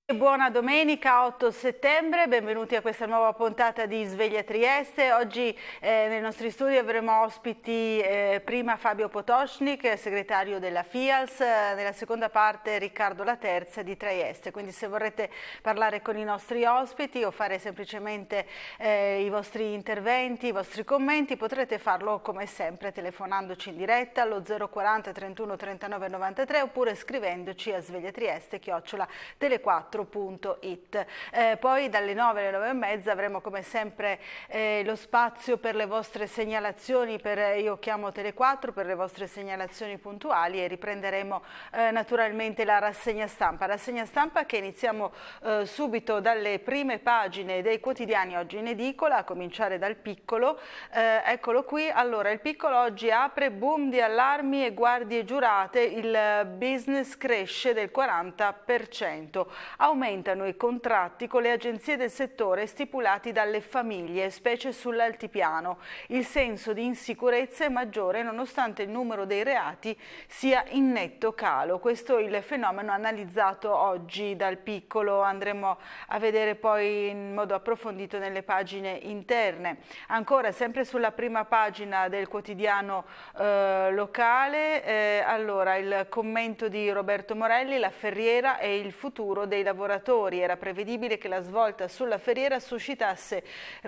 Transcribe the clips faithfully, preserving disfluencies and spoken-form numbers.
Buona domenica otto settembre, benvenuti a questa nuova puntata di Sveglia Trieste. Oggi eh, nei nostri studi avremo ospiti eh, prima Fabio Potocnik, segretario della FIALS, eh, nella seconda parte Riccardo Laterza di Trieste. Quindi se vorrete parlare con i nostri ospiti o fare semplicemente eh, i vostri interventi, i vostri commenti, potrete farlo come sempre telefonandoci in diretta allo zero quaranta trentuno trentanove novantatré oppure scrivendoci a svegliatrieste chiocciola tele quattro punto it. Eh, poi dalle nove alle nove e mezza avremo come sempre eh, lo spazio per le vostre segnalazioni, per Io chiamo Tele quattro, per le vostre segnalazioni puntuali, e riprenderemo eh, naturalmente la rassegna stampa. Rassegna stampa che iniziamo eh, subito dalle prime pagine dei quotidiani oggi in edicola, a cominciare dal Piccolo. Eh, eccolo qui. Allora, il Piccolo oggi apre: boom di allarmi e guardie giurate, il business cresce del quaranta per cento. Aumentano i contratti con le agenzie del settore stipulati dalle famiglie, specie sull'altipiano. Il senso di insicurezza è maggiore nonostante il numero dei reati sia in netto calo. Questo è il fenomeno analizzato oggi dal Piccolo. Andremo a vedere poi in modo approfondito nelle pagine interne. Ancora sempre sulla prima pagina del quotidiano eh, locale, eh, allora il commento di Roberto Morelli: la Ferriera e il futuro dei lavoratori. Era prevedibile che la svolta sulla Ferriera suscitasse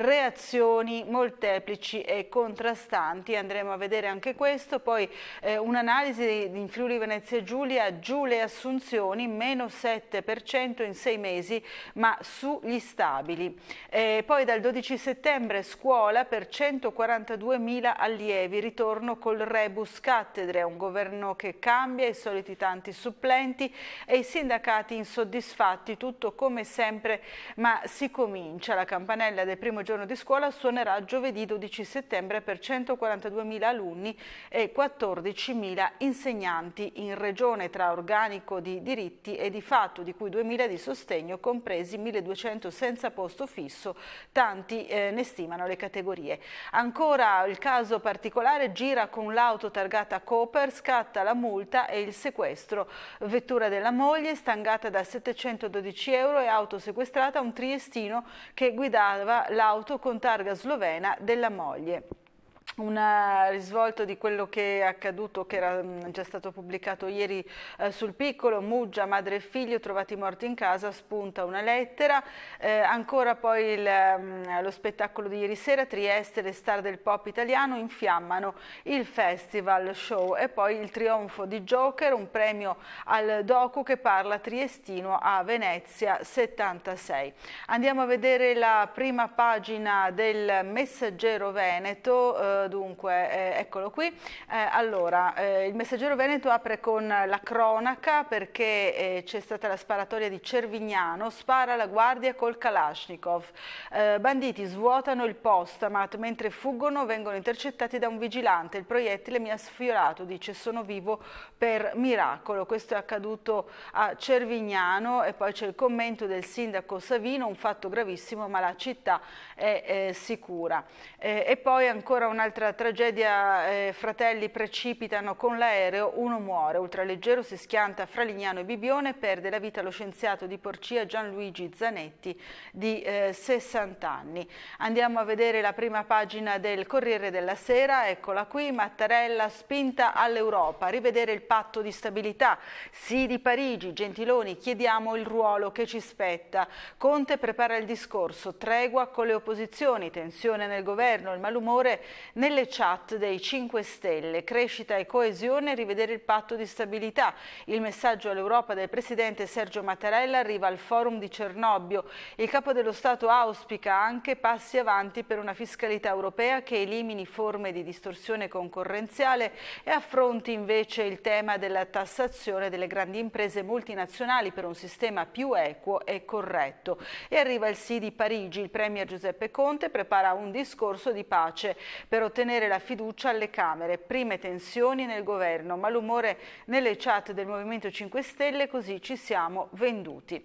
reazioni molteplici e contrastanti. Andremo a vedere anche questo. Poi eh, un'analisi in Friuli Venezia Giulia: giù le assunzioni, meno sette per cento in sei mesi, ma sugli stabili. Eh, poi dal dodici settembre scuola per centoquarantaduemila allievi, ritorno col rebus cattedre, un governo che cambia, i soliti tanti supplenti e i sindacati insoddisfatti. Tutto come sempre, ma si comincia. La campanella del primo giorno di scuola suonerà giovedì dodici settembre per centoquarantaduemila alunni e quattordicimila insegnanti in regione, tra organico di diritti e di fatto, di cui duemila di sostegno, compresi milleduecento senza posto fisso. Tanti eh, ne stimano le categorie. Ancora il caso particolare: gira con l'auto targata Cooper, scatta la multa e il sequestro. Vettura della moglie stangata da settecentododici euro e auto sequestrata a un triestino che guidava l'auto con targa slovena della moglie. Un risvolto di quello che è accaduto, che era già stato pubblicato ieri eh, sul Piccolo. Muggia, madre e figlio trovati morti in casa, spunta una lettera. Eh, ancora poi il, lo spettacolo di ieri sera: Trieste, le star del pop italiano infiammano il festival show. E poi il trionfo di Joker, un premio al docu che parla triestino a Venezia settantasei. Andiamo a vedere la prima pagina del Messaggero Veneto. Eh, Dunque, eh, eccolo qui. Eh, allora, eh, il Messaggero Veneto apre con la cronaca perché eh, c'è stata la sparatoria di Cervignano, spara la guardia col Kalashnikov. Eh, banditi svuotano il postamat, mentre fuggono vengono intercettati da un vigilante. Il proiettile mi ha sfiorato, dice, sono vivo per miracolo. Questo è accaduto a Cervignano. E poi c'è il commento del sindaco Savino: un fatto gravissimo ma la città è eh, sicura. Eh, e poi ancora un'altra tragedia: eh, fratelli precipitano con l'aereo, uno muore. Ultraleggero si schianta fra Lignano e Bibione, perde la vita lo scienziato di Porcia Gianluigi Zanetti di eh, sessanta anni. Andiamo a vedere la prima pagina del Corriere della Sera. Eccola qui: Mattarella spinta all'Europa, rivedere il patto di stabilità. Sì di Parigi, Gentiloni, chiediamo il ruolo che ci spetta. Conte prepara il discorso: tregua con le opposizioni, tensione nel governo, il malumore nelle chat dei cinque Stelle, crescita e coesione, rivedere il patto di stabilità. Il messaggio all'Europa del presidente Sergio Mattarella arriva al forum di Cernobbio. Il capo dello Stato auspica anche passi avanti per una fiscalità europea che elimini forme di distorsione concorrenziale e affronti invece il tema della tassazione delle grandi imprese multinazionali per un sistema più equo e corretto. E arriva il sì di Parigi. Il premier Giuseppe Conte prepara un discorso di pace per ottenere la fiducia alle Camere. Prime tensioni nel governo, malumore nelle chat del Movimento cinque Stelle, così ci siamo venduti.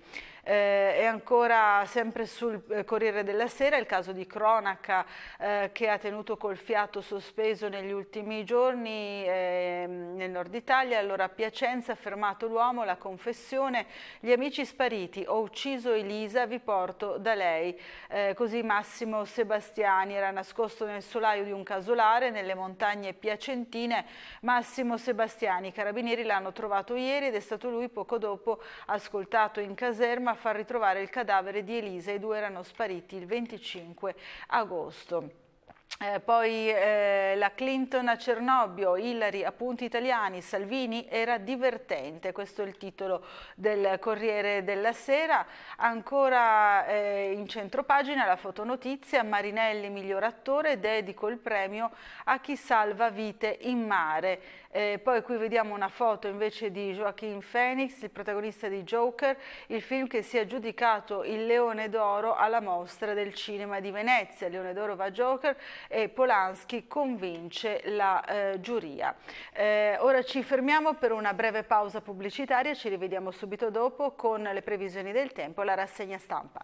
Eh, e ancora sempre sul eh, Corriere della Sera il caso di cronaca eh, che ha tenuto col fiato sospeso negli ultimi giorni eh, nel nord Italia. Allora a Piacenza, fermato l'uomo, la confessione, gli amici spariti, ho ucciso Elisa, vi porto da lei. Eh, così Massimo Sebastiani era nascosto nel solaio di un casolare nelle montagne piacentine. Massimo Sebastiani, i carabinieri l'hanno trovato ieri ed è stato lui poco dopo ascoltato in caserma a far ritrovare il cadavere di Elisa. I due erano spariti il venticinque agosto. Eh, poi eh, la Clinton a Cernobbio, Hillary, appunti italiani, Salvini era divertente, questo è il titolo del Corriere della Sera. Ancora eh, in centropagina la fotonotizia, Marinelli miglior attore, dedico il premio a chi salva vite in mare. Eh, poi qui vediamo una foto invece di Joaquin Phoenix, il protagonista di Joker, il film che si è aggiudicato il Leone d'Oro alla Mostra del Cinema di Venezia. Il Leone d'Oro va a Joker e Polanski convince la eh, giuria. Eh, ora ci fermiamo per una breve pausa pubblicitaria, ci rivediamo subito dopo con le previsioni del tempo e la rassegna stampa.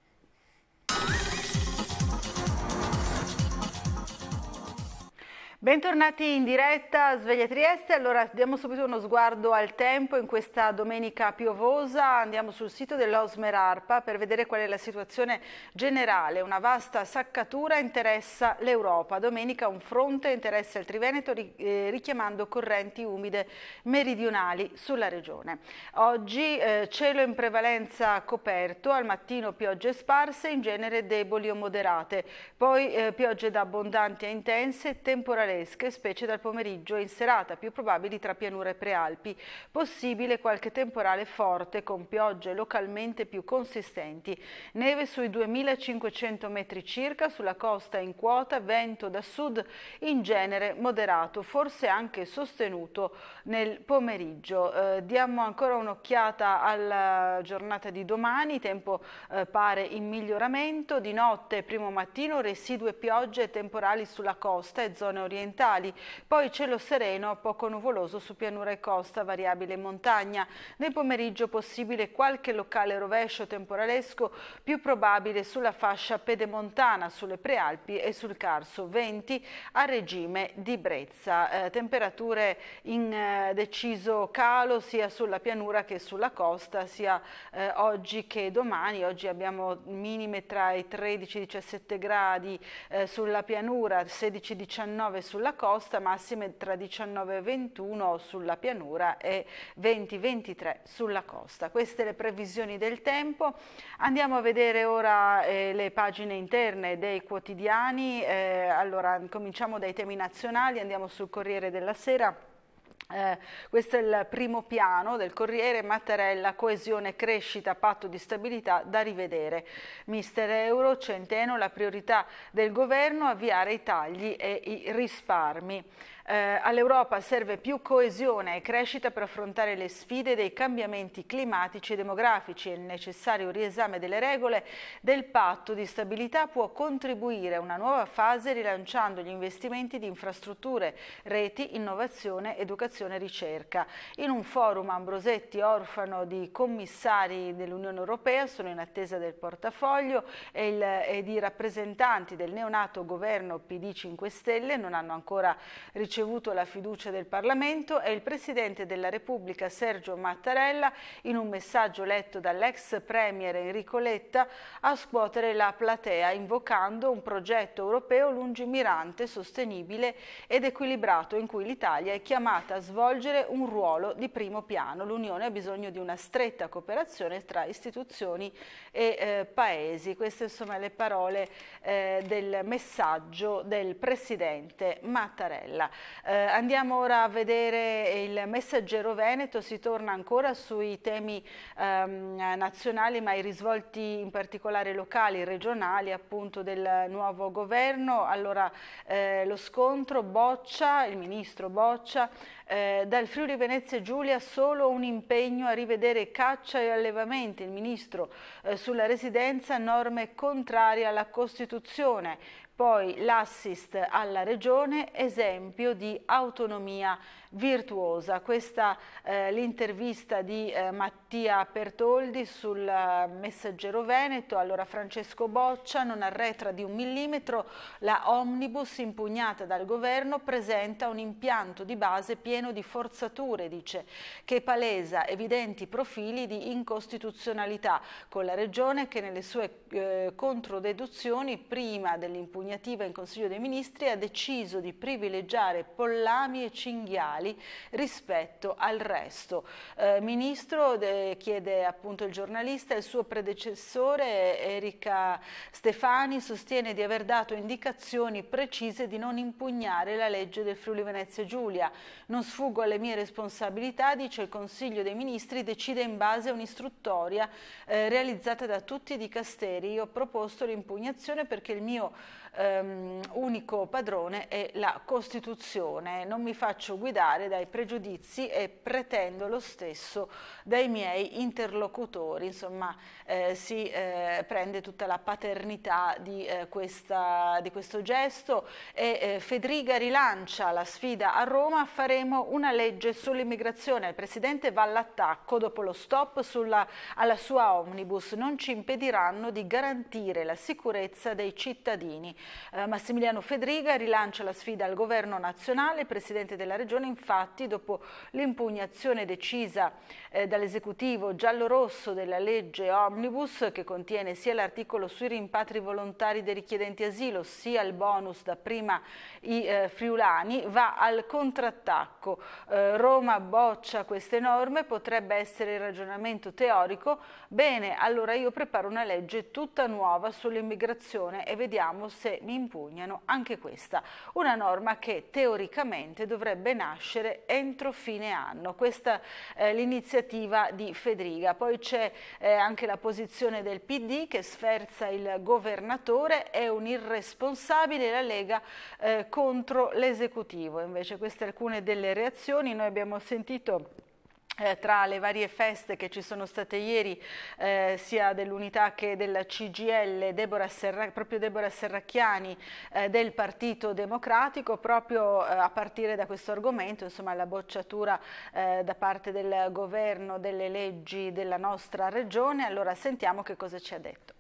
Bentornati in diretta a Sveglia Trieste. Allora diamo subito uno sguardo al tempo in questa domenica piovosa. Andiamo sul sito dell'Osmer ARPA per vedere qual è la situazione generale. Una vasta saccatura interessa l'Europa. Domenica un fronte interessa il Triveneto richiamando correnti umide meridionali sulla regione. Oggi eh, cielo in prevalenza coperto, al mattino piogge sparse, in genere deboli o moderate. Poi eh, piogge da abbondanti a intense, temporali specie dal pomeriggio e in serata, più probabili tra pianura e prealpi. Possibile qualche temporale forte con piogge localmente più consistenti. Neve sui duemilacinquecento metri circa, sulla costa in quota, vento da sud in genere moderato, forse anche sostenuto nel pomeriggio. Eh, diamo ancora un'occhiata alla giornata di domani, tempo eh, pare in miglioramento, di notte primo mattino residue piogge e temporali sulla costa e zone orientali. Poi cielo sereno, poco nuvoloso su pianura e costa, variabile in montagna. Nel pomeriggio possibile qualche locale rovescio temporalesco, più probabile sulla fascia pedemontana, sulle prealpi e sul Carso. Venti a regime di brezza. Eh, temperature in eh, deciso calo sia sulla pianura che sulla costa, sia eh, oggi che domani. Oggi abbiamo minime tra i tredici e i diciassette gradi eh, sulla pianura, sedici diciannove sulla costa, massime tra diciannove e ventuno sulla pianura e venti ventitré sulla costa. Queste le previsioni del tempo. Andiamo a vedere ora eh, le pagine interne dei quotidiani. Eh, allora cominciamo dai temi nazionali, andiamo sul Corriere della Sera. Eh, questo è il primo piano del Corriere. Mattarella, coesione, crescita, patto di stabilità da rivedere. Mister Euro, Centeno, la priorità del governo, avviare i tagli e i risparmi. Eh, all'Europa serve più coesione e crescita per affrontare le sfide dei cambiamenti climatici e demografici. Il necessario riesame delle regole del patto di stabilità può contribuire a una nuova fase rilanciando gli investimenti di infrastrutture, reti, innovazione, educazione e ricerca. In un forum Ambrosetti, orfano di commissari dell'Unione Europea, sono in attesa del portafoglio e, il, e i rappresentanti del neonato governo P D cinque Stelle non hanno ancora ricevuto ricevuto la fiducia del Parlamento e il Presidente della Repubblica Sergio Mattarella, in un messaggio letto dall'ex Premier Enrico Letta, a scuotere la platea invocando un progetto europeo lungimirante, sostenibile ed equilibrato in cui l'Italia è chiamata a svolgere un ruolo di primo piano. L'Unione ha bisogno di una stretta cooperazione tra istituzioni e eh, paesi. Queste sono le parole eh, del messaggio del Presidente Mattarella. Eh, andiamo ora a vedere il Messaggero Veneto, si torna ancora sui temi ehm, nazionali ma i risvolti in particolare locali, regionali appunto del nuovo governo. Allora eh, lo scontro Boccia, il ministro Boccia, eh, dal Friuli Venezia Giulia solo un impegno a rivedere caccia e allevamenti, il ministro eh, sulla residenza, norme contrarie alla Costituzione. Poi l'assist alla regione, esempio criterio di autonomia virtuosa. Questa è l'intervista di eh, Mattia Pertoldi sul eh, Messaggero Veneto. Allora, Francesco Boccia non arretra di un millimetro, la omnibus impugnata dal governo presenta un impianto di base pieno di forzature, dice, che palesa evidenti profili di incostituzionalità, con la Regione che nelle sue eh, controdeduzioni prima dell'impugnativa in Consiglio dei Ministri ha deciso di privilegiare Pollami e cinghiali rispetto al resto. Eh, Ministro, de, chiede appunto il giornalista, il suo predecessore Erika Stefani sostiene di aver dato indicazioni precise di non impugnare la legge del Friuli Venezia Giulia. Non sfuggo alle mie responsabilità, dice, il Consiglio dei Ministri decide in base a un'istruttoria eh, realizzata da tutti i dicasteri. Io ho proposto l'impugnazione perché il mio Um, unico padrone è la Costituzione, non mi faccio guidare dai pregiudizi e pretendo lo stesso dai miei interlocutori. Insomma, eh, si eh, prende tutta la paternità di, eh, questa, di questo gesto e eh, Fedriga rilancia la sfida a Roma: faremo una legge sull'immigrazione. Il Presidente va all'attacco dopo lo stop sulla, alla sua omnibus, non ci impediranno di garantire la sicurezza dei cittadini. Eh, Massimiliano Fedriga rilancia la sfida al governo nazionale. Il Presidente della Regione, infatti, dopo l'impugnazione decisa eh, dall'esecutivo giallo-rosso della legge Omnibus, che contiene sia l'articolo sui rimpatri volontari dei richiedenti asilo, sia il bonus da prima i eh, friulani, va al contrattacco. Eh, Roma boccia queste norme, potrebbe essere il ragionamento teorico. Bene, allora io preparo una legge tutta nuova sull'immigrazione e vediamo se mi impugnano anche questa, una norma che teoricamente dovrebbe nascere entro fine anno. Questa è l'iniziativa di Fedriga. Poi c'è eh, anche la posizione del P D che sferza il governatore, è un irresponsabile la Lega eh, contro l'esecutivo. Invece queste alcune delle reazioni. Noi abbiamo sentito Eh, tra le varie feste che ci sono state ieri, eh, sia dell'Unità che del C G I L, Deborah Serra, proprio Deborah Serracchiani eh, del Partito Democratico, proprio eh, a partire da questo argomento, insomma la bocciatura eh, da parte del governo delle leggi della nostra regione. Allora sentiamo che cosa ci ha detto.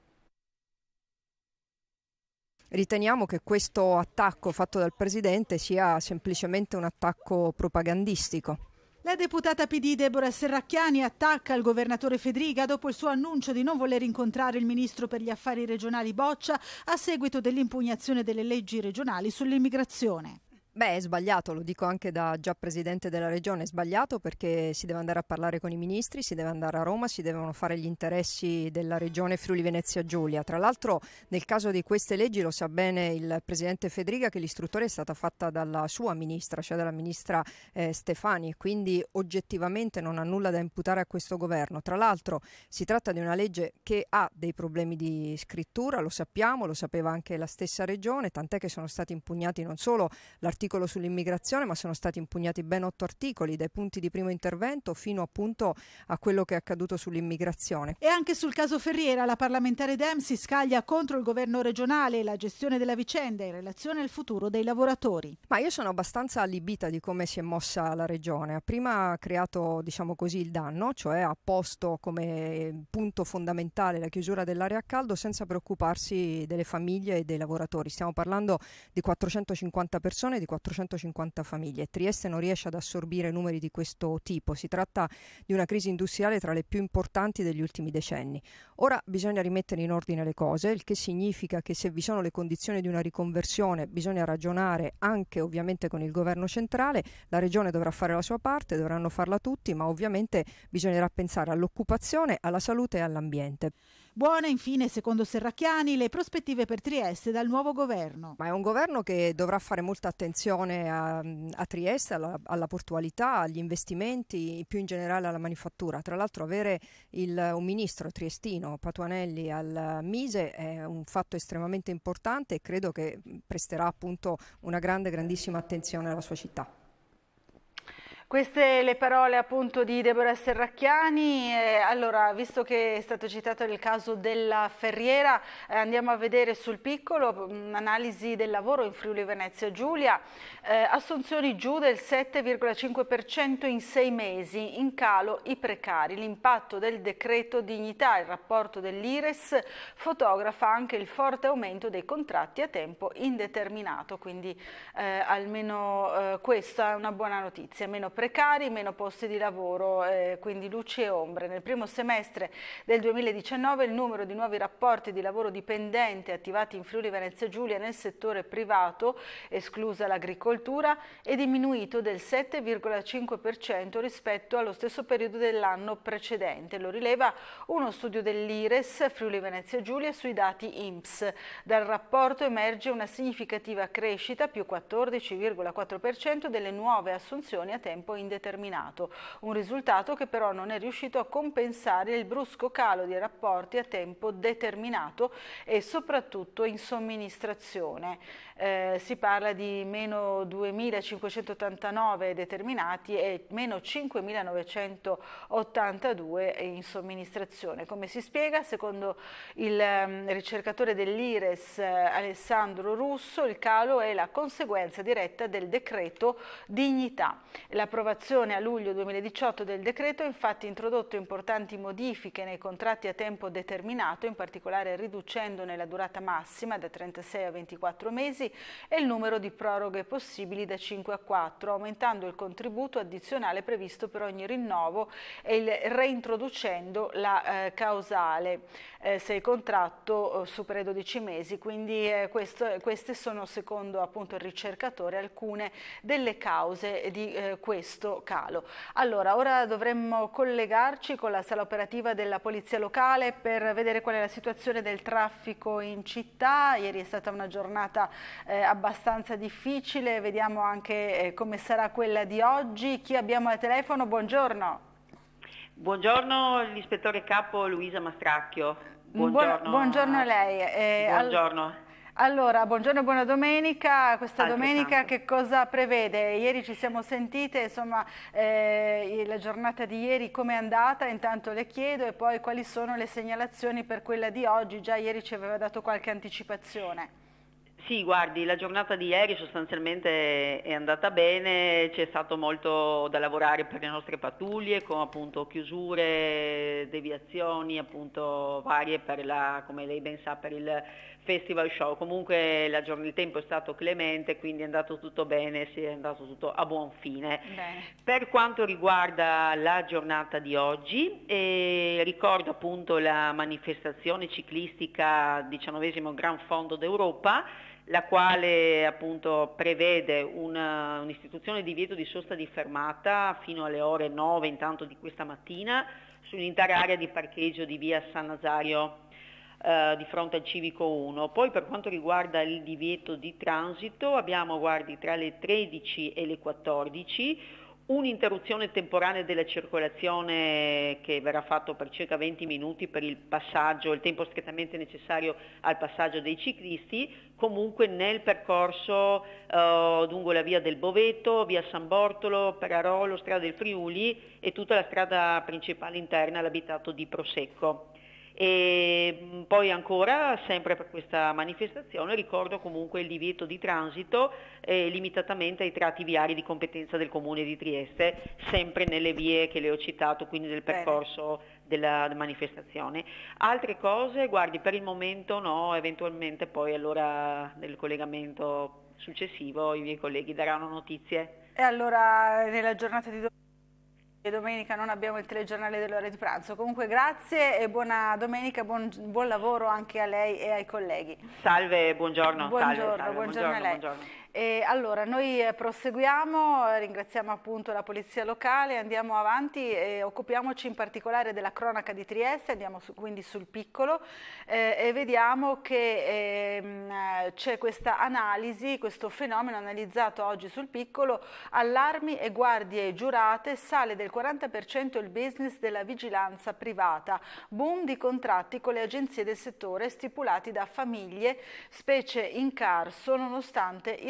Riteniamo che questo attacco fatto dal Presidente sia semplicemente un attacco propagandistico. La deputata P D Deborah Serracchiani attacca il governatore Fedriga dopo il suo annuncio di non voler incontrare il ministro per gli affari regionali Boccia a seguito dell'impugnazione delle leggi regionali sull'immigrazione. Beh, è sbagliato, lo dico anche da già presidente della regione, è sbagliato perché si deve andare a parlare con i ministri, si deve andare a Roma, si devono fare gli interessi della regione Friuli Venezia Giulia. Tra l'altro nel caso di queste leggi lo sa bene il presidente Fedriga che l'istruttoria è stata fatta dalla sua ministra, cioè dalla ministra eh, Stefani, quindi oggettivamente non ha nulla da imputare a questo governo. Tra l'altro si tratta di una legge che ha dei problemi di scrittura, lo sappiamo, lo sapeva anche la stessa regione, tant'è che sono stati impugnati non solo l'articolo sull'immigrazione, ma sono stati impugnati ben otto articoli, dai punti di primo intervento fino appunto a quello che è accaduto sull'immigrazione. E anche sul caso Ferriera la parlamentare Dem si scaglia contro il governo regionale e la gestione della vicenda in relazione al futuro dei lavoratori. Ma io sono abbastanza allibita di come si è mossa la regione. Ha prima creato, diciamo così, il danno, cioè ha posto come punto fondamentale la chiusura dell'area a caldo senza preoccuparsi delle famiglie e dei lavoratori. Stiamo parlando di quattrocentocinquanta persone, di quattrocentocinquanta famiglie. Trieste non riesce ad assorbire numeri di questo tipo. Si tratta di una crisi industriale tra le più importanti degli ultimi decenni. Ora bisogna rimettere in ordine le cose, il che significa che se vi sono le condizioni di una riconversione bisogna ragionare anche ovviamente con il governo centrale. La regione dovrà fare la sua parte, dovranno farla tutti, ma ovviamente bisognerà pensare all'occupazione, alla salute e all'ambiente. Buone infine, secondo Serracchiani, le prospettive per Trieste dal nuovo governo. Ma è un governo che dovrà fare molta attenzione a, a Trieste, alla, alla portualità, agli investimenti, più in generale alla manifattura. Tra l'altro avere il, un ministro triestino, Patuanelli, al Mise è un fatto estremamente importante e credo che presterà appunto una grande, grandissima attenzione alla sua città. Queste le parole appunto di Deborah Serracchiani. Eh, allora, visto che è stato citato il caso della Ferriera, eh, andiamo a vedere sul piccolo un'analisi del lavoro in Friuli Venezia Giulia. Eh, assunzioni giù del sette virgola cinque per cento in sei mesi, in calo i precari. L'impatto del decreto dignità, il rapporto dell'Ires fotografa anche il forte aumento dei contratti a tempo indeterminato, quindi eh, almeno eh, questa è una buona notizia. Meno precari, meno posti di lavoro, eh, quindi luci e ombre. Nel primo semestre del duemiladiciannove il numero di nuovi rapporti di lavoro dipendente attivati in Friuli Venezia Giulia nel settore privato, esclusa l'agricoltura, è diminuito del sette virgola cinque per cento rispetto allo stesso periodo dell'anno precedente. Lo rileva uno studio dell'Ires Friuli Venezia Giulia sui dati I N P S. Dal rapporto emerge una significativa crescita, più quattordici virgola quattro per cento, delle nuove assunzioni a tempo indeterminato, un risultato che però non è riuscito a compensare il brusco calo di rapporti a tempo determinato e soprattutto in somministrazione. Eh, si parla di meno duemilacinquecentottantanove determinati e meno cinquemilanovecentottantadue in somministrazione. Come si spiega? Secondo il um, ricercatore dell'Ires eh, Alessandro Russo, il calo è la conseguenza diretta del decreto dignità. L'approvazione a luglio duemiladiciotto del decreto ha infatti introdotto importanti modifiche nei contratti a tempo determinato, in particolare riducendone la durata massima da trentasei a ventiquattro mesi e il numero di proroghe possibili da cinque a quattro, aumentando il contributo addizionale previsto per ogni rinnovo e il, reintroducendo la eh, causale eh, se il contratto eh, supera i dodici mesi. Quindi eh, questo, queste sono, secondo appunto il ricercatore, alcune delle cause di eh, questo calo. Allora, ora dovremmo collegarci con la sala operativa della Polizia Locale per vedere qual è la situazione del traffico in città. Ieri è stata una giornata eh, abbastanza difficile, vediamo anche eh, come sarà quella di oggi. Chi abbiamo al telefono? Buongiorno. Buongiorno, l'ispettore capo Luisa Mastracchio. Buongiorno, Buon, buongiorno a lei. Eh, buongiorno. Al... Allora, buongiorno e buona domenica. Questa domenica che cosa prevede? Ieri ci siamo sentite, insomma, eh, la giornata di ieri come è andata? Intanto le chiedo, e poi quali sono le segnalazioni per quella di oggi? Già ieri ci aveva dato qualche anticipazione. Sì, guardi, la giornata di ieri sostanzialmente è andata bene, c'è stato molto da lavorare per le nostre pattuglie, con appunto chiusure, deviazioni appunto varie per la, come lei ben sa, per il Festival Show. Comunque la giorn- il tempo è stato clemente, quindi è andato tutto bene, si è andato tutto a buon fine. Bene. Per quanto riguarda la giornata di oggi, eh, ricordo appunto la manifestazione ciclistica diciannovesimo Gran Fondo d'Europa, la quale appunto prevede una, un'istituzione di divieto di sosta di fermata fino alle ore nove intanto di questa mattina sull'intera area di parcheggio di via San Nazario eh, di fronte al Civico uno. Poi per quanto riguarda il divieto di transito abbiamo, guardi, tra le tredici e le quattordici un'interruzione temporanea della circolazione che verrà fatto per circa venti minuti per il passaggio, il tempo strettamente necessario al passaggio dei ciclisti, comunque nel percorso uh, lungo la via del Boveto, via San Bortolo, Perarolo, strada del Friuli e tutta la strada principale interna all'abitato di Prosecco. E poi ancora, sempre per questa manifestazione, ricordo comunque il divieto di transito eh, limitatamente ai tratti viari di competenza del Comune di Trieste, sempre nelle vie che le ho citato, quindi nel percorso della manifestazione. Altre cose, guardi, per il momento no, eventualmente poi allora nel collegamento successivo i miei colleghi daranno notizie. E allora nella giornata di domani e domenica non abbiamo il telegiornale dell'ora di pranzo. Comunque grazie e buona domenica, buon, buon lavoro anche a lei e ai colleghi. Salve, buongiorno. Buongiorno, salve, salve, buongiorno, buongiorno a lei. Buongiorno. E allora noi proseguiamo, ringraziamo appunto la Polizia Locale, andiamo avanti e occupiamoci in particolare della cronaca di Trieste, andiamo su, quindi sul piccolo eh, e vediamo che eh, c'è questa analisi, questo fenomeno analizzato oggi sul piccolo: allarmi e guardie giurate, sale del quaranta per cento il business della vigilanza privata, boom di contratti con le agenzie del settore stipulati da famiglie, specie in Carso, nonostante i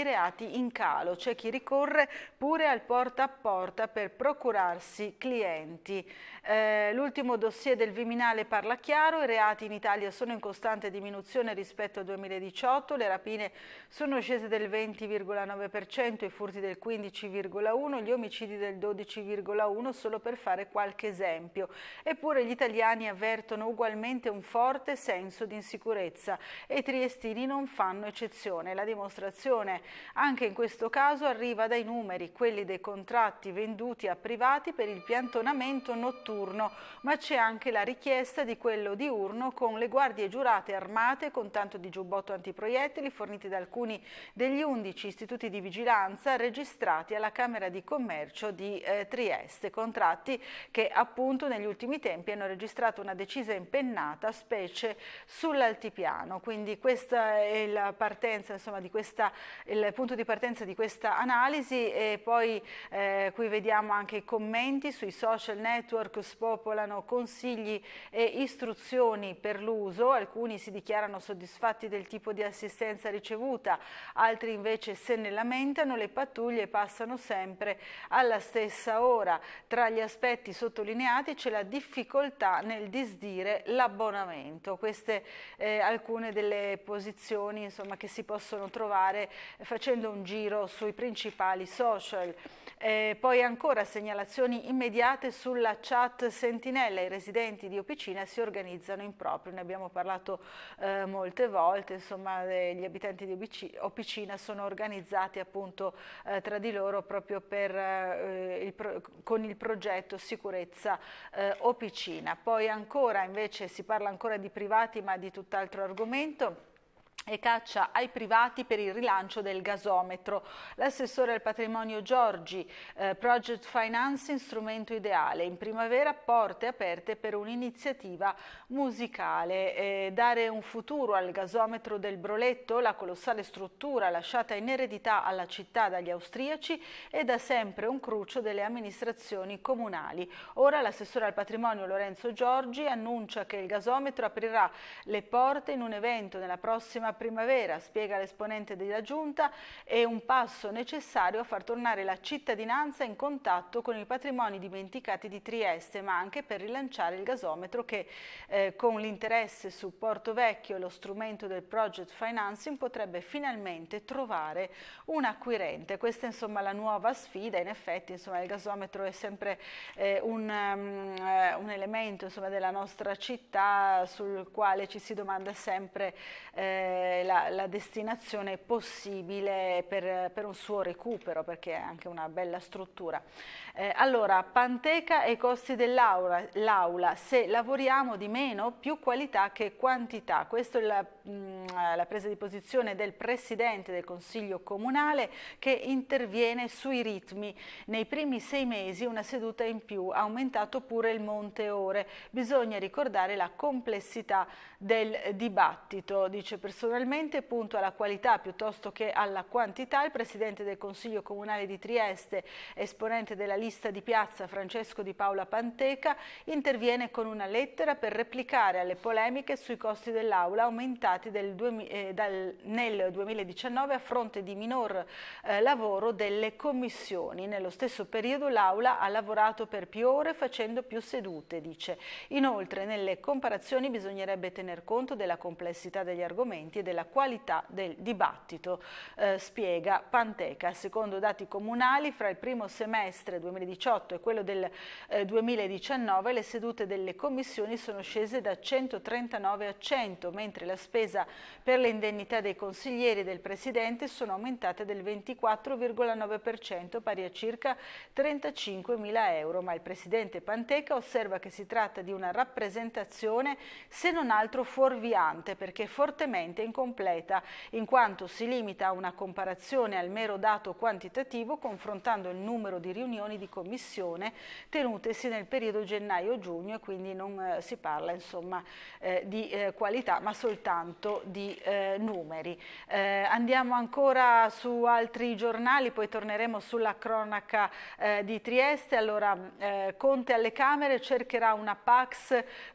reati in calo. C'è chi ricorre pure al porta a porta per procurarsi clienti. Eh, l'ultimo dossier del Viminale parla chiaro, i reati in Italia sono in costante diminuzione rispetto al duemiladiciotto, le rapine sono scese del venti virgola nove per cento, i furti del quindici virgola uno per cento, gli omicidi del dodici virgola uno per cento, solo per fare qualche esempio. Eppure gli italiani avvertono ugualmente un forte senso di insicurezza e i triestini non fanno eccezione. La dimostrazione anche in questo caso arriva dai numeri, quelli dei contratti venduti a privati per il piantonamento notturno, ma c'è anche la richiesta di quello diurno con le guardie giurate armate con tanto di giubbotto antiproiettili forniti da alcuni degli undici istituti di vigilanza registrati alla Camera di Commercio di eh, Trieste, contratti che appunto negli ultimi tempi hanno registrato una decisa impennata, specie sull'altipiano. Quindi questa è la partenza, insomma, di questa, il punto di partenza di questa analisi, e poi eh, qui vediamo anche i commenti sui social network, spopolano consigli e istruzioni per l'uso, alcuni si dichiarano soddisfatti del tipo di assistenza ricevuta, altri invece se ne lamentano, le pattuglie passano sempre alla stessa ora. Tra gli aspetti sottolineati c'è la difficoltà nel disdire l'abbonamento. Queste eh, alcune delle posizioni, insomma, che si possono trovare facendo un giro sui principali social. Eh, poi ancora segnalazioni immediate sulla chat Sentinella, i residenti di Opicina si organizzano in proprio, ne abbiamo parlato eh, molte volte, insomma eh, gli abitanti di Opicina sono organizzati appunto eh, tra di loro proprio per, eh, il pro con il progetto Sicurezza eh, Opicina. Poi ancora invece si parla ancora di privati, ma di tutt'altro argomento. E caccia ai privati per il rilancio del gasometro. L'assessore al patrimonio Giorgi, eh, Project Financing, strumento ideale. In primavera porte aperte per un'iniziativa musicale. Eh, dare un futuro al gasometro del Broletto, la colossale struttura lasciata in eredità alla città dagli austriaci, è da sempre un cruccio delle amministrazioni comunali. Ora l'assessore al patrimonio Lorenzo Giorgi annuncia che il gasometro aprirà le porte in un evento nella prossima primavera, spiega l'esponente della Giunta, è un passo necessario a far tornare la cittadinanza in contatto con i patrimoni dimenticati di Trieste, ma anche per rilanciare il gasometro che eh, con l'interesse su Porto Vecchio e lo strumento del Project Financing potrebbe finalmente trovare un acquirente. Questa è insomma la nuova sfida. In effetti insomma il gasometro è sempre eh, un, um, eh, un elemento insomma della nostra città sul quale ci si domanda sempre eh, La, la destinazione possibile per, per un suo recupero, perché è anche una bella struttura. Eh, allora, Panteca e i costi dell'aula, se lavoriamo di meno, più qualità che quantità. Questa è la, mh, la presa di posizione del Presidente del Consiglio Comunale, che interviene sui ritmi. Nei primi sei mesi una seduta in più, ha aumentato pure il monte ore. Bisogna ricordare la complessità del dibattito, dice personalmente, punto alla qualità piuttosto che alla quantità. Il Presidente del Consiglio Comunale di Trieste, esponente della lista di piazza Francesco Di Paola Panteca, interviene con una lettera per replicare alle polemiche sui costi dell'aula aumentati del eh, dal, nel duemiladiciannove a fronte di minor eh, lavoro delle commissioni. Nello stesso periodo l'aula ha lavorato per più ore facendo più sedute, dice. Inoltre nelle comparazioni bisognerebbe tener conto della complessità degli argomenti e della qualità del dibattito, eh, spiega Panteca. Secondo dati comunali, fra il primo semestre duemiladiciotto e quello del eh, duemiladiciannove le sedute delle commissioni sono scese da centotrentanove a cento, mentre la spesa per le indennità dei consiglieri e del Presidente sono aumentate del ventiquattro virgola nove per cento, pari a circa trentacinquemila euro. Ma il Presidente Panteca osserva che si tratta di una rappresentazione se non altro fuorviante, perché fortemente incompleta, in quanto si limita a una comparazione al mero dato quantitativo, confrontando il numero di riunioni di commissione tenutesi nel periodo gennaio-giugno, e quindi non eh, si parla insomma eh, di eh, qualità ma soltanto di eh, numeri. Eh, andiamo ancora su altri giornali, poi torneremo sulla cronaca eh, di Trieste. Allora, eh, Conte alle Camere cercherà una Pax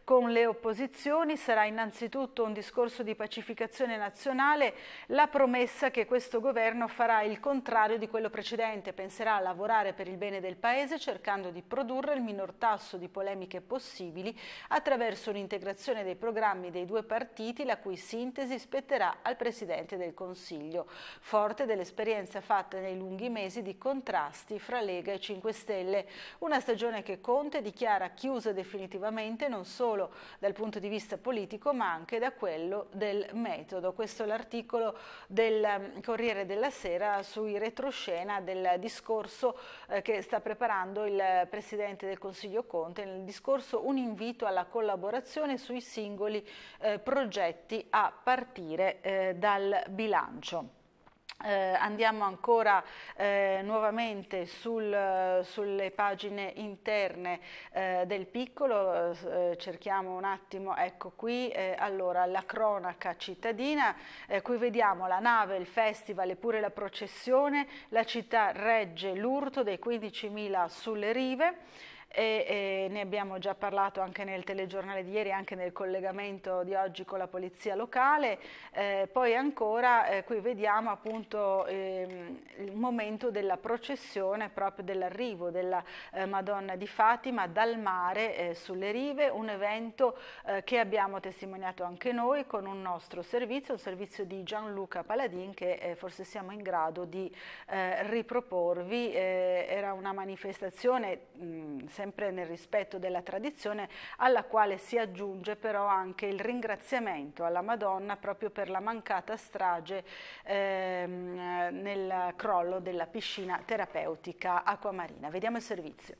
con le opposizioni. Sarà innanzitutto un discorso di pacificazione nazionale, la promessa che questo governo farà il contrario di quello precedente, penserà a lavorare per il bene del Paese cercando di produrre il minor tasso di polemiche possibili attraverso un'integrazione dei programmi dei due partiti, la cui sintesi spetterà al Presidente del Consiglio, forte dell'esperienza fatta nei lunghi mesi di contrasti fra Lega e cinque Stelle. Una stagione che Conte dichiara chiusa definitivamente non solo dal punto di vista politico ma anche da quello del metodo. Questo è l'articolo del Corriere della Sera sui retroscena del discorso eh, che sta preparando il Presidente del Consiglio Conte, nel discorso un invito alla collaborazione sui singoli eh, progetti a partire eh, dal bilancio. Eh, andiamo ancora eh, nuovamente sul, sulle pagine interne eh, del Piccolo, eh, cerchiamo un attimo, ecco qui, eh, allora la cronaca cittadina, eh, qui vediamo la nave, il festival e pure la processione, la città regge l'urto dei quindicimila sulle rive. E, e ne abbiamo già parlato anche nel telegiornale di ieri, anche nel collegamento di oggi con la polizia locale. Eh, poi ancora eh, qui vediamo appunto eh, il momento della processione, proprio dell'arrivo della eh, Madonna di Fatima dal mare eh, sulle rive, un evento eh, che abbiamo testimoniato anche noi con un nostro servizio, un servizio di Gianluca Paladin che eh, forse siamo in grado di eh, riproporvi. Eh, era una manifestazione mh, sempre nel rispetto della tradizione, alla quale si aggiunge però anche il ringraziamento alla Madonna proprio per la mancata strage ehm, nel crollo della piscina terapeutica acquamarina. Vediamo il servizio.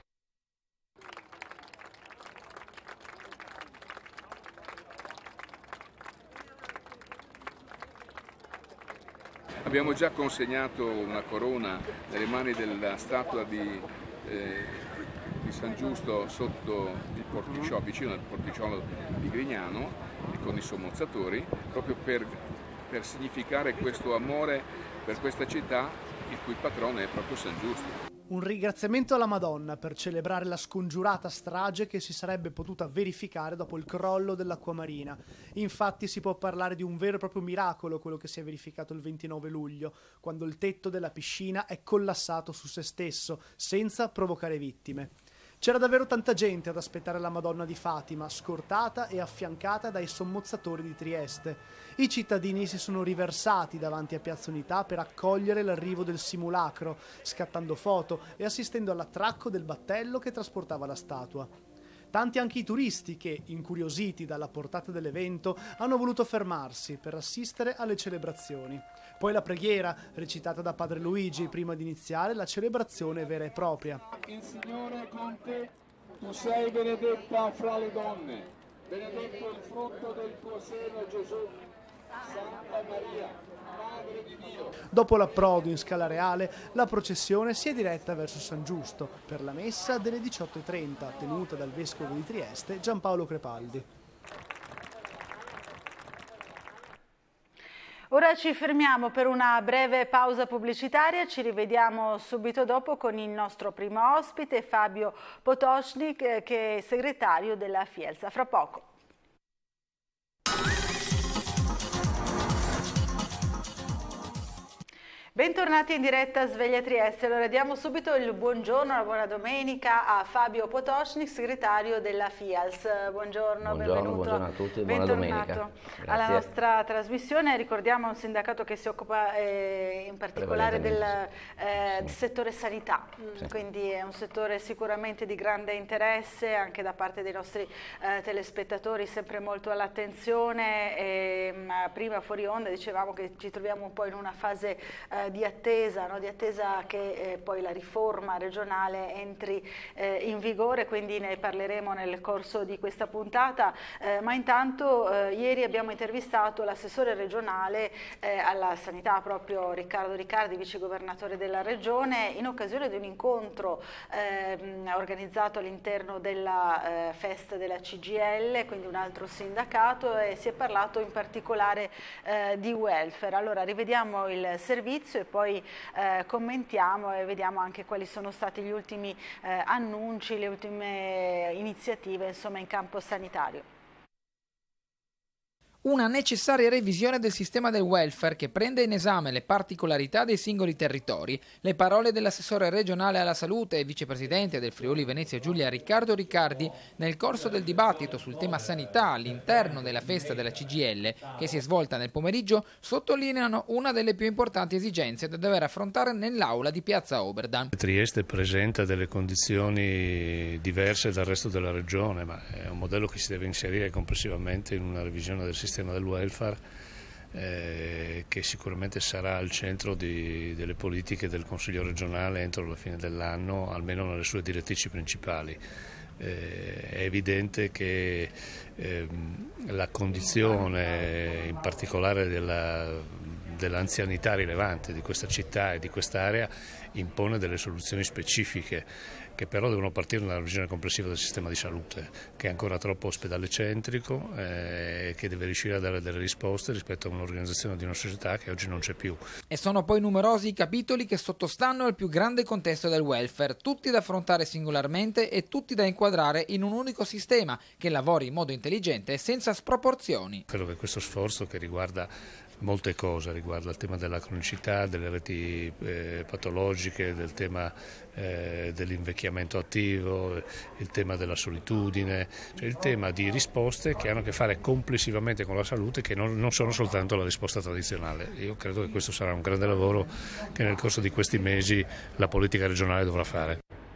Abbiamo già consegnato una corona nelle mani della statua di eh, di San Giusto sotto il porticciolo, vicino al porticciolo di Grignano e con i sommozzatori, proprio per, per significare questo amore per questa città il cui patrono è proprio San Giusto. Un ringraziamento alla Madonna per celebrare la scongiurata strage che si sarebbe potuta verificare dopo il crollo dell'acquamarina. Infatti si può parlare di un vero e proprio miracolo quello che si è verificato il ventinove luglio, quando il tetto della piscina è collassato su se stesso, senza provocare vittime. C'era davvero tanta gente ad aspettare la Madonna di Fatima, scortata e affiancata dai sommozzatori di Trieste. I cittadini si sono riversati davanti a Piazza Unità per accogliere l'arrivo del simulacro, scattando foto e assistendo all'attracco del battello che trasportava la statua. Tanti anche i turisti che, incuriositi dalla portata dell'evento, hanno voluto fermarsi per assistere alle celebrazioni. Poi la preghiera, recitata da Padre Luigi, prima di iniziare la celebrazione vera e propria. Il Signore è con te, tu sei benedetta fra le donne, benedetto il frutto del tuo seno Gesù. Santa Maria, Madre di Dio. Dopo l'approdo in Scala Reale, la processione si è diretta verso San Giusto per la messa delle diciotto e trenta, tenuta dal vescovo di Trieste Giampaolo Crepaldi. Ora ci fermiamo per una breve pausa pubblicitaria, ci rivediamo subito dopo con il nostro primo ospite Fabio Potočnik, che è segretario della FIELS. A fra poco. Bentornati in diretta a Sveglia Trieste. Allora diamo subito il buongiorno, la buona domenica a Fabio Potočnik, segretario della FIALS. Buongiorno, buongiorno benvenuto. Buongiorno a tutti, buona domenica. Alla nostra trasmissione. Ricordiamo un sindacato che si occupa eh, in particolare del eh, sì. settore sanità, sì. Quindi è un settore sicuramente di grande interesse anche da parte dei nostri eh, telespettatori, sempre molto all'attenzione. E, prima fuori onda dicevamo che ci troviamo un po' in una fase eh, di attesa, no? di attesa che eh, poi la riforma regionale entri eh, in vigore, quindi ne parleremo nel corso di questa puntata, eh, ma intanto eh, ieri abbiamo intervistato l'assessore regionale eh, alla sanità, proprio Riccardo Riccardi, vicegovernatore della regione, in occasione di un incontro eh, organizzato all'interno della eh, festa della C G I L, quindi un altro sindacato, e si è parlato in particolare eh, di welfare. Allora rivediamo il servizio servizio e poi eh, commentiamo e vediamo anche quali sono stati gli ultimi eh, annunci, le ultime iniziative insomma in campo sanitario. Una necessaria revisione del sistema del welfare che prende in esame le particolarità dei singoli territori. Le parole dell'assessore regionale alla salute e vicepresidente del Friuli Venezia Giulia Riccardo Riccardi nel corso del dibattito sul tema sanità all'interno della festa della C G I L che si è svolta nel pomeriggio sottolineano una delle più importanti esigenze da dover affrontare nell'aula di Piazza Oberdan. Trieste presenta delle condizioni diverse dal resto della regione, ma è un modello che si deve inserire complessivamente in una revisione del sistema del welfare eh, che sicuramente sarà al centro di, delle politiche del Consiglio regionale entro la fine dell'anno, almeno nelle sue direttrici principali. Eh, è evidente che eh, la condizione in particolare della, dell'anzianità rilevante di questa città e di quest'area impone delle soluzioni specifiche che però devono partire dalla visione complessiva del sistema di salute, che è ancora troppo ospedale centrico e eh, che deve riuscire a dare delle risposte rispetto a un'organizzazione di una società che oggi non c'è più. E sono poi numerosi i capitoli che sottostanno al più grande contesto del welfare, tutti da affrontare singolarmente e tutti da inquadrare in un unico sistema che lavori in modo intelligente e senza sproporzioni. Credo che questo sforzo che riguarda molte cose, riguarda il tema della cronicità, delle reti eh, patologiche, del tema eh, dell'invecchiamento attivo, il tema della solitudine, cioè il tema di risposte che hanno a che fare complessivamente con la salute, che non, non sono soltanto la risposta tradizionale. Io credo che questo sarà un grande lavoro che nel corso di questi mesi la politica regionale dovrà fare.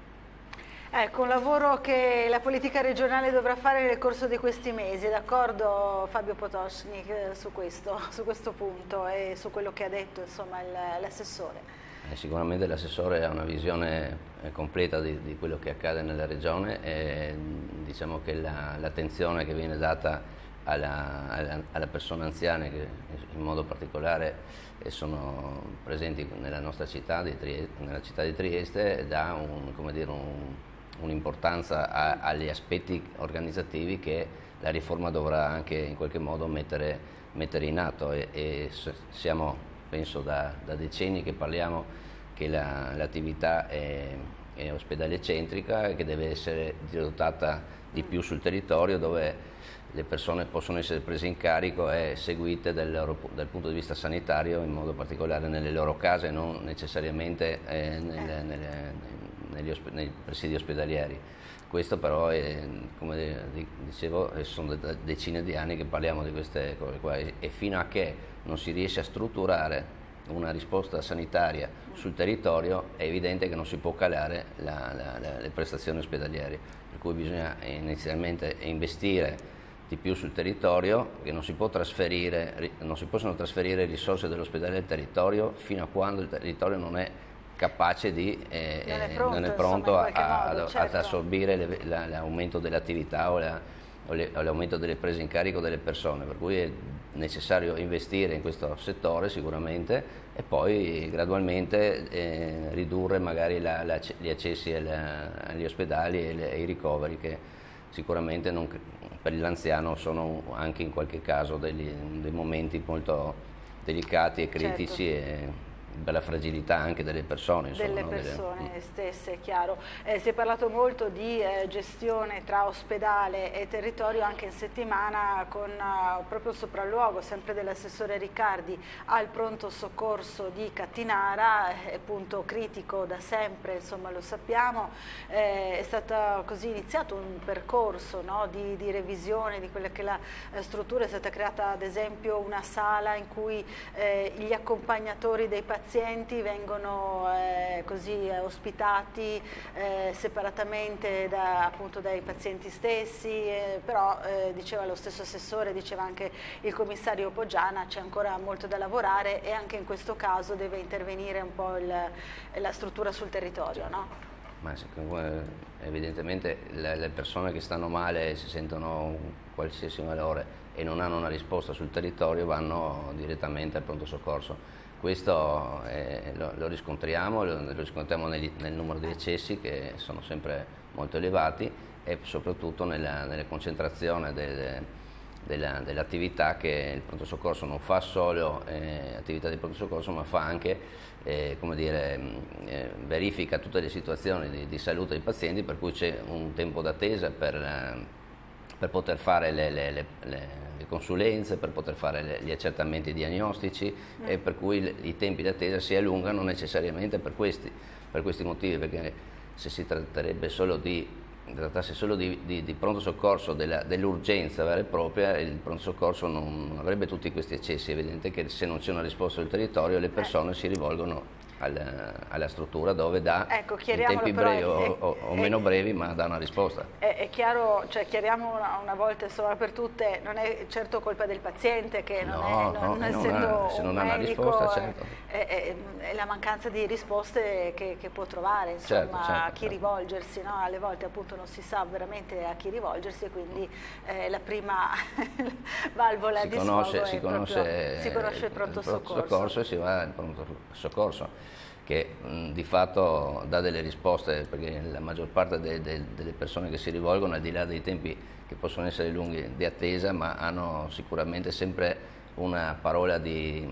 Ecco, un lavoro che la politica regionale dovrà fare nel corso di questi mesi, d'accordo Fabio Potočnik su questo, su questo punto e su quello che ha detto insomma l'assessore? Eh, sicuramente l'assessore ha una visione completa di, di quello che accade nella regione e diciamo che l'attenzione la, che viene data alla, alla, alla persona anziana che in modo particolare sono presenti nella nostra città di Trieste, nella città di Trieste dà un, come dire, un un'importanza agli aspetti organizzativi che la riforma dovrà anche in qualche modo mettere, mettere in atto e, e siamo, penso da, da decenni che parliamo che l'attività la, è, è ospedale centrica e che deve essere dirottata di più sul territorio dove le persone possono essere prese in carico e seguite dal, loro, dal punto di vista sanitario, in modo particolare nelle loro case, non necessariamente eh, nelle, nelle, negli osp- nei presidi ospedalieri. Questo però, è, come dicevo, sono decine di anni che parliamo di queste cose qua e, e fino a che non si riesce a strutturare una risposta sanitaria sul territorio è evidente che non si può calare la, la, la, le prestazioni ospedaliere, per cui bisogna inizialmente investire di più sul territorio, che non si può trasferire, non si possono trasferire risorse dell'ospedale al territorio fino a quando il territorio non è capace di eh, non è pronto, non è pronto insomma, a, modo, a, certo. ad assorbire l'aumento dell'attività o l'aumento delle prese in carico delle persone, per cui è necessario investire in questo settore sicuramente e poi gradualmente eh, ridurre magari la, la, gli accessi alla, agli ospedali e, le, e i ricoveri che sicuramente non, per l'anziano sono anche in qualche caso degli, dei momenti molto delicati e critici. Certo. E, per la fragilità anche delle persone. Insomma, delle no? persone delle... stesse, è chiaro. Eh, si è parlato molto di eh, gestione tra ospedale e territorio anche in settimana con uh, proprio il sopralluogo sempre dell'assessore Riccardi al pronto soccorso di Cattinara, è punto critico da sempre, insomma lo sappiamo. Eh, è stato così iniziato un percorso, no, di, di revisione di quella che è la eh, struttura, è stata creata ad esempio una sala in cui eh, gli accompagnatori dei pazienti pazienti vengono eh, così eh, ospitati eh, separatamente da, appunto dai pazienti stessi, eh, però eh, diceva lo stesso assessore, diceva anche il commissario Poggiana, c'è ancora molto da lavorare e anche in questo caso deve intervenire un po' il, la struttura sul territorio, no? Ma evidentemente le, le persone che stanno male e si sentono qualsiasi malore e non hanno una risposta sul territorio vanno direttamente al pronto soccorso. Questo eh, lo, lo riscontriamo, lo, lo riscontriamo nel, nel numero di decessi che sono sempre molto elevati e soprattutto nella, nella concentrazione del, della, dell'attività che il pronto soccorso non fa solo eh, attività di pronto soccorso, ma fa anche eh, come dire, eh, verifica tutte le situazioni di, di salute dei pazienti, per cui c'è un tempo d'attesa per, eh, per poter fare le, le, le, le, le consulenze, per poter fare le, gli accertamenti diagnostici mm. e per cui le, i tempi d'attesa si allungano necessariamente per questi, per questi motivi, perché se si tratterebbe solo di trattasse solo di, di, di pronto soccorso dell'urgenza vera e propria, il pronto soccorso non, non avrebbe tutti questi eccessi. È evidente che se non c'è una risposta del territorio le persone eh. si rivolgono alla, alla struttura dove dà ecco, in tempi brevi però, o, o, o meno brevi, ma dà una risposta. È, è chiaro, cioè chiariamo una, una volta insomma per tutte, non è certo colpa del paziente che non no, è, no, non, non essendo ha, se non un ha una medico, risposta, certo. è, è, è la mancanza di risposte che, che può trovare, insomma, certo, certo, a chi certo. rivolgersi, no? Alle volte appunto non si sa veramente a chi rivolgersi e quindi eh, la prima valvola si di conosce, sfogo si è conosce, proprio, si conosce il pronto, il pronto soccorso. soccorso e si va al pronto soccorso, che mh, di fatto dà delle risposte, perché la maggior parte de, de, delle persone che si rivolgono, al di là dei tempi che possono essere lunghi di attesa, ma hanno sicuramente sempre una parola di,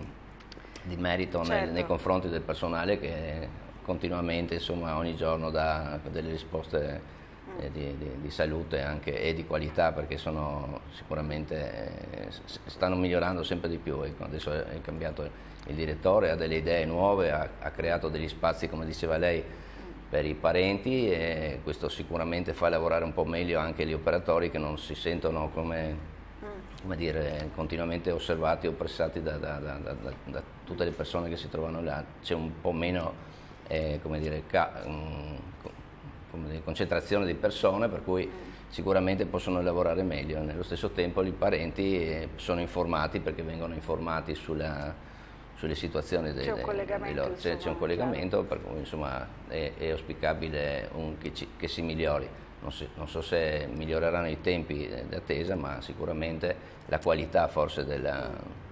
di merito certo. nel, nei confronti del personale che continuamente, insomma, ogni giorno dà delle risposte eh, di, di, di salute anche, e di qualità, perché sono sicuramente eh, stanno migliorando sempre di più. Ecco, adesso è cambiato il direttore, ha delle idee nuove, ha, ha creato degli spazi, come diceva lei, per i parenti, e questo sicuramente fa lavorare un po' meglio anche gli operatori, che non si sentono come, come dire, continuamente osservati o pressati da, da, da, da, da tutte le persone che si trovano là. C'è un po' meno eh, come dire, ca, um, come dire, concentrazione di persone, per cui sicuramente possono lavorare meglio. Nello stesso tempo i parenti eh, sono informati, perché vengono informati sulla sulle situazioni dei, c'è un collegamento, dei, c'è, c'è un collegamento per cui insomma è, è auspicabile un, che, ci, che si migliori. Non, si, non so se miglioreranno i tempi d'attesa, ma sicuramente la qualità forse della,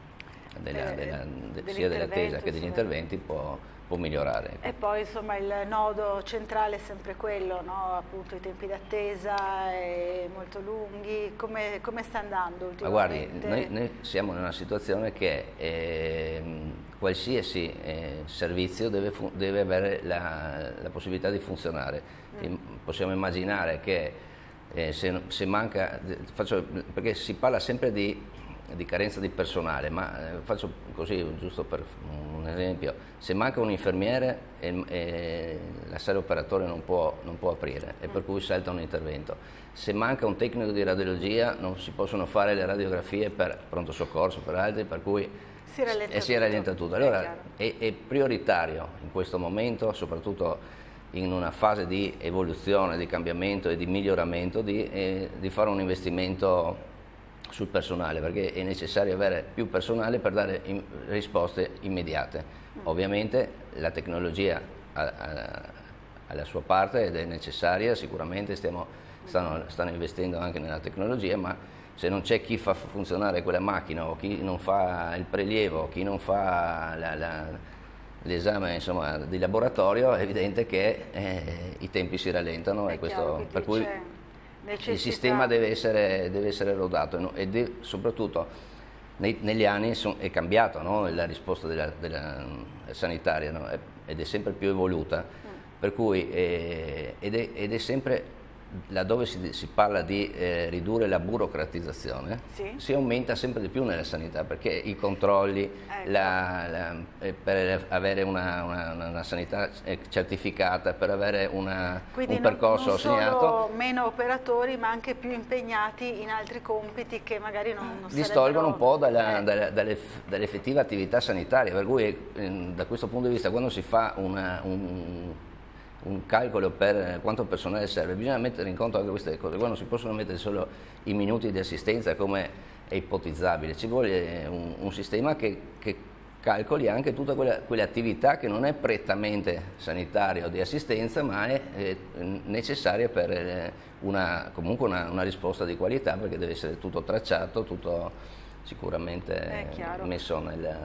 della, eh, della, de, sia dell'attesa che degli interventi può, può migliorare. E poi insomma il nodo centrale è sempre quello, no? Appunto i tempi d'attesa molto lunghi. Come, come sta andando ultimamente? Ma guardi, noi, noi siamo in una situazione che eh, qualsiasi eh, servizio deve, deve avere la, la possibilità di funzionare. Mm. Possiamo immaginare che eh, se, se manca, faccio, perché si parla sempre di di carenza di personale, ma eh, faccio così giusto per un esempio: se manca un infermiere e, e la sala operatoria non può, non può aprire, e per cui salta un intervento. Se manca un tecnico di radiologia non si possono fare le radiografie per pronto soccorso, per altri, per cui si rallenta, e si rallenta tutto. Allora è, è prioritario in questo momento, soprattutto in una fase di evoluzione, di cambiamento e di miglioramento, di, eh, di fare un investimento sul personale, perché è necessario avere più personale per dare in, risposte immediate. Ovviamente la tecnologia ha, ha, ha la sua parte ed è necessaria, sicuramente stiamo, stanno, stanno investendo anche nella tecnologia, ma se non c'è chi fa funzionare quella macchina, o chi non fa il prelievo, chi non fa la, la, l'esame insomma, di laboratorio, è evidente che eh, i tempi si rallentano, e questo, per cui necessità. Il sistema deve essere, deve essere rodato, e deve, soprattutto nei, negli anni son, è cambiato, no? La risposta della, della sanitaria, no? Ed è sempre più evoluta, mm. per cui eh, ed, è, ed è sempre laddove si, si parla di eh, ridurre la burocratizzazione, sì. si aumenta sempre di più nella sanità, perché i controlli, ecco. la, la, eh, per avere una, una, una sanità certificata, per avere una, un percorso assegnato. Quindi non solo meno operatori, ma anche più impegnati in altri compiti che magari non, non distolgono un po' dalla, eh. dalla, dalle, dall'effettiva attività sanitaria, per cui eh, da questo punto di vista, quando si fa una, un un calcolo per quanto personale serve, bisogna mettere in conto anche queste cose. Qua non si possono mettere solo i minuti di assistenza come è ipotizzabile, ci vuole un, un sistema che, che calcoli anche tutte quelle, quelle attività che non è prettamente sanitaria o di assistenza, ma è eh, necessaria per una, comunque una, una risposta di qualità, perché deve essere tutto tracciato, tutto sicuramente messo nel,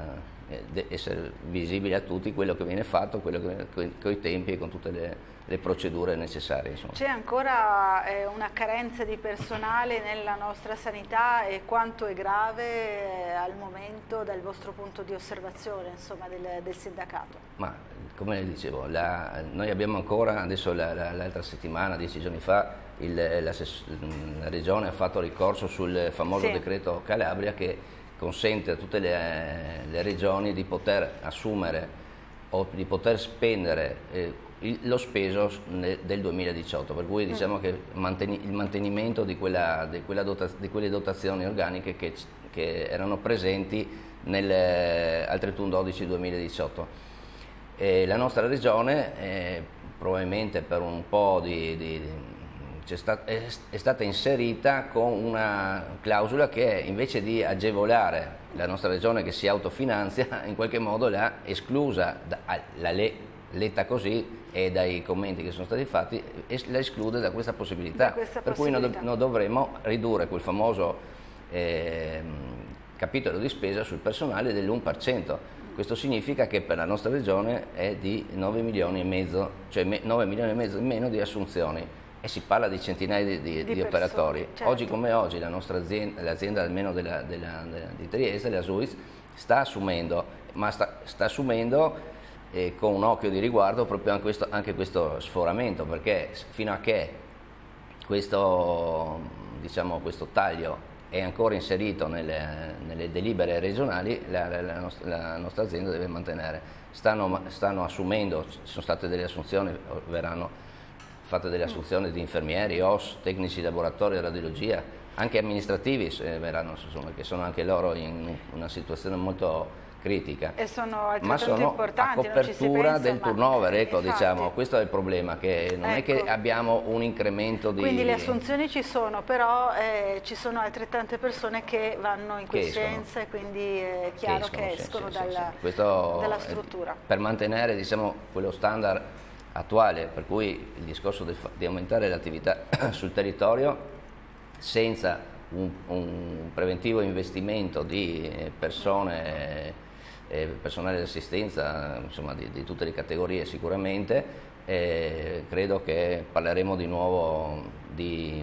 eh, essere visibile a tutti quello che viene fatto, quello che, con, con i tempi e con tutte le, le procedure necessarie. C'è ancora eh, una carenza di personale nella nostra sanità e quanto è grave eh, al momento dal vostro punto di osservazione, insomma, del, del sindacato? Ma come le dicevo, la, noi abbiamo ancora, adesso l'altra la, la, settimana, dieci giorni fa, il, la, la Regione ha fatto ricorso sul famoso sì. decreto Calabria che consente a tutte le, le regioni di poter assumere o di poter spendere eh, il, lo speso ne, del duemiladiciotto, per cui diciamo mm. che manteni, il mantenimento di, quella, di, quella dota, di quelle dotazioni organiche che, che erano presenti nel, al trentuno dicembre duemiladiciotto. E la nostra regione eh, probabilmente per un po' di, di, di Sta, è, è stata inserita con una clausola che invece di agevolare la nostra regione che si autofinanzia, in qualche modo l'ha esclusa, da, la le, letta così e dai commenti che sono stati fatti, la esclude da questa possibilità, da questa per possibilità. cui noi, noi dovremo ridurre quel famoso eh, capitolo di spesa sul personale dell'uno per cento. Questo significa che per la nostra regione è di nove milioni e mezzo, cioè nove milioni e mezzo in meno di assunzioni. E si parla di centinaia di, di, di, di operatori. Certo. Oggi come oggi la nostra azienda, l'azienda almeno della, della, della, di Trieste, la S U I S, sta assumendo, ma sta, sta assumendo eh, con un occhio di riguardo proprio anche questo, anche questo sforamento, perché fino a che questo, diciamo, questo taglio è ancora inserito nelle, nelle delibere regionali, la, la, la, nostra, la nostra azienda deve mantenere. Stanno, stanno assumendo, ci sono state delle assunzioni, verranno fatte delle assunzioni di infermieri, O S, tecnici di laboratorio, radiologia, anche amministrativi eh, verranno, insomma, che sono anche loro in una situazione molto critica. E sono altrettanto ma sono importanti, a copertura pensa, del turnover, ma, ecco, infatti. diciamo, questo è il problema, che non ecco. è che abbiamo un incremento di... Quindi le assunzioni ci sono, però eh, ci sono altrettante persone che vanno in quiescenza e quindi è chiaro che escono, che escono sì, dalla, sì, sì. dalla struttura. Per mantenere, diciamo, quello standard attuale, per cui il discorso di, di aumentare l'attività sul territorio senza un, un preventivo investimento di persone, eh, personale di assistenza, insomma di, di tutte le categorie sicuramente, eh, credo che parleremo di nuovo di,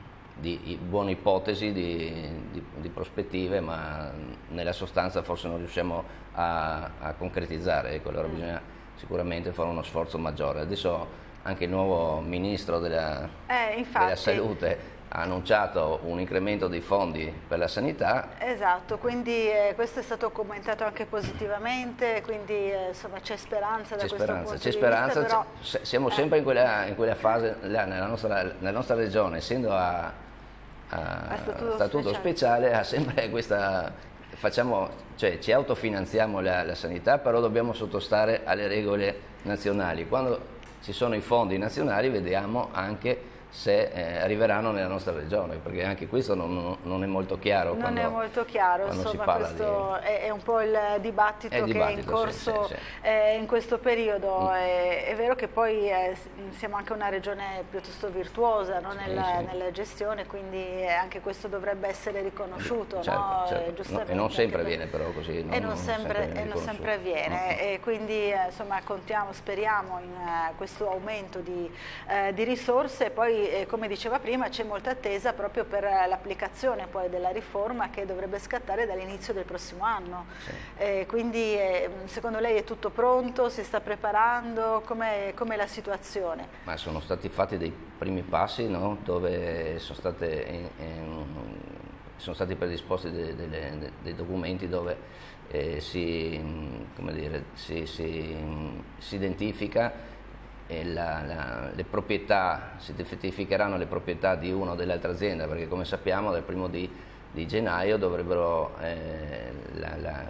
di buone ipotesi, di, di, di prospettive, ma nella sostanza forse non riusciamo a, a concretizzare, ecco, allora bisogna sicuramente fare uno sforzo maggiore. Adesso anche il nuovo ministro della, eh, della salute ha annunciato un incremento dei fondi per la sanità. Esatto, quindi eh, questo è stato commentato anche positivamente, quindi eh, insomma c'è speranza da questo speranza, punto c'è di speranza, vista. Però, siamo eh. sempre in quella, in quella fase, là, nella, nostra, nella nostra regione, essendo a, a, a statuto, statuto speciale. speciale, ha sempre questa... Facciamo, cioè, ci autofinanziamo la, la sanità, però dobbiamo sottostare alle regole nazionali. Quando ci sono i fondi nazionali vediamo anche se eh, arriveranno nella nostra regione, perché anche questo non, non è molto chiaro. Non quando, è molto chiaro, insomma, questo di... è, è un po' il dibattito, il dibattito che è in corso sì, sì, sì. Eh, in questo periodo. Mm. È, è vero che poi eh, siamo anche una regione piuttosto virtuosa, no? sì, nella, sì. nella gestione, quindi anche questo dovrebbe essere riconosciuto. Certo, no? certo. No, e non sempre avviene però così. Non, e non, non sempre, sempre, non sempre avviene, mm. e quindi eh, insomma contiamo, speriamo in uh, questo aumento di, uh, di risorse e poi eh, come diceva prima c'è molta attesa proprio per l'applicazione poi della riforma che dovrebbe scattare dall'inizio del prossimo anno. Sì. Eh, quindi eh, secondo lei è tutto pronto? Si sta preparando? Com'è, com'è la situazione? Ma sono stati fatti dei primi passi, no? Dove sono, state, eh, sono stati predisposti dei, dei, dei documenti dove eh, si, come dire, si, si, si identifica La, la, le proprietà, si identificheranno le proprietà di una o dell'altra azienda, perché come sappiamo dal primo di, di gennaio dovrebbero eh, la, la,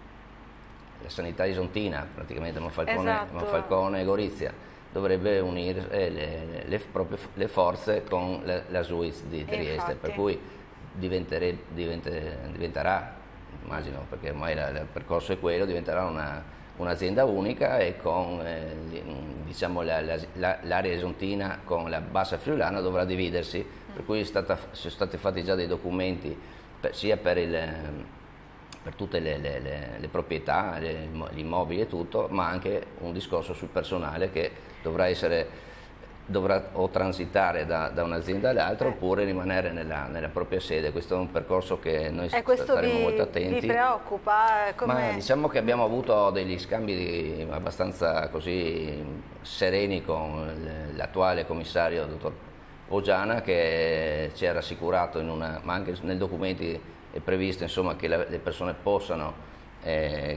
la sanità isontina, praticamente Monfalcone, esatto. Monfalcone e Gorizia, dovrebbe unire eh, le, le, proprie, le forze con la, la S U I S di Trieste, per cui diventere, diventer, diventerà, immagino, perché ormai la, il percorso è quello, diventerà una un'azienda unica e con eh, diciamo, l'area la, la, isontina con la bassa friulana dovrà dividersi, mm. per cui è stata, sono stati fatti già dei documenti per, sia per il, per tutte le, le, le, le proprietà, le, gli immobili e tutto, ma anche un discorso sul personale che dovrà essere dovrà o transitare da, da un'azienda all'altra, eh. oppure rimanere nella, nella propria sede. Questo è un percorso che noi eh, staremo vi, molto attenti. Vi preoccupa? Come... Ma diciamo che abbiamo avuto degli scambi di, abbastanza così sereni con l'attuale commissario, dottor Poggiana, che ci ha rassicurato, in una, ma anche nei documenti è previsto, insomma, che la, le persone possano eh,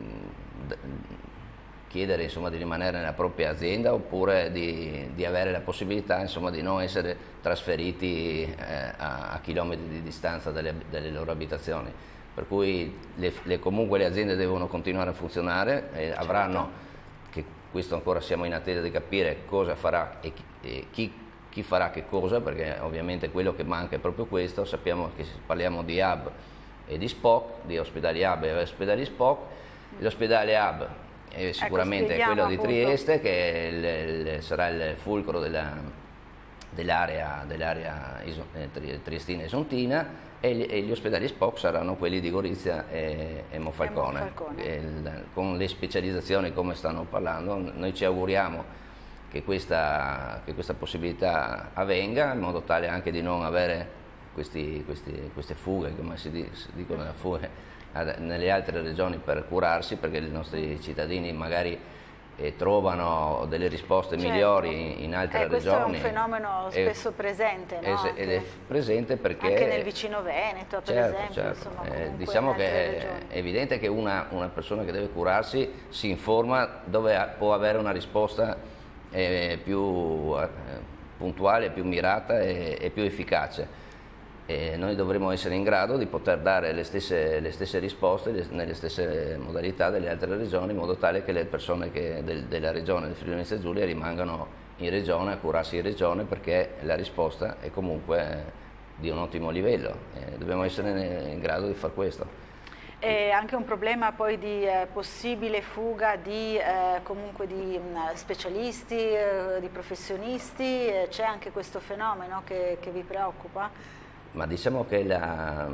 chiedere, insomma, di rimanere nella propria azienda, oppure di, di avere la possibilità, insomma, di non essere trasferiti eh, a, a chilometri di distanza dalle, dalle loro abitazioni. Per cui le, le, comunque le aziende devono continuare a funzionare, e certo. avranno, che questo ancora siamo in attesa di capire cosa farà e chi, e chi, chi farà che cosa, perché ovviamente quello che manca è proprio questo. Sappiamo che parliamo di hub e di spoke, di ospedali hub e ospedali spoke. L'ospedale hub è sicuramente ecco, quello di Trieste, che il, il, sarà il fulcro dell'area dell dell'area eh, triestina e sontina, e gli, e gli ospedali spoke saranno quelli di Gorizia e, e Monfalcone. E Monfalcone. E il, con le specializzazioni come stanno parlando, noi ci auguriamo che questa, che questa possibilità avvenga, in modo tale anche di non avere questi, questi, queste fughe, come si, di, si dicono, fughe nelle altre regioni per curarsi, perché i nostri cittadini magari eh, trovano delle risposte certo. migliori in altre eh, questo regioni. Questo è un fenomeno spesso è, presente, no? È, ed è presente perché... Anche nel vicino Veneto, per certo, esempio. Certo. Insomma, eh, diciamo che è, è evidente che una, una persona che deve curarsi si informa dove ha, può avere una risposta eh, più eh, puntuale, più mirata e, e più efficace. E noi dovremo essere in grado di poter dare le stesse, le stesse risposte le, nelle stesse modalità delle altre regioni, in modo tale che le persone che del, della regione del Friuli Venezia Giulia rimangano in regione, a curarsi in regione, perché la risposta è comunque di un ottimo livello e dobbiamo essere in grado di far questo. E anche un problema poi di eh, possibile fuga di, eh, comunque di mh, specialisti, eh, di professionisti, eh, c'è anche questo fenomeno che, che vi preoccupa? Ma diciamo che, la,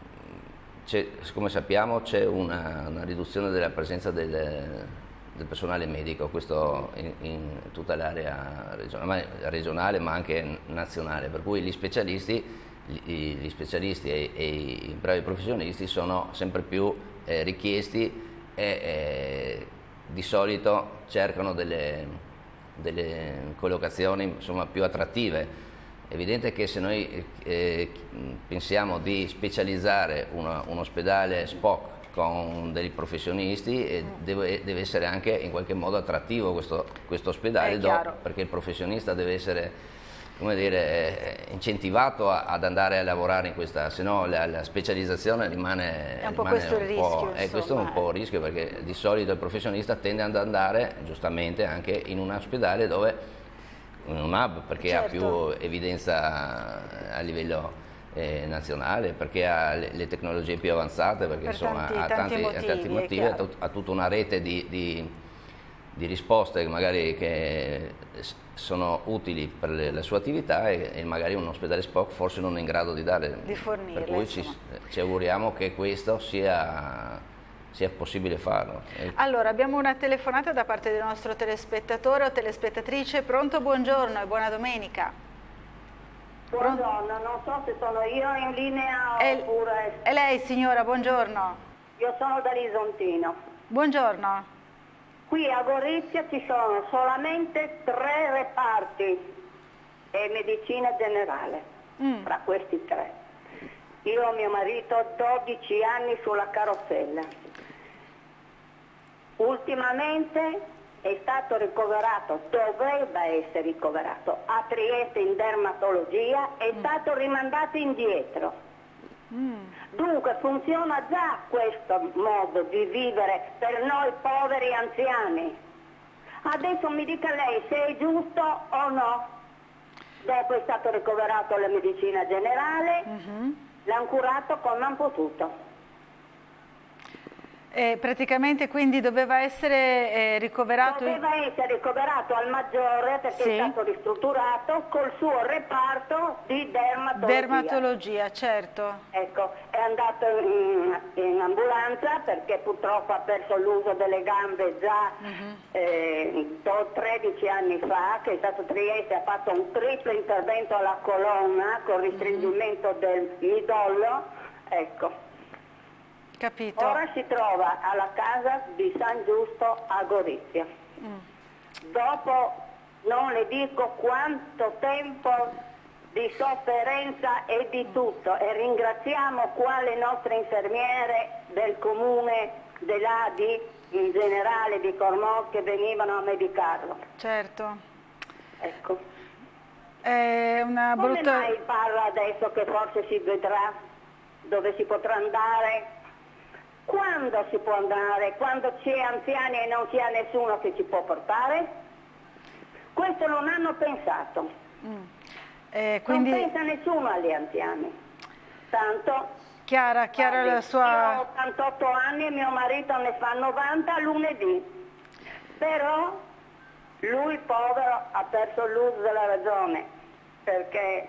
come sappiamo, c'è una, una riduzione della presenza del, del personale medico, questo in, in tutta l'area regionale, regionale ma anche nazionale, per cui gli specialisti, gli, gli specialisti e, e i bravi professionisti sono sempre più eh, richiesti e eh, di solito cercano delle, delle collocazioni, insomma, più attrattive. È evidente che se noi eh, pensiamo di specializzare uno, un ospedale spoke con dei professionisti, eh, deve, deve essere anche in qualche modo attrattivo questo, questo ospedale, do, perché il professionista deve essere, come dire, incentivato a, ad andare a lavorare in questa, se no la, la specializzazione rimane, è un po' rimane questo un il rischio, eh, questo è un po' il rischio, perché di solito il professionista tende ad andare giustamente anche in un ospedale dove un hub, perché certo. ha più evidenza a livello eh, nazionale, perché ha le, le tecnologie più avanzate, perché per insomma tanti, ha tanti, tanti motivi, tanti motivi ha, ha tutta una rete di, di, di risposte che magari che sono utili per le, la sua attività, e, e magari un ospedale spoke forse non è in grado di dare, di fornirle, per cui ci, ci auguriamo che questo sia sia possibile farlo. Allora, abbiamo una telefonata da parte del nostro telespettatore o telespettatrice. Pronto, buongiorno e buona domenica. Buongiorno, non so se sono io in linea è, oppure... È lei, signora, buongiorno. Io sono da Lisontino. Buongiorno. Qui a Gorizia ci sono solamente tre reparti e medicina generale, mm. fra questi tre. Io e mio marito dodici anni sulla carrozzella. Ultimamente è stato ricoverato, dovrebbe essere ricoverato a Trieste in dermatologia, è mm. stato rimandato indietro. Mm. Dunque funziona già questo modo di vivere per noi poveri anziani. Adesso mi dica lei se è giusto o no. Dopo è stato ricoverato alla medicina generale, mm-hmm. l'hanno curato come hanno potuto. E praticamente quindi doveva essere eh, ricoverato... Doveva essere ricoverato al Maggiore perché sì. è stato ristrutturato col suo reparto di dermatologia. Dermatologia, certo. Ecco, è andato in, in ambulanza perché purtroppo ha perso l'uso delle gambe già uh-huh. eh, tredici anni fa, che è stato Trieste, ha fatto un triplo intervento alla colonna con restringimento uh-huh. del midollo, ecco. Capito. Ora si trova alla casa di San Giusto a Gorizia. Mm. Dopo non le dico quanto tempo di sofferenza e di tutto, e ringraziamo qua le nostre infermiere del comune, dell'A D I, in generale di Cormò, che venivano a medicarlo. Certo. Ecco. È una brutta... Come mai parla adesso che forse si vedrà dove si potrà andare? Quando si può andare? Quando si è anziani e non si ha nessuno che ci può portare? Questo non hanno pensato. Mm. Eh, quindi... Non pensa nessuno agli anziani. Tanto... Chiara, Chiara guardi, la sua... Io ho ottantotto anni e mio marito ne fa novanta lunedì. Però lui, povero, ha perso l'uso della ragione. Perché...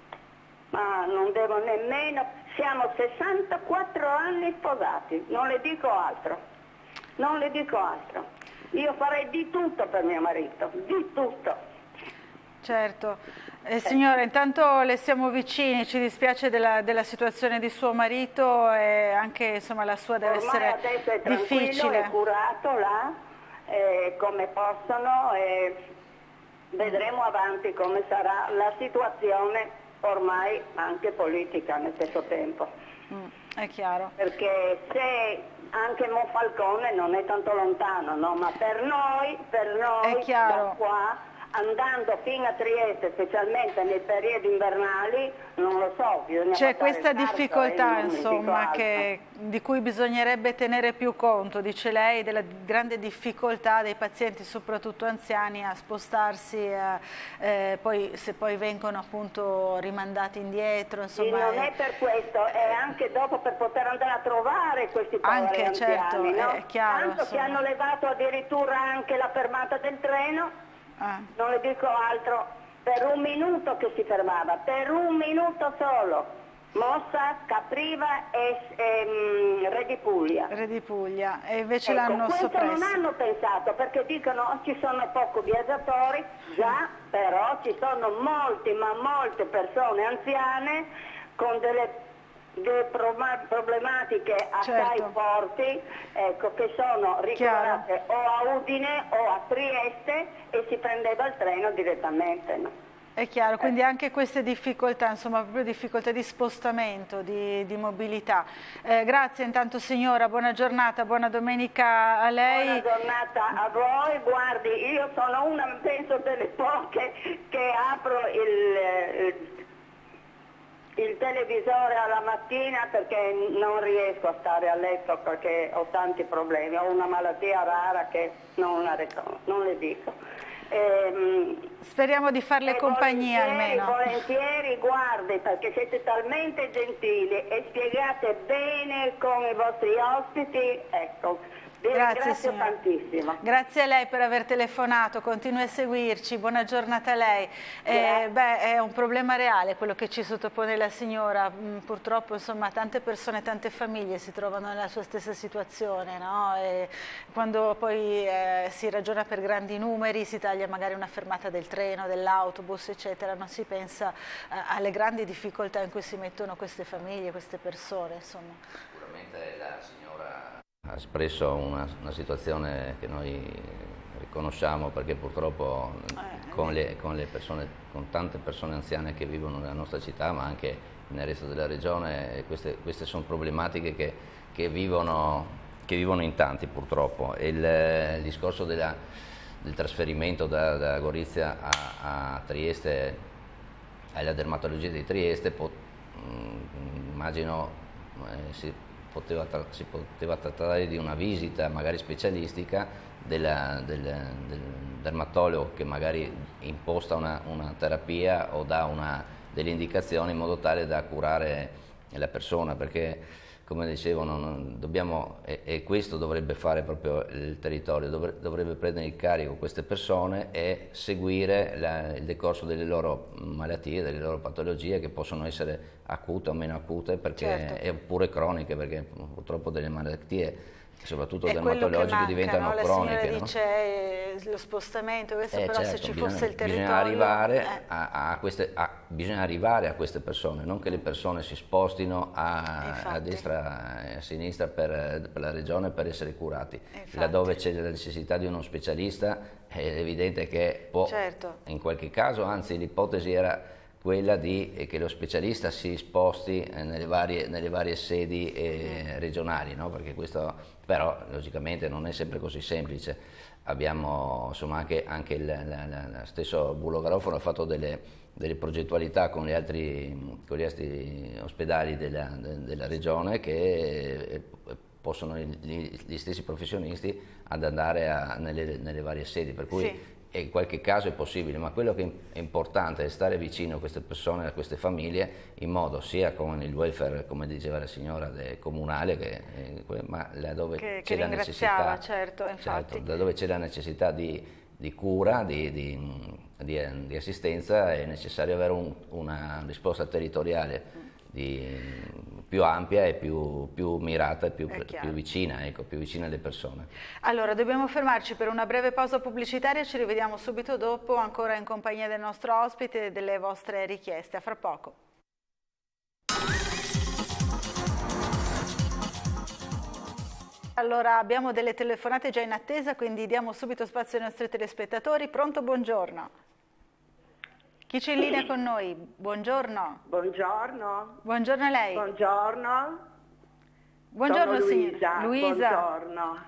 Ma non devo nemmeno... Siamo sessantaquattro anni sposati, non le dico altro, non le dico altro. Io farei di tutto per mio marito, di tutto. Certo. Eh, signora, intanto le siamo vicini, ci dispiace della, della situazione di suo marito e anche insomma la sua deve Ormai essere adesso è difficile. È curato là, eh, come possono, e vedremo avanti come sarà la situazione. Ormai anche politica nel stesso tempo. Mm, è chiaro. Perché se anche Monfalcone non è tanto lontano, no? Ma per noi, per noi è chiaro. Da qua, andando fino a Trieste, specialmente nei periodi invernali, non lo so, bisogna c'è questa carta, difficoltà eh, insomma che, di cui bisognerebbe tenere più conto, dice lei, della grande difficoltà dei pazienti, soprattutto anziani, a spostarsi, a, eh, poi, se poi vengono appunto rimandati indietro. Insomma, sì, non è per questo, è anche dopo per poter andare a trovare questi poveri anche, anziani, certo, no? è chiaro, tanto insomma. che hanno levato addirittura anche la fermata del treno. Ah. Non le dico altro, per un minuto che si fermava, per un minuto solo, Mossa, Capriva e, e um, Re di Puglia. Re di Puglia, e invece ecco, l'hanno questo soppresso. Non hanno pensato, perché dicono oh, ci sono pochi viaggiatori, già, però ci sono molti, ma molte persone anziane con delle delle problematiche assai certo. forti, ecco, che sono ricoverate o a Udine o a Trieste e si prendeva il treno direttamente. No? È chiaro, quindi anche queste difficoltà, insomma, proprio difficoltà di spostamento, di, di mobilità. Eh, grazie intanto signora, buona giornata, buona domenica a lei. Buona giornata a voi, guardi, io sono una, penso, delle poche che apro il... il il televisore alla mattina perché non riesco a stare a letto perché ho tanti problemi, ho una malattia rara che non, la, non le dico. Ehm, Speriamo di farle compagnia almeno. Volentieri, guardi, perché siete talmente gentili e spiegate bene con i vostri ospiti, ecco. Vi Grazie, ringrazio tantissimo. Grazie a lei per aver telefonato, continui a seguirci, buona giornata a lei. Eh, beh, è un problema reale quello che ci sottopone la signora, mm, purtroppo insomma tante persone, tante famiglie si trovano nella sua stessa situazione, no? E quando poi eh, si ragiona per grandi numeri, si taglia magari una fermata del treno, dell'autobus eccetera, non si pensa eh, alle grandi difficoltà in cui si mettono queste famiglie, queste persone. Insomma. Sicuramente la signora ha espresso una, una situazione che noi riconosciamo perché purtroppo con, le, con, le persone, con tante persone anziane che vivono nella nostra città ma anche nel resto della regione queste, queste sono problematiche che, che, vivono, che vivono in tanti purtroppo. Il, il discorso della, del trasferimento da, da Gorizia a, a Trieste, alla dermatologia di Trieste, po, mh, immagino eh, si Poteva, si poteva trattare di una visita magari specialistica della, del, del dermatologo che magari imposta una, una terapia o dà una, delle indicazioni in modo tale da curare la persona, perché come dicevo, non, dobbiamo, e, e questo dovrebbe fare proprio il territorio, dovre, dovrebbe prendere in carico queste persone e seguire la, il decorso delle loro malattie, delle loro patologie, che possono essere acute o meno acute, perché, certo. Oppure croniche, perché purtroppo delle malattie, soprattutto dermatologiche, diventano no? La croniche. La no? dice eh, lo spostamento, questo, eh, però certo, se ci bisogna, fosse il territorio... Bisogna arrivare, eh. a, a queste, a, bisogna arrivare a queste persone, non che le persone si spostino a, a destra e a sinistra per, per la regione per essere curati. Infatti. Laddove c'è la necessità di uno specialista è evidente che può, certo. in qualche caso, anzi l'ipotesi era quella di eh, che lo specialista si sposti eh, nelle, varie, nelle varie sedi eh, regionali, no? Perché questo però logicamente non è sempre così semplice. Abbiamo insomma anche, anche il la, la, la stesso Bullo Garofalo ha fatto delle, delle progettualità con gli altri, con gli altri ospedali della, de, della regione che eh, possono gli, gli stessi professionisti ad andare a, nelle, nelle varie sedi, per cui sì. E in qualche caso è possibile, ma quello che è importante è stare vicino a queste persone, a queste famiglie, in modo sia con il welfare, come diceva la signora, de, comunale, che, eh, ma laddove c'è la necessità, certo, infatti. Certo, laddove c'è la necessità di, di cura, di, di, di, di assistenza, è necessario avere un, una risposta territoriale di, più ampia e più, più mirata e più, più vicina, ecco, più vicina alle persone. Allora, dobbiamo fermarci per una breve pausa pubblicitaria, ci rivediamo subito dopo, ancora in compagnia del nostro ospite e delle vostre richieste. A fra poco. Allora, abbiamo delle telefonate già in attesa, quindi diamo subito spazio ai nostri telespettatori. Pronto, buongiorno. Chi c'è in linea con noi? Buongiorno. Buongiorno. Buongiorno a lei. Buongiorno. Buongiorno Sono signora. Luisa. Luisa. Buongiorno.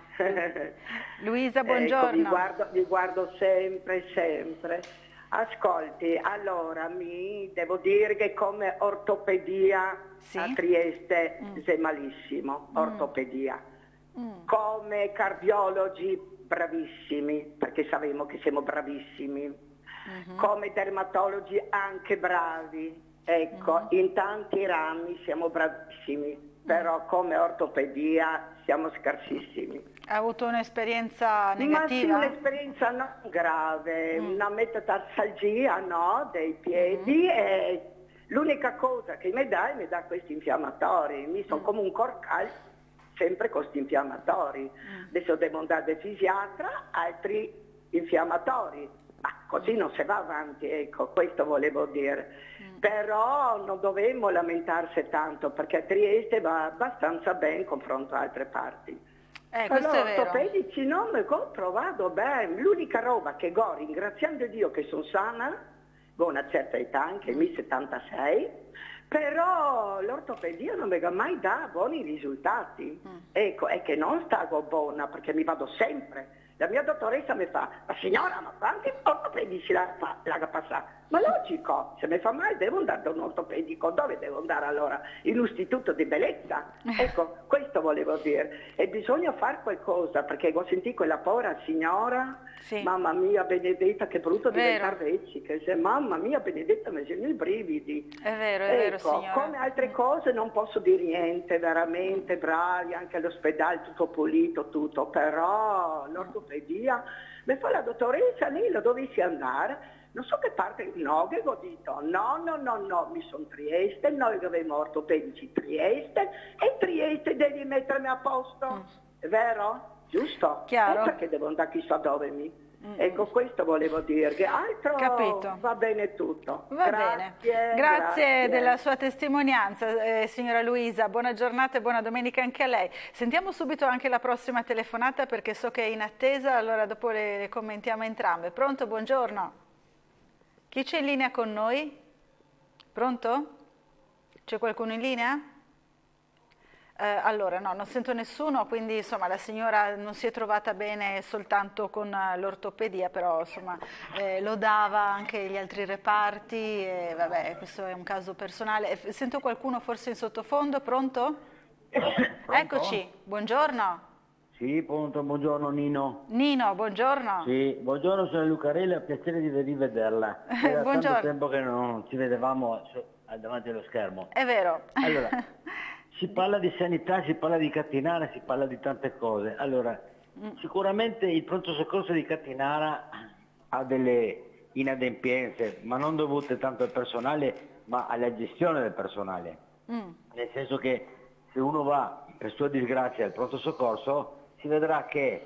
Luisa, buongiorno. Ecco, vi guardo, vi guardo sempre, sempre. Ascolti, allora mi devo dire che come ortopedia sì? a Trieste mm. sei malissimo, mm. ortopedia. Mm. Come cardiologi bravissimi, perché sappiamo che siamo bravissimi. Uh-huh. Come dermatologi anche bravi, ecco, uh-huh. in tanti rami siamo bravissimi, però uh-huh. come ortopedia siamo scarsissimi. Ha avuto un'esperienza negativa? Ma sì, un'esperienza non grave, uh-huh. una metatarsalgia no, dei piedi uh-huh. e l'unica cosa che mi dà è mi dà questi infiammatori, mi sono uh-huh. come un corcale sempre con questi infiammatori. Uh-huh. Adesso devo andare dal fisiatra, altri infiammatori. Ma così non si va avanti, ecco, questo volevo dire. Mm. Però non dovremmo lamentarsi tanto, perché a Trieste va abbastanza bene in confronto a altre parti. Eh, questo allora, è vero. ortopedici non mi ho trovato bene. L'unica roba che go, ringraziando Dio che sono sana, ho una certa età, anche mm. mi settantasei, però l'ortopedia non mi ha mai dato buoni risultati. Mm. Ecco, è che non stavo buona, perché mi vado sempre. La mia dottoressa mi fa, ma signora, ma quanti ortopedici la, fa, la passa? Ma logico, se mi fa male devo andare da un ortopedico, dove devo andare allora? In un istituto di bellezza? Ecco, questo volevo dire. E bisogna fare qualcosa, perché ho sentito quella povera signora, sì. mamma mia benedetta, che brutto diventare vecchia, che mamma mia benedetta, mi sono i brividi. È vero, è ecco, vero signora. Come altre cose non posso dire niente, veramente bravi, anche all'ospedale tutto pulito, tutto, però l'ortopedia, mi fa la dottoressa, lei la dovessi andare, non so che parte, no, che ho detto, no, no, no, no, mi sono Trieste, noi avevamo ortopedici Trieste e Trieste devi mettermi a posto, mm. è vero? Giusto? Chiaro. E perché devo andare chissà dove mi... Mm. Ecco, questo volevo dire, che altro Capito. va bene tutto. Va grazie, bene, grazie, grazie della sua testimonianza, eh, signora Luisa, buona giornata e buona domenica anche a lei. Sentiamo subito anche la prossima telefonata perché so che è in attesa, allora dopo le, le commentiamo entrambe. Pronto, buongiorno. Chi c'è in linea con noi? Pronto? C'è qualcuno in linea? Eh, allora no, non sento nessuno, quindi insomma la signora non si è trovata bene soltanto con l'ortopedia, però insomma eh, lodava anche gli altri reparti e vabbè, questo è un caso personale. Sento qualcuno forse in sottofondo, pronto? Pronto? Eccoci, buongiorno. Sì, pronto, buongiorno Nino. Nino, buongiorno. Sì, buongiorno, sono Lucarella, piacere di rivederla. Era tanto tempo che non ci vedevamo davanti allo schermo. È vero. Allora, si parla di sanità, si parla di Cattinara, si parla di tante cose. Allora, mm. sicuramente il pronto soccorso di Cattinara ha delle inadempienze, ma non dovute tanto al personale, ma alla gestione del personale. Mm. Nel senso che se uno va, per sua disgrazia, al pronto soccorso, si vedrà che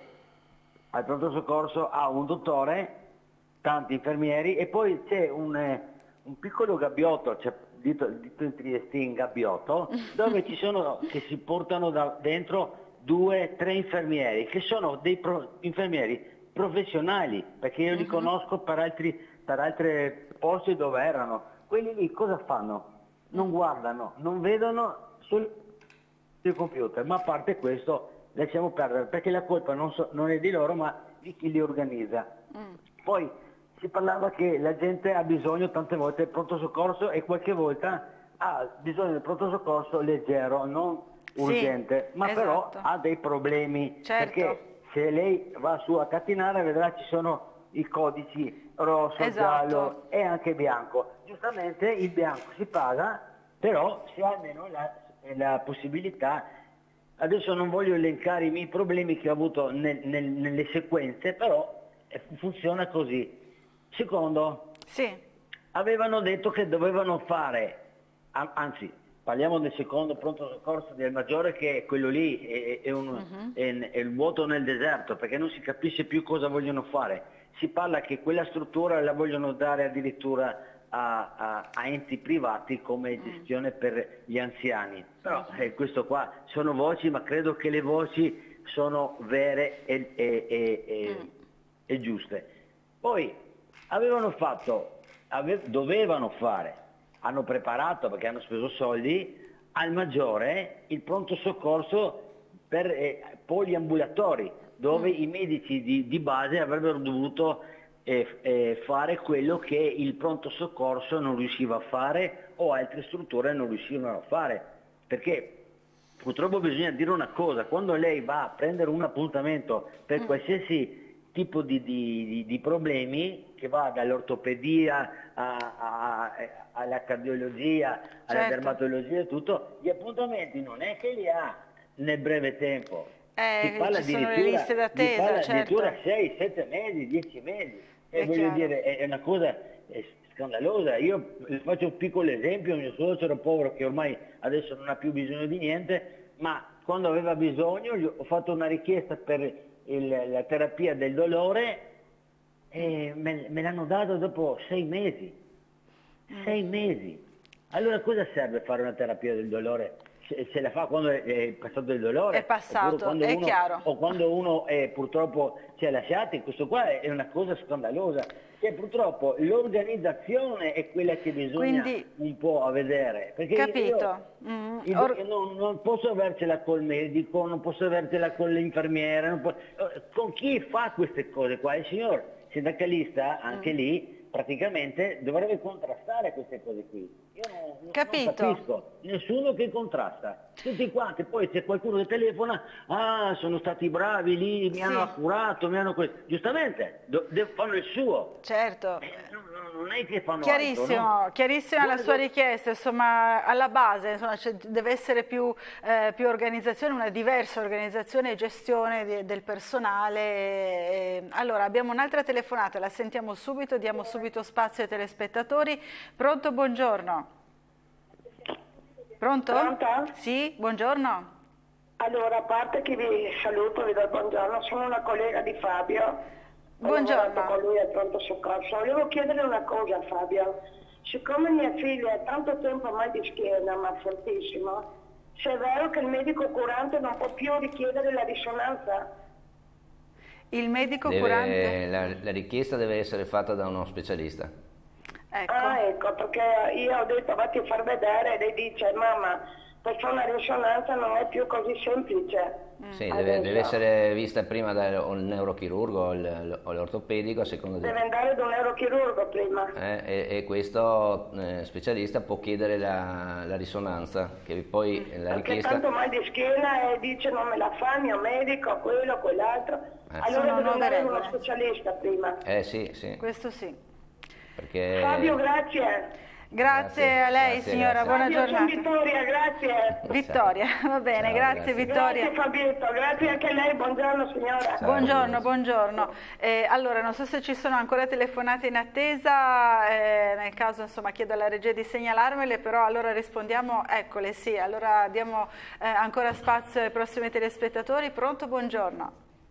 al pronto soccorso ha un dottore, tanti infermieri e poi c'è un, eh, un piccolo gabbiotto, cioè, dito, dito in triestino gabbiotto, dove ci sono, che si portano da dentro due, tre infermieri, che sono dei pro, infermieri professionali, perché io li uh-huh. conosco per altri, per altri posti dove erano. Quelli lì cosa fanno? Non guardano, non vedono sul, sul computer, ma a parte questo lasciamo perdere, perché la colpa non, so, non è di loro, ma di chi li organizza. Mm. Poi si parlava che la gente ha bisogno tante volte del pronto soccorso e qualche volta ha bisogno del pronto soccorso leggero, non urgente, sì, ma esatto. però ha dei problemi, certo. perché se lei va su a Cattinara vedrà ci sono i codici rosso, esatto. giallo e anche bianco. Giustamente il bianco si paga, però si ha almeno la, la possibilità. Adesso non voglio elencare i miei problemi che ho avuto nel, nel, nelle sequenze, però funziona così. Secondo, sì. avevano detto che dovevano fare, anzi parliamo del secondo pronto soccorso del Maggiore, che è quello lì, è, è, un, uh-huh. è, è il vuoto nel deserto, perché non si capisce più cosa vogliono fare. Si parla che quella struttura la vogliono dare addirittura A, a, a enti privati come gestione mm. per gli anziani, però eh, questo qua sono voci, ma credo che le voci sono vere e, e, e, e, mm. e giuste. Poi avevano fatto, ave, dovevano fare, hanno preparato perché hanno speso soldi al Maggiore il pronto soccorso per eh, poliambulatori, dove mm. i medici di, di base avrebbero dovuto E, e fare quello che il pronto soccorso non riusciva a fare o altre strutture non riuscivano a fare, perché purtroppo bisogna dire una cosa: quando lei va a prendere un appuntamento per mm. qualsiasi tipo di, di, di problemi, che va dall'ortopedia a, a, alla cardiologia, alla certo. dermatologia e tutto, gli appuntamenti non è che li ha nel breve tempo, eh, si parla addirittura, si parla certo. addirittura sei sette mesi, dieci mesi. E voglio chiaro. dire, è una cosa scandalosa. Io faccio un piccolo esempio: mio suocero povero, che ormai adesso non ha più bisogno di niente, ma quando aveva bisogno gli ho fatto una richiesta per il, la terapia del dolore e me, me l'hanno dato dopo sei mesi. Mm. Sei mesi. Allora cosa serve fare una terapia del dolore? Se, se la fa quando è, è passato il dolore, è passato, è uno, chiaro. O quando uno è, purtroppo ci ha lasciati. Questo qua è una cosa scandalosa, che purtroppo l'organizzazione è quella che bisogna Quindi, un po' a vedere, perché capito. Io, mm, io or... non, non posso avercela col medico, non posso avercela con l'infermiera, non posso... con chi fa queste cose qua? Il signor sindacalista anche mm. lì praticamente dovrebbe contrastare queste cose qui. Io non, Capito. non capisco nessuno che contrasta, tutti quanti. Poi c'è qualcuno che telefona: ah, sono stati bravi lì, mi sì. hanno accurato, mi hanno questo. Giustamente do, de, fanno il suo, certo. eh, non, non è che fanno chiarissimo, altro, no? Chiarissima la sua richiesta, insomma, alla base insomma, deve essere più, eh, più organizzazione, una diversa organizzazione e gestione di, del personale. E, allora abbiamo un'altra telefonata, la sentiamo subito, diamo subito spazio ai telespettatori. Pronto, buongiorno. Pronto? Pronto? Sì, buongiorno. Allora, a parte che vi saluto, vi do il buongiorno, sono una collega di Fabio. Buongiorno. Con lui al pronto soccorso. Volevo chiedere una cosa a Fabio. Siccome mia figlia ha tanto tempo mal di schiena, ma fortissimo, se è vero che il medico curante non può più richiedere la risonanza? Il medico deve, curante? La, la richiesta deve essere fatta da uno specialista. Ecco. Ah, ecco, perché io ho detto vatti a far vedere e lei dice: mamma, per fare una risonanza non è più così semplice. Sì, deve, deve essere vista prima dal neurochirurgo o l'ortopedico, a seconda deve andare da un neurochirurgo prima. Eh, e, e questo eh, specialista può chiedere la, la risonanza, che poi mm. la Perché richiesta... tanto mal di schiena e dice non me la fa il mio medico, quello, quell'altro. Eh. Allora deve andare da uno specialista prima. Eh sì, sì. Questo sì. Perché... Fabio, grazie. Grazie, grazie a lei grazie, signora, grazie. buona Io sono giornata. Vittoria, grazie. Vittoria, va bene, Ciao, grazie, grazie. Vittoria. Grazie Fabietto, grazie anche a lei, buongiorno signora. Ciao. Buongiorno, buongiorno. Eh, allora, non so se ci sono ancora telefonate in attesa, eh, nel caso insomma chiedo alla regia di segnalarmele, però allora rispondiamo, eccole sì, allora diamo eh, ancora spazio ai prossimi telespettatori. Pronto, buongiorno.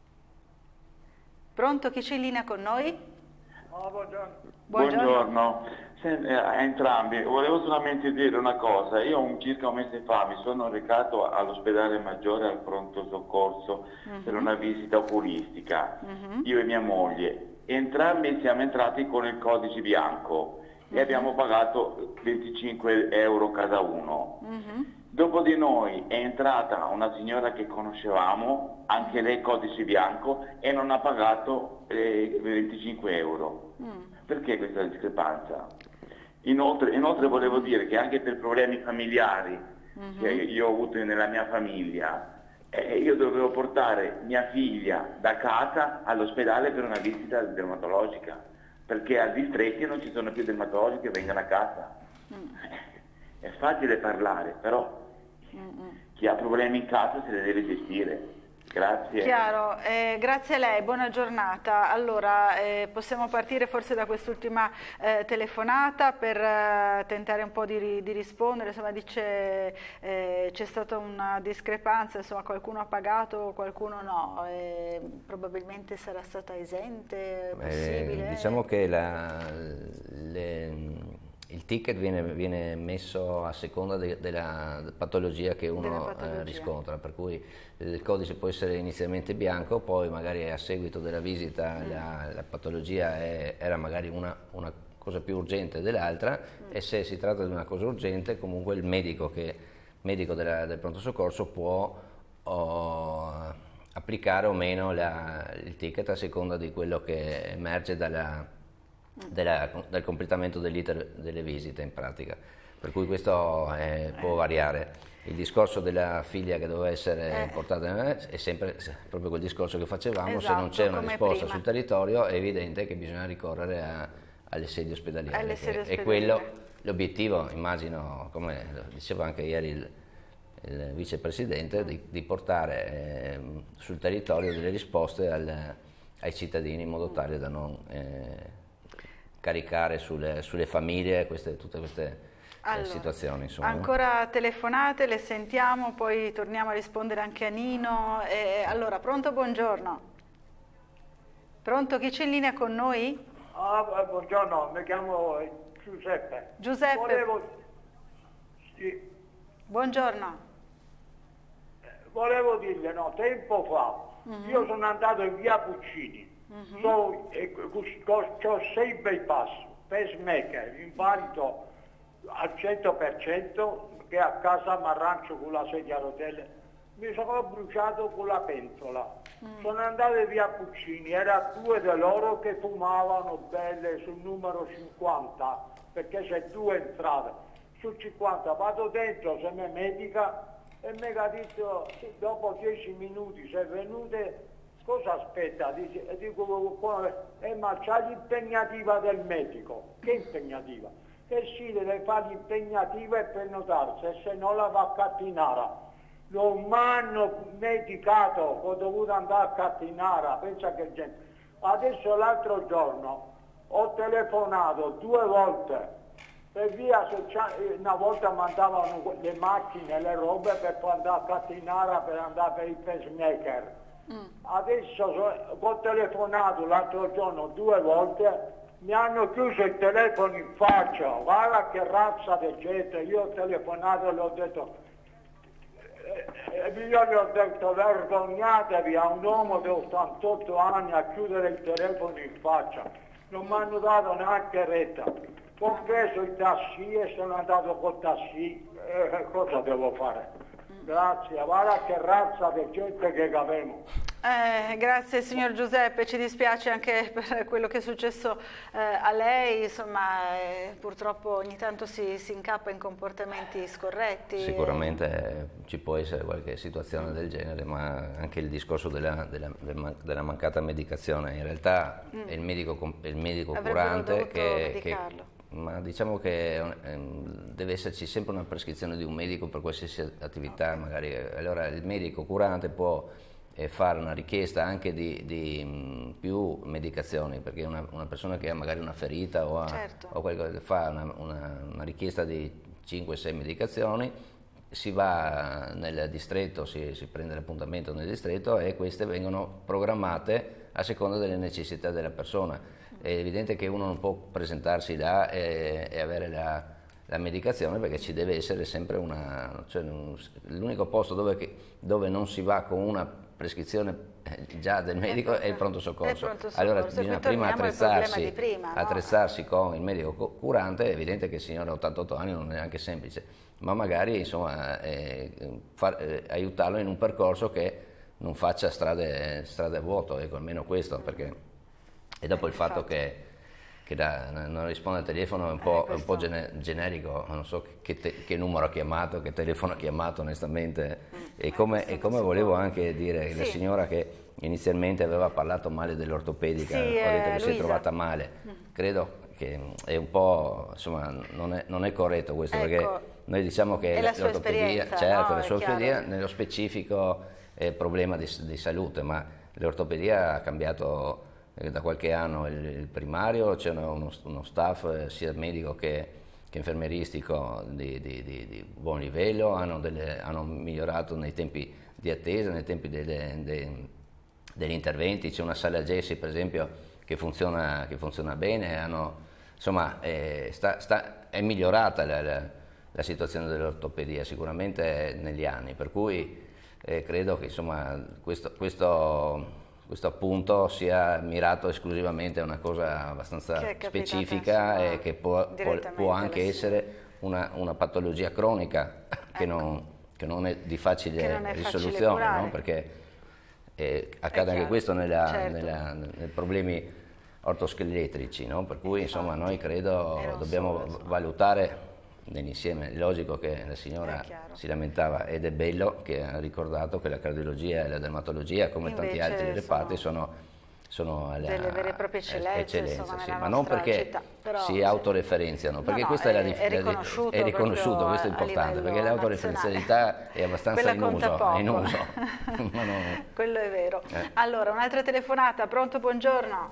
Pronto, chi c'è in linea con noi? Oh, buongiorno. Buongiorno. Buongiorno. Sen- eh, a entrambi, volevo solamente dire una cosa, io un, circa un mese fa mi sono recato all'ospedale Maggiore al pronto soccorso Mhm. per una visita oculistica, Mhm. io e mia moglie, entrambi siamo entrati con il codice bianco e abbiamo pagato venticinque euro cada uno. Mhm. Dopo di noi è entrata una signora che conoscevamo, anche lei codice bianco, e non ha pagato eh, venticinque euro. Mm. Perché questa discrepanza? Inoltre, inoltre volevo dire che anche per problemi familiari Mhm. che io ho avuto nella mia famiglia, eh, io dovevo portare mia figlia da casa all'ospedale per una visita dermatologica, perché al distretti non ci sono più dermatologi che vengano a casa. Mm. È facile parlare, però Mm-mm. chi ha problemi in casa se le deve gestire. Grazie. Chiaro, eh, grazie a lei, buona giornata. Allora, eh, possiamo partire forse da quest'ultima eh, telefonata per eh, tentare un po' di, ri- di rispondere. Insomma, dice eh, c'è stata una discrepanza, insomma, qualcuno ha pagato, qualcuno no. Eh, probabilmente sarà stata esente, è possibile? Eh, diciamo che la, le, il ticket viene, viene messo a seconda de, della patologia che Della uno patologia. eh, riscontra, per cui il codice può essere inizialmente bianco, poi magari a seguito della visita Mm. la, la patologia è- era magari una, una cosa più urgente dell'altra Mm. e se si tratta di una cosa urgente comunque il medico, che, medico della- del pronto soccorso può oh, applicare o meno la- il ticket a seconda di quello che emerge dalla, della- dal completamento dell'iter delle visite in pratica, per cui questo eh, può variare. Il discorso della figlia che doveva essere Eh. portata è sempre se- proprio quel discorso che facevamo, se Esatto, non c'è una come risposta prima. sul territorio è evidente che bisogna ricorrere a- alle sedi ospedaliere, Alle che sedi è ospedaliere. quello l'obiettivo, immagino, come lo diceva anche ieri il, il vicepresidente, di, di portare ehm, sul territorio delle risposte al- ai cittadini in modo tale da non eh, caricare sulle, sulle famiglie queste, tutte queste eh, Allora, situazioni. Insomma. Ancora telefonate, le sentiamo, poi torniamo a rispondere anche a Nino. Eh, allora, pronto, buongiorno. Pronto, chi c'è in linea con noi? Ah, buongiorno, mi chiamo Giuseppe. Giuseppe. Volevo, sì, Buongiorno. volevo dirle, no, tempo fa, Mhm. io sono andato in via Puccini, Mhm. so, e, ho sei bypass, pacemaker, invalido al cento per cento, che a casa mi arrancio con la sedia a rotelle, mi sono bruciato con la pentola. Mm. Sono andato via Puccini, era due di loro che fumavano belle sul numero cinquanta, perché c'è due entrate. Sul cinquanta vado dentro, se mi medica e mi ha detto "Sì, dopo dieci minuti sei venute, cosa aspetta?" Dice, e dico, eh, ma c'ha l'impegnativa del medico. Che impegnativa? Che sì, deve fare l'impegnativa e prenotarsi, e se no la va a Cattinara. Non mi hanno medicato, ho dovuto andare a Cattinara, pensa che gente. Adesso l'altro giorno ho telefonato due volte per via, se c'ha- una volta mandavano le macchine, le robe per poi andare a Cattinara per andare per il pacemaker. Adesso so- ho telefonato l'altro giorno due volte, mi hanno chiuso il telefono in faccia, guarda che razza di gente, io ho telefonato e le ho detto, eh, eh, io gli ho detto vergognatevi a un uomo di ottantotto anni a chiudere il telefono in faccia, non mi hanno dato neanche retta, ho preso il tassi e sono andato col tassi, eh, cosa devo fare? Grazie, guarda che razza di gente che avevamo. Eh, grazie signor Giuseppe, ci dispiace anche per quello che è successo eh, a lei, insomma eh, purtroppo ogni tanto si, si incappa in comportamenti scorretti. Sicuramente eh, ci può essere qualche situazione del genere, ma anche il discorso della, della, della mancata medicazione, in realtà Mm. è il medico, com- è il medico Avrebbero curante dovuto che, che, medicarlo. ma diciamo che deve esserci sempre una prescrizione di un medico per qualsiasi attività, magari. Allora il medico curante può eh, fare una richiesta anche di, di mh, più medicazioni, perché una, una persona che ha magari una ferita o, ha, certo. o qualcosa, fa una, una, una richiesta di cinque sei medicazioni, si va nel distretto, si, si prende l'appuntamento nel distretto e queste vengono programmate a seconda delle necessità della persona. È evidente che uno non può presentarsi là e, e avere la, la medicazione, perché ci deve essere sempre una... Cioè l'unico posto dove, che, dove non si va con una prescrizione già del medico è il pronto soccorso. Pronto soccorso. Allora bisogna prima attrezzarsi, prima, no? attrezzarsi con il medico curante. È evidente che il signore ha ottantotto anni, non è neanche semplice, ma magari insomma eh, far, eh, aiutarlo in un percorso che non faccia strade, strade a vuoto, ecco, almeno questo, perché e dopo il fatto che, che da, non risponde al telefono è un po', eh, un po' gene, generico, non so che, te, che numero ha chiamato, che telefono ha chiamato onestamente, mm. e come, eh, e come volevo anche dire, sì. La signora che inizialmente aveva parlato male dell'ortopedica, sì, ho detto eh, che si è trovata male, mm. credo che è un po', insomma, non è, non è corretto questo, ecco, perché noi diciamo che l'ortopedia, certo, no, la sua ortopedia nello specifico è il problema di, di salute, ma l'ortopedia ha cambiato da qualche anno il, il primario, c'è uno, uno staff eh, sia medico che, che infermieristico di, di, di, di buon livello, hanno, delle, hanno migliorato nei tempi di attesa, nei tempi delle, de, degli interventi, c'è una sala gessi per esempio che funziona, che funziona bene, hanno, insomma eh, sta, sta, è migliorata la, la, la situazione dell'ortopedia sicuramente negli anni, per cui eh, credo che insomma questo, questo questo appunto sia mirato esclusivamente a una cosa abbastanza specifica e che può, può, può anche essere una, una patologia cronica, ecco, che, non, che non è di facile è risoluzione, facile no? Perché eh, accade anche questo nella, certo. nella, nei problemi ortoscheletrici, no? Per cui insomma noi credo dobbiamo solo, valutare nell'insieme. È logico che la signora si lamentava, ed è bello che ha ricordato che la cardiologia e la dermatologia, come invece tanti altri reparti, sono, sono alla, delle vere e proprie eccellenze, eccellenze insomma, sì, nella ma non perché città, però, si sì. autoreferenziano, perché no, no, questa è, è, la, è riconosciuto, è riconosciuto questo è importante, perché l'autoreferenzialità è abbastanza in uso, è in uso. Ma non... Quello è vero. Eh. Allora, un'altra telefonata, pronto, buongiorno.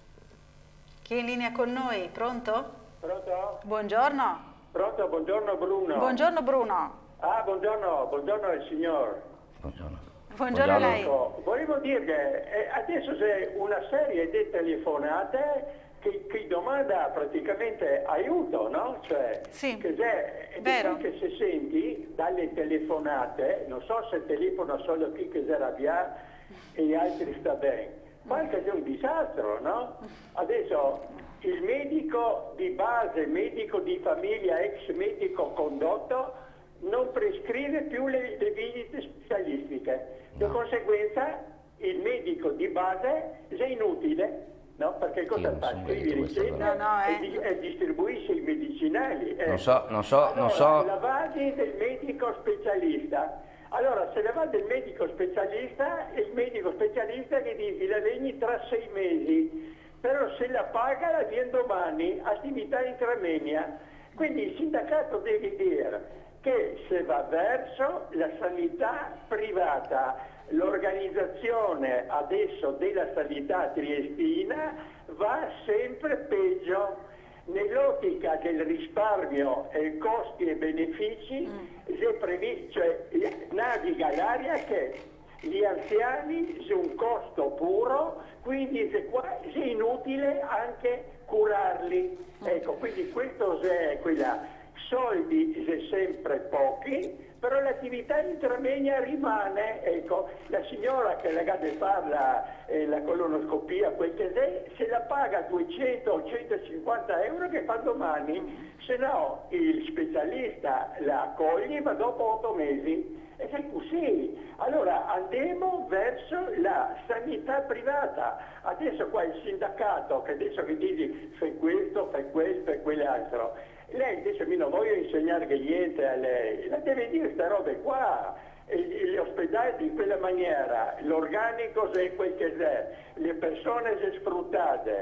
Chi è in linea con noi? Pronto? Pronto? Buongiorno. Pronto, buongiorno Bruno. Buongiorno Bruno. Ah, buongiorno, buongiorno al signor. Buongiorno. Buongiorno a lei. Volevo dire che eh, adesso c'è una serie di telefonate che, che domanda praticamente aiuto, no? Cioè, sì, che, se, vero. Che se senti dalle telefonate, non so se telefona solo chi che si arrabbia e gli altri sta bene, qualche è un disastro, no? Adesso il medico di base, medico di famiglia, ex medico condotto, non prescrive più le, le visite specialistiche. Di no. conseguenza il medico di base è inutile, no? Perché cosa fa? Scrivi ricette no, no, eh. e, di, e distribuisce i medicinali. Eh. Non so, non so, allora, non so. la base del medico specialista. Allora, se la va del medico specialista, è il medico specialista che dice la vegni tra sei mesi. Però se la paga la viene domani, attività intramenia. Quindi il sindacato deve dire che se va verso la sanità privata, l'organizzazione adesso della sanità triestina va sempre peggio. Nell'ottica del risparmio, eh, costi e benefici, mm. previsto, cioè, naviga l'aria che gli anziani sono un costo puro, quindi se qua è inutile anche curarli. Ecco, quindi questo è quella, soldi è sempre pochi, però l'attività intramenia rimane. Ecco, la signora che le deve fare la, eh, la colonoscopia, quel che è, se la paga duecento o centocinquanta euro che fa domani, se no il specialista la accoglie ma dopo otto mesi. E sei così. Allora andiamo verso la sanità privata. Adesso qua il sindacato che adesso che dici fai questo, fai questo e quell'altro. Lei dice mi non voglio insegnare che niente a lei, la deve dire queste robe qua. Gli ospedali in quella maniera, l'organico è quel che è, le persone sono sfruttate.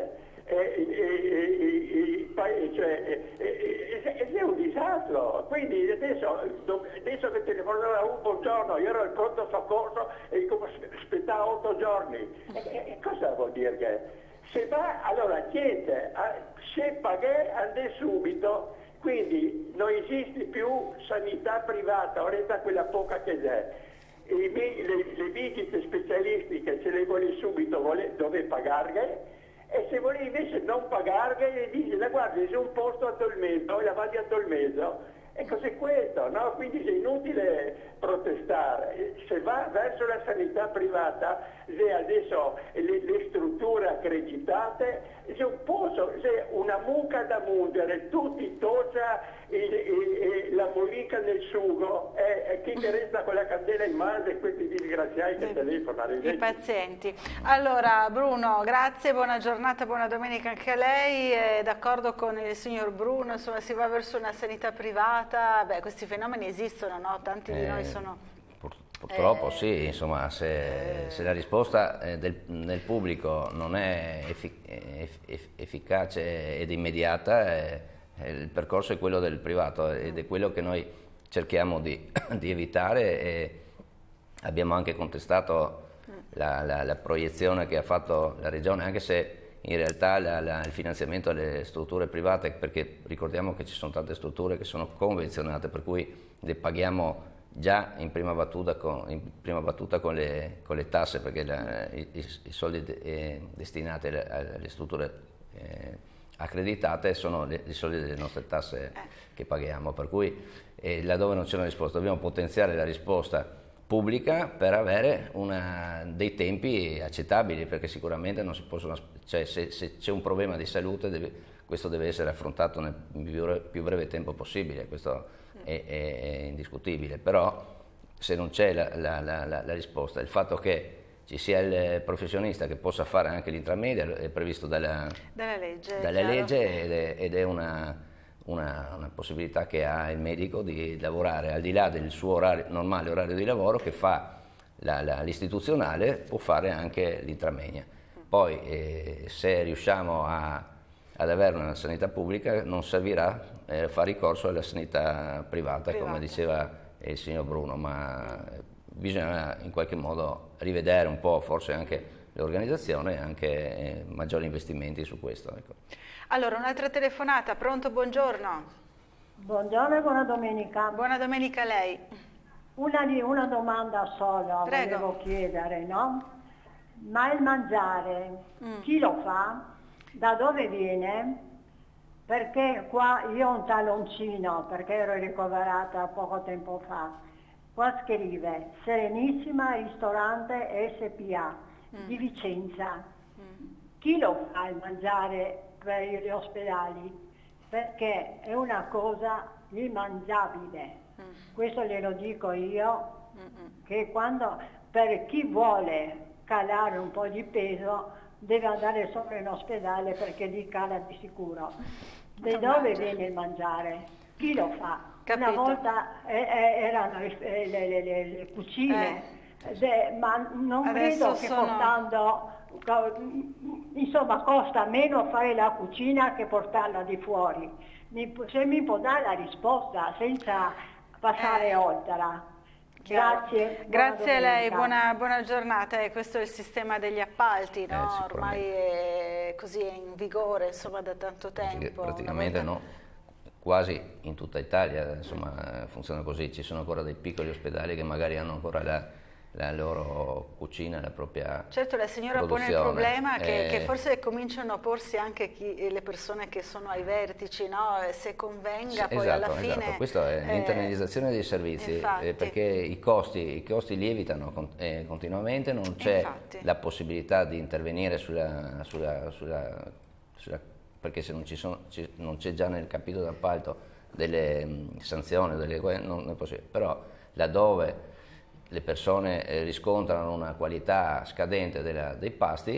cioè, è un disastro. Quindi adesso, adesso che telefonava un buongiorno, io ero al pronto soccorso e come aspettavo otto giorni. E, e cosa vuol dire? Che se va, allora niente, se paghe andè subito, quindi non esiste più sanità privata, ora quella poca che c'è. Le, le, le visite specialistiche se le vuole subito, vuole, dove pagarle, e se vuole invece non pagarle le dice, la guardi, c'è un posto a Tolmezzo, la vadi a Tolmezzo, e cos'è questo? No? Quindi è inutile protestare. Se va verso la sanità privata, se adesso le, le strutture accreditate, c'è un posto, c'è una mucca da mungere, tutti toccia e, e, e la mollica nel sugo, e, e chi che resta con la candela in mano e questi disgraziati che telefonano. I pazienti. Allora Bruno, grazie, buona giornata, buona domenica anche a lei. È d'accordo con il signor Bruno, insomma si va verso una sanità privata? Beh, questi fenomeni esistono, no? Tanti di eh, noi sono... Pur, purtroppo eh, sì, insomma, se, eh, se la risposta eh, del, del pubblico non è effic eff efficace ed immediata, eh, eh, il percorso è quello del privato ed è quello che noi cerchiamo di, di evitare, e abbiamo anche contestato la, la, la proiezione che ha fatto la Regione, anche se in realtà la, la, il finanziamento alle strutture private, perché ricordiamo che ci sono tante strutture che sono convenzionate, per cui le paghiamo già in prima battuta con, in prima battuta con, le, con le tasse, perché la, i, i soldi de, eh, destinati alle, alle strutture eh, accreditate sono le, i soldi delle nostre tasse che paghiamo, per cui eh, laddove non c'è una risposta dobbiamo potenziare la risposta pubblica per avere una, dei tempi accettabili, perché sicuramente non si possono, cioè se, se c'è un problema di salute deve, questo deve essere affrontato nel più, più breve tempo possibile, questo è, è, è indiscutibile, però se non c'è la, la, la, la risposta, il fatto che ci sia il professionista che possa fare anche l'intramedia è previsto dalla, dalla legge, dalla legge ed è, ed è una Una, una possibilità che ha il medico di lavorare al di là del suo orario, normale orario di lavoro che fa l'istituzionale, può fare anche l'intramoenia. Poi eh, se riusciamo a, ad avere una sanità pubblica non servirà eh, fare ricorso alla sanità privata, privata, come diceva il signor Bruno, ma bisogna in qualche modo rivedere un po' forse anche l'organizzazione e anche eh, maggiori investimenti su questo. Ecco. Allora, un'altra telefonata, pronto, buongiorno. Buongiorno e buona domenica. Buona domenica a lei. Una, una domanda sola Prego. volevo chiedere, no? Ma il mangiare, mm. chi lo fa? Da dove viene? Perché qua io ho un taloncino, perché ero ricoverata poco tempo fa, qua scrive Serenissima Ristorante S P A mm. di Vicenza. Mm. Chi lo fa il mangiare per gli ospedali? Perché è una cosa immangiabile. Mm. Questo glielo dico io, mm-mm. che quando per chi vuole calare un po' di peso deve andare solo in ospedale, perché lì cala di sicuro. Da dove viene il mangiare? Chi lo fa? Capito. Una volta eh, eh, erano le, le, le, le cucine, eh. de, ma non Adesso credo che sono... portando... Insomma, costa meno fare la cucina che portarla di fuori. Mi, se mi può dare la risposta senza passare eh. oltre. Grazie. Grazie a lei, buona, buona giornata. E questo è il sistema degli appalti, no? Eh, ormai è così è in vigore, insomma, da tanto tempo. Praticamente volta... no, quasi in tutta Italia, insomma, funziona così. Ci sono ancora dei piccoli ospedali che magari hanno ancora la, la loro cucina, la propria Certo, la signora pone il problema che, eh, che forse cominciano a porsi anche chi, le persone che sono ai vertici, no? Se convenga, sì, poi esatto, alla fine... Esatto. Questa è eh, l'internalizzazione dei servizi, eh, perché i costi, i costi lievitano con, eh, continuamente, non c'è la possibilità di intervenire sulla, sulla, sulla, sulla perché se non ci sono, ci, non c'è già nel capitolo d'appalto delle mh, sanzioni, delle, non è possibile, però laddove le persone eh, riscontrano una qualità scadente della, dei pasti,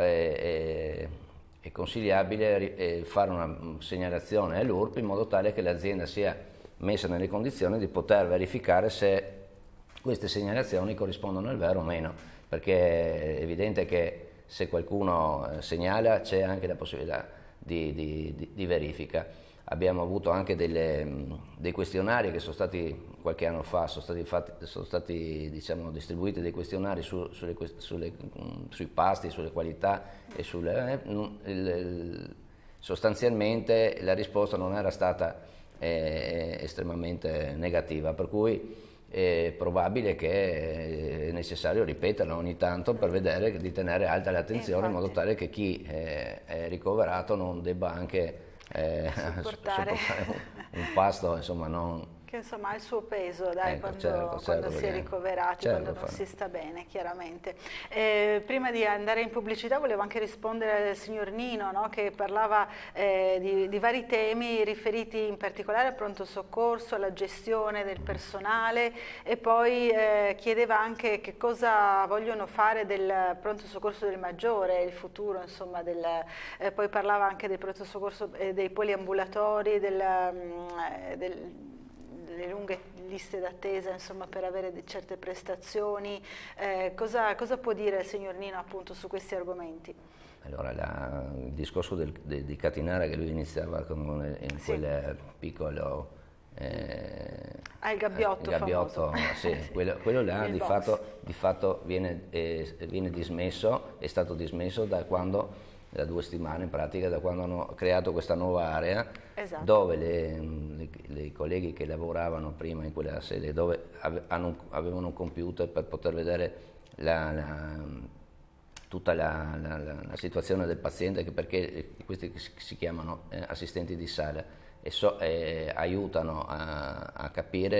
eh, è, è consigliabile eh, fare una segnalazione all'U R P in modo tale che l'azienda sia messa nelle condizioni di poter verificare se queste segnalazioni corrispondono al vero o meno, perché è evidente che se qualcuno eh, segnala c'è anche la possibilità di, di, di, di verifica. Abbiamo avuto anche delle, dei questionari che sono stati qualche anno fa, sono stati, fatti, sono stati diciamo, distribuiti dei questionari su, sulle, sulle, sui pasti, sulle qualità e sulle, eh, il, il, sostanzialmente la risposta non era stata eh, estremamente negativa, per cui è probabile che è necessario ripeterlo ogni tanto per vedere di tenere alta l'attenzione in modo tale che chi è, è ricoverato non debba anche eh, sopportare un, un pasto insomma non... Che insomma ha il suo peso, dai, ecco, quando, certo, quando certo, si è ricoverati, certo, quando non fa. si sta bene, chiaramente. Eh, prima di andare in pubblicità volevo anche rispondere al signor Nino, no, che parlava eh, di, di vari temi riferiti in particolare al pronto soccorso, alla gestione del personale, e poi eh, chiedeva anche che cosa vogliono fare del pronto soccorso del Maggiore, il futuro, insomma, del, eh, poi parlava anche del pronto soccorso eh, dei poliambulatori, del, eh, del le lunghe liste d'attesa, insomma, per avere certe prestazioni. Eh, cosa, cosa può dire il signor Nino appunto su questi argomenti? Allora, la, il discorso del, de, di Catinara che lui iniziava con in sì. quel piccolo eh, ah, il gabbiotto, il gabbiotto sì, sì. Quello, quello là di fatto, di fatto viene, eh, viene dismesso, è stato dismesso da quando da due settimane in pratica, da quando hanno creato questa nuova area, esatto. dove le, le, le colleghi che lavoravano prima in quella sede, dove ave, hanno, avevano un computer per poter vedere la, la, tutta la, la, la, la situazione del paziente, perché questi si chiamano eh, assistenti di sala e so, eh, aiutano a, a capire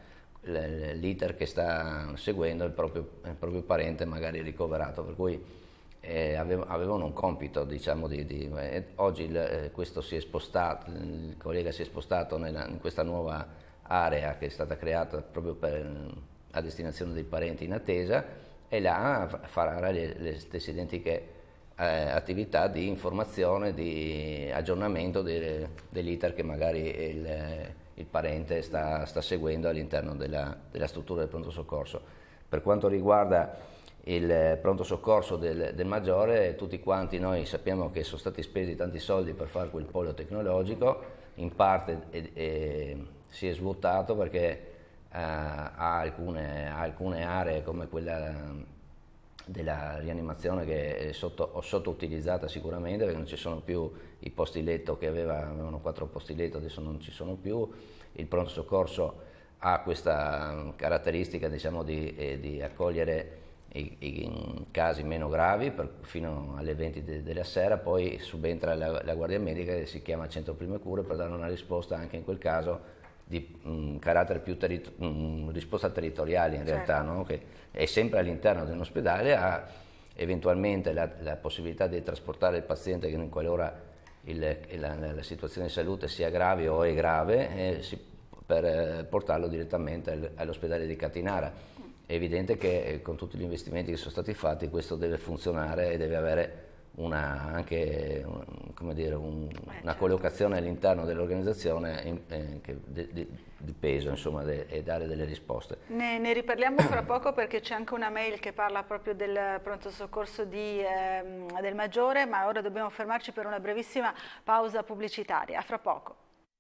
l'iter che sta seguendo il proprio, il proprio parente magari ricoverato, per cui Eh, avevano un compito, diciamo, di, di eh, oggi il, eh, questo si è spostato, il collega si è spostato nella, in questa nuova area che è stata creata proprio per, a destinazione dei parenti in attesa, e là farà le, le stesse identiche eh, attività di informazione, di aggiornamento de, dell'iter che magari il, il parente sta, sta seguendo all'interno della, della struttura del pronto soccorso. Per quanto riguarda il pronto soccorso del, del Maggiore, tutti quanti noi sappiamo che sono stati spesi tanti soldi per fare quel polo tecnologico, in parte e, e, si è svuotato perché eh, ha, alcune, ha alcune aree come quella della rianimazione che è sotto, sottoutilizzata sicuramente, perché non ci sono più i posti letto che aveva, avevano quattro posti letto, adesso non ci sono più. Il pronto soccorso ha questa caratteristica, diciamo, di, eh, di accogliere I, i casi meno gravi per, fino alle venti de, della sera, poi subentra la, la guardia medica che si chiama centro prime cure per dare una risposta anche in quel caso di mh, carattere più terito, mh, risposta territoriale in realtà, certo. no? Che è sempre all'interno di un ospedale, ha eventualmente la, la possibilità di trasportare il paziente che in qualora il, la, la situazione di salute sia grave o è grave eh, si, per eh, portarlo direttamente all'ospedale di Catinara. È evidente che eh, con tutti gli investimenti che sono stati fatti questo deve funzionare e deve avere una, anche un, come dire, un, una collocazione all'interno dell'organizzazione eh, di, di, di peso, insomma, de, e dare delle risposte. Ne, ne riparliamo fra poco perché c'è anche una mail che parla proprio del pronto soccorso di, eh, del Maggiore, ma ora dobbiamo fermarci per una brevissima pausa pubblicitaria. A fra poco.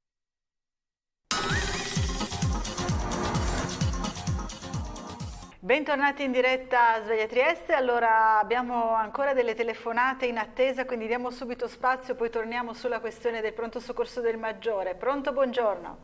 Bentornati in diretta a Sveglia Trieste. Allora, abbiamo ancora delle telefonate in attesa, quindi diamo subito spazio, poi torniamo sulla questione del pronto soccorso del Maggiore. Pronto, buongiorno.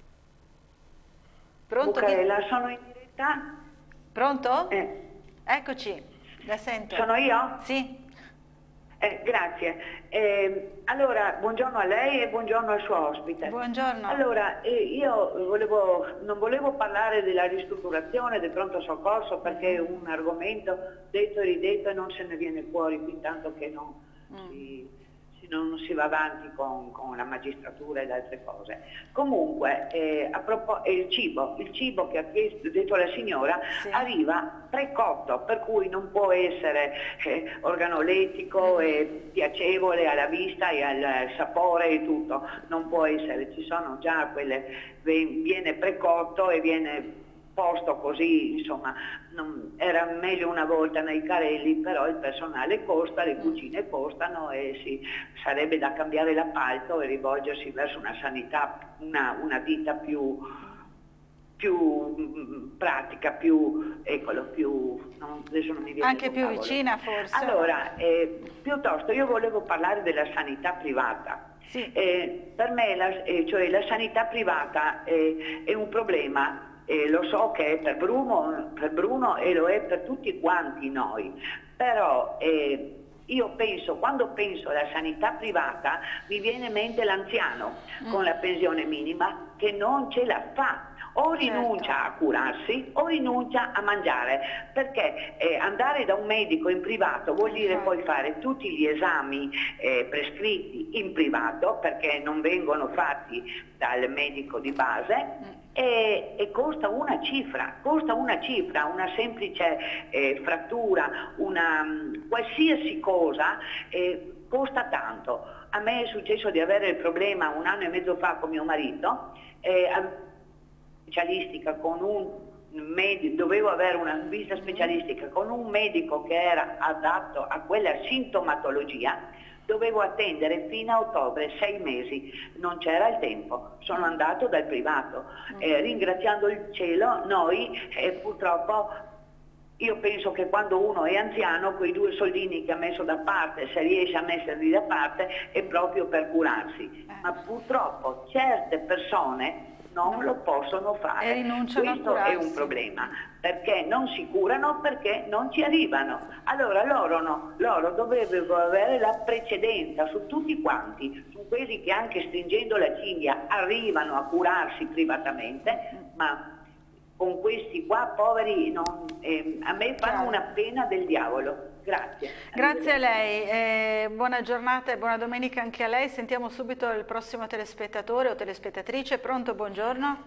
Pronto? Micaela, chi... sono in diretta? Pronto? Eh. Eccoci, la sento. Sono io? Sì. Eh, grazie. Eh, allora, buongiorno a lei e buongiorno al suo ospite. Buongiorno. Allora, eh, io volevo, non volevo parlare della ristrutturazione del pronto soccorso perché è un argomento detto e ridetto e non se ne viene fuori fin tanto che non mm. si... non si va avanti con, con la magistratura ed altre cose. Comunque, eh, a propos- il cibo, il cibo che ha chiesto, detto la signora, sì. arriva precotto, per cui non può essere eh, organolettico e piacevole alla vista e al sapore e tutto, non può essere, ci sono già quelle, viene precotto e viene posto così, insomma, non, era meglio una volta nei carrelli, però il personale costa, le cucine costano e si, sarebbe da cambiare l'appalto e rivolgersi verso una sanità, una, una ditta più, più pratica, più, eccolo, più, non, adesso non mi viene anche più tavolo. vicina forse. Allora, eh, piuttosto io volevo parlare della sanità privata. Sì. Eh, per me la, eh, cioè la sanità privata eh, è un problema. Eh, lo so che è per Bruno, per Bruno e lo è per tutti quanti noi, però eh, io penso, quando penso alla sanità privata mi viene in mente l'anziano mm. con la pensione minima che non ce la fa, o rinuncia certo. a curarsi o rinuncia a mangiare, perché eh, andare da un medico in privato vuol dire poi fare tutti gli esami eh, prescritti in privato, perché non vengono fatti dal medico di base mm. E, e costa una cifra, costa una cifra, una semplice eh, frattura, una um, qualsiasi cosa eh, costa tanto. A me è successo di avere il problema un anno e mezzo fa con mio marito, eh, specialistica con un medico, dovevo avere una visita specialistica con un medico che era adatto a quella sintomatologia. Dovevo attendere fino a ottobre, sei mesi, non c'era il tempo, sono andato dal privato, eh, ringraziando il cielo noi eh, purtroppo, io penso che quando uno è anziano quei due soldini che ha messo da parte, se riesce a metterli da parte, è proprio per curarsi, ma purtroppo certe persone non lo possono fare, e rinunciano questo a curarsi. È un problema, perché non si curano, perché non ci arrivano. Allora loro, no, loro dovrebbero avere la precedenza su tutti quanti, su quelli che anche stringendo la cinghia arrivano a curarsi privatamente, ma con questi qua poveri non, eh, a me fanno una pena del diavolo. Grazie. Grazie a lei, eh, buona giornata e buona domenica anche a lei. Sentiamo subito il prossimo telespettatore o telespettatrice. Pronto, buongiorno.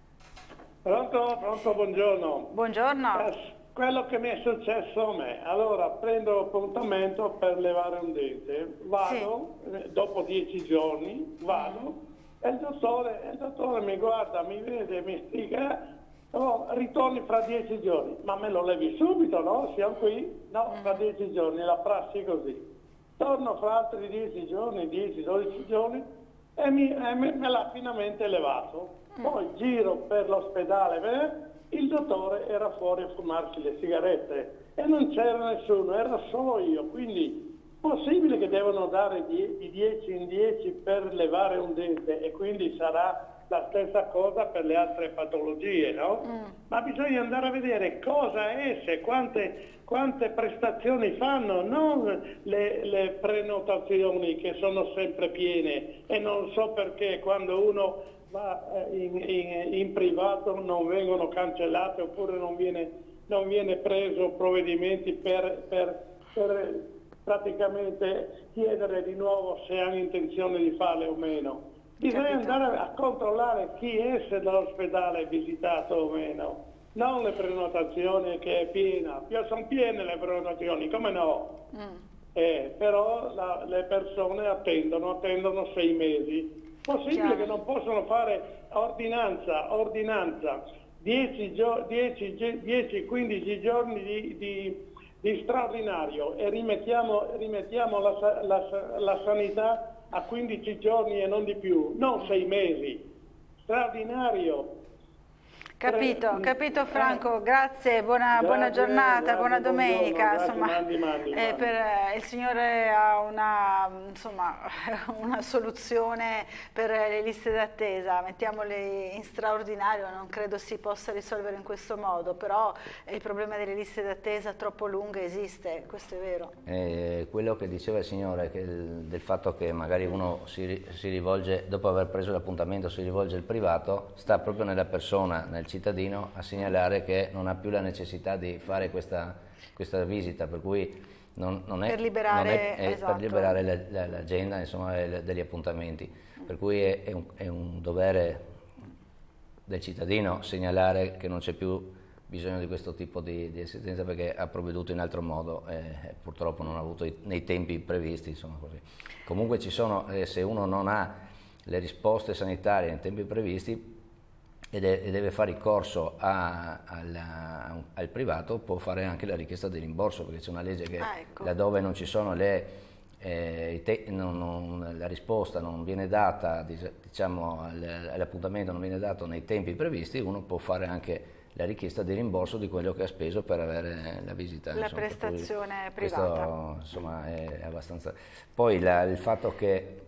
Pronto, pronto, buongiorno. Buongiorno. Eh, quello che mi è successo a me, allora prendo appuntamento per levare un dente, vado, sì. eh, dopo dieci giorni, vado, mm. e il dottore, il dottore mi guarda, mi vede, mi spiega. Oh, ritorni fra dieci giorni, ma me lo levi subito, no? Siamo qui? No, fra dieci giorni, la prassi è così. Torno fra altri dieci giorni, dieci dodici giorni e, mi, e me, me l'ha finalmente levato. Poi giro per l'ospedale, beh, il dottore era fuori a fumarsi le sigarette e non c'era nessuno, ero solo io, quindi possibile che devono dare di, di dieci in dieci per levare un dente e quindi sarà la stessa cosa per le altre patologie, no? Mm. Ma bisogna andare a vedere cosa esse, quante, quante prestazioni fanno, non le, le prenotazioni che sono sempre piene e non so perché quando uno va in, in, in privato non vengono cancellate oppure non viene, non viene preso provvedimenti per, per, per praticamente chiedere di nuovo se hanno intenzione di farle o meno. Bisogna andare a controllare chi esce dall'ospedale visitato o meno, non le prenotazioni che è piena, sono piene le prenotazioni, come no? Mm. Eh, però la, le persone attendono, attendono sei mesi. Possibile Chiaro. Che non possono fare ordinanza, ordinanza, dieci quindici giorni di, di, di straordinario e rimettiamo, rimettiamo la, la, la sanità a quindici giorni e non di più, non sei mesi, straordinario. Capito, capito Franco, grazie, buona, buona giornata, grazie, buona domenica. Buongiorno, insomma, mandi, mandi, mandi. Eh, per, eh, il Signore ha una, insomma, una soluzione per le liste d'attesa, mettiamole in straordinario, non credo si possa risolvere in questo modo, però il problema delle liste d'attesa troppo lunghe esiste, questo è vero. Eh, quello che diceva il Signore, che il, del fatto che magari uno si, si rivolge, dopo aver preso l'appuntamento, si rivolge al privato, sta proprio nella persona, nel cittadino a segnalare che non ha più la necessità di fare questa, questa visita, per cui non, non è, per liberare, non è, è esatto. per liberare l'agenda degli appuntamenti, per cui è, è, un, è un dovere del cittadino segnalare che non c'è più bisogno di questo tipo di, di assistenza perché ha provveduto in altro modo e, e purtroppo non ha avuto i, nei tempi previsti, insomma, così. Comunque ci sono, eh, se uno non ha le risposte sanitarie nei tempi previsti, e deve fare ricorso a, alla, al privato, può fare anche la richiesta di rimborso, perché c'è una legge che ah, ecco. laddove non ci sono le, eh, te, non, non, la risposta non viene data, diciamo, all'appuntamento non viene dato nei tempi previsti, uno può fare anche la richiesta di rimborso di quello che ha speso per avere la visita. La insomma, prestazione questo, privata. Insomma, è abbastanza... Poi la, il fatto che...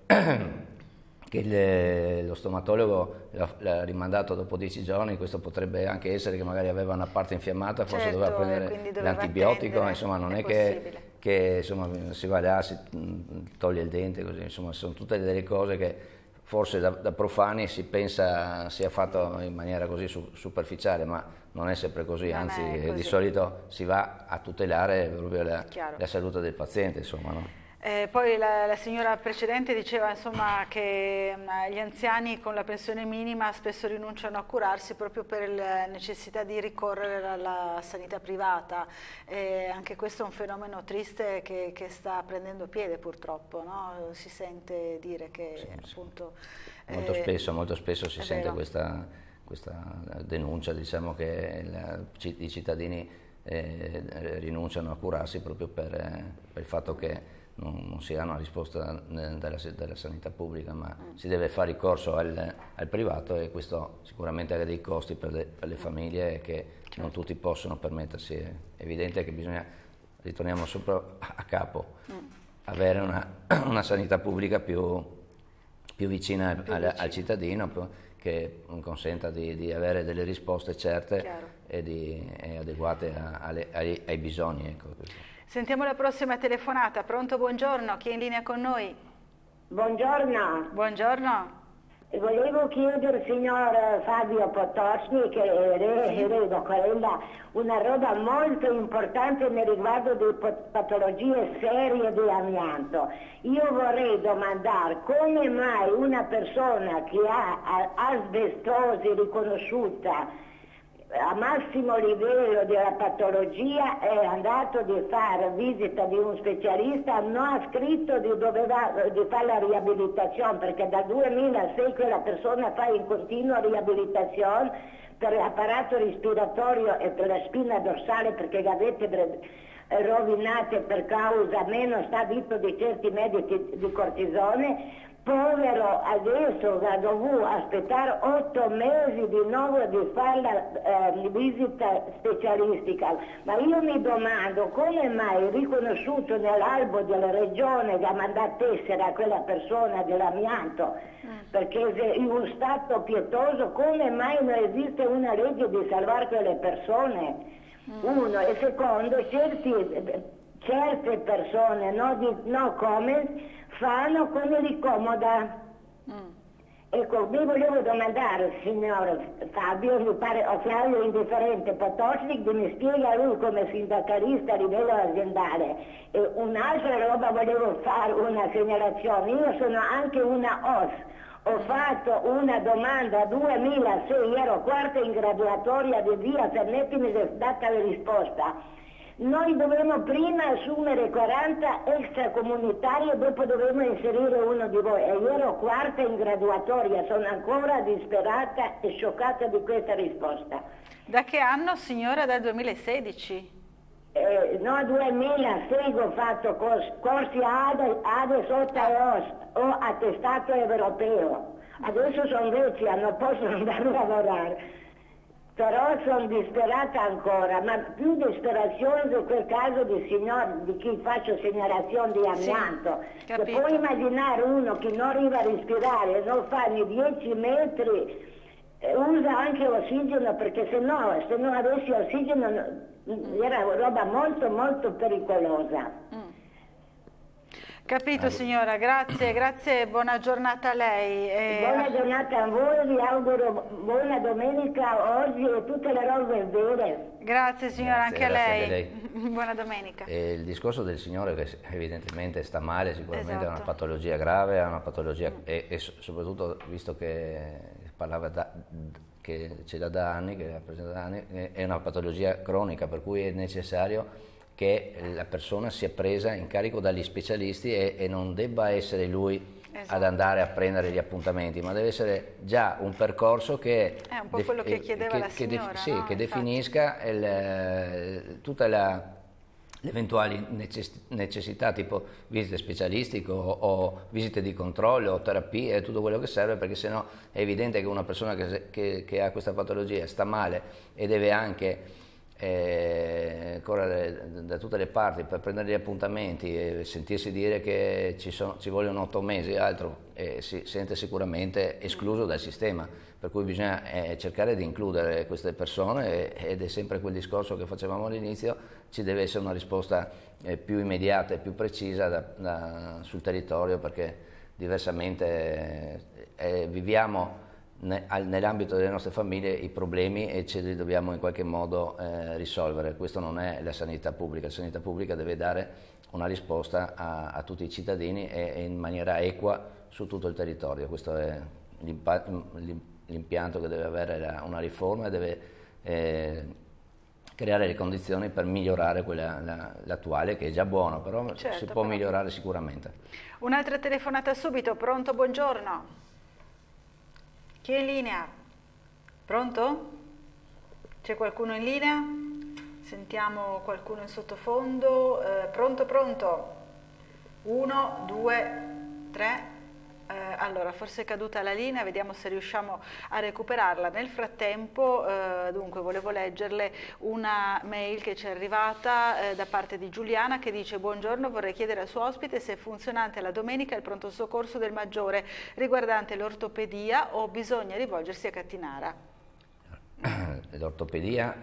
che le, lo stomatologo l'ha rimandato dopo dieci giorni, questo potrebbe anche essere che magari aveva una parte infiammata, forse certo, doveva prendere l'antibiotico, insomma non è, è che, che insomma, si va là, si toglie il dente, così, insomma sono tutte delle cose che forse da, da profani si pensa sia fatto in maniera così su, superficiale, ma non è sempre così, non anzi così. Di solito si va a tutelare proprio la, la salute del paziente, insomma, no? Eh, poi la, la signora precedente diceva insomma, che mh, gli anziani con la pensione minima spesso rinunciano a curarsi proprio per la necessità di ricorrere alla sanità privata. Eh, anche questo è un fenomeno triste che, che sta prendendo piede purtroppo, no? Si sente dire che sì, appunto... Sì. Molto, eh, spesso, molto spesso si sente vero. questa, questa denuncia, diciamo che la, i cittadini eh, rinunciano a curarsi proprio per, eh, per il fatto che Non, non si ha una risposta dalla, dalla sanità pubblica, ma mm. si deve fare ricorso al, al privato, e questo sicuramente ha dei costi per le, per le famiglie che certo. non tutti possono permettersi. È evidente che bisogna, ritorniamo sopra a capo, mm. avere una, una sanità pubblica più, più vicina, più al, vicina. al cittadino, più, che consenta di, di avere delle risposte certe e, di, e adeguate a, alle, ai, ai bisogni. Ecco. Sentiamo la prossima telefonata. Pronto, buongiorno, chi è in linea con noi? Buongiorno. Buongiorno. Volevo chiedere al signor Fabio Potocnik, che eredo quella, una roba molto importante nel riguardo di patologie serie di amianto. Io vorrei domandare come mai una persona che ha asbestosi riconosciuta a massimo livello della patologia è andato di fare visita di un specialista, non ha scritto di, doveva, di fare la riabilitazione, perché dal duemilasei quella persona fa in continua riabilitazione per l'apparato respiratorio e per la spina dorsale, perché avete rovinate per causa meno stabilito di certi medici di cortisone. Povero, adesso ha dovuto aspettare otto mesi di nuovo di fare la eh, visita specialistica. Ma io mi domando come mai riconosciuto nell'albo della regione che ha mandato tessera a quella persona dell'amianto, mm. perché se in un stato pietoso come mai non esiste una legge di salvare quelle persone? Mm. Uno, e secondo, certi, certe persone, no, di, no comments, fanno come li comoda. Mm. Ecco, mi volevo domandare, signor Fabio, mi pare o Flavio indifferente, Potocnik, che mi spiega lui come sindacalista a livello aziendale. E un'altra roba volevo fare una segnalazione, io sono anche una O S, ho fatto una domanda duemilasei, ero quarta in graduatoria di via Fernetti, mi è data la risposta. Noi dovremmo prima assumere quaranta extracomunitari e dopo dovremmo inserire uno di voi. E io ero quarta in graduatoria, sono ancora disperata e scioccata di questa risposta. Da che anno, signora? Dal duemilasedici? Eh, no, duemilasei ho fatto cors corsi ADE, ADE sotto O S, ho attestato europeo. Adesso sono vecchia, non posso andare a lavorare. Però sono disperata ancora, ma più disperazione di quel caso di, signor, di chi faccio segnalazione di amianto. Sì, che puoi immaginare uno che non arriva a respirare, non fa né dieci metri, eh, usa anche ossigeno, perché se no, se non avessi ossigeno mm. era roba molto molto pericolosa. Mm. Capito signora, grazie, grazie e buona giornata a lei. E... Buona giornata a voi, vi auguro buona domenica oggi e tutte le robe vere. Grazie signora, grazie, anche a lei. lei. Buona domenica. E il discorso del signore che evidentemente sta male, sicuramente esatto. è una patologia grave, è una patologia mm. e, e soprattutto visto che parlava da, che c'è da, da anni, che rappresenta da anni, è una patologia cronica, per cui è necessario che la persona sia presa in carico dagli specialisti e, e non debba essere lui esatto. ad andare a prendere gli appuntamenti, ma deve essere già un percorso che... È un po' quello che chiedeva che, la che signora, def- sì, no? che definisca il, tutta la... le eventuali necessità tipo visite specialistiche o, o visite di controllo o terapie, tutto quello che serve, perché sennò è evidente che una persona che, che, che ha questa patologia sta male e deve anche eh, correre da tutte le parti per prendere gli appuntamenti e sentirsi dire che ci, sono, ci vogliono otto mesi e altro, e si sente sicuramente escluso dal sistema, per cui bisogna eh, cercare di includere queste persone, ed è sempre quel discorso che facevamo all'inizio: ci deve essere una risposta eh, più immediata e più precisa da, da, sul territorio, perché diversamente eh, viviamo ne, al, nell'ambito delle nostre famiglie i problemi e ce li dobbiamo in qualche modo eh, risolvere. Questo non è la sanità pubblica. La sanità pubblica deve dare una risposta a, a tutti i cittadini e, e in maniera equa su tutto il territorio. Questo è l'impianto che deve avere la, una riforma, e deve eh, creare le condizioni per migliorare quella, la, l'attuale, che è già buono, però certo, si può però... migliorare sicuramente. Un'altra telefonata subito. Pronto, buongiorno. Chi è in linea? Pronto? C'è qualcuno in linea? Sentiamo qualcuno in sottofondo. Eh, pronto, pronto? Uno, due, tre. Eh, allora, forse è caduta la linea, vediamo se riusciamo a recuperarla. Nel frattempo, eh, dunque, volevo leggerle una mail che ci è arrivata eh, da parte di Giuliana, che dice: buongiorno, vorrei chiedere al suo ospite se è funzionante la domenica il pronto soccorso del Maggiore riguardante l'ortopedia o bisogna rivolgersi a Cattinara. L'ortopedia,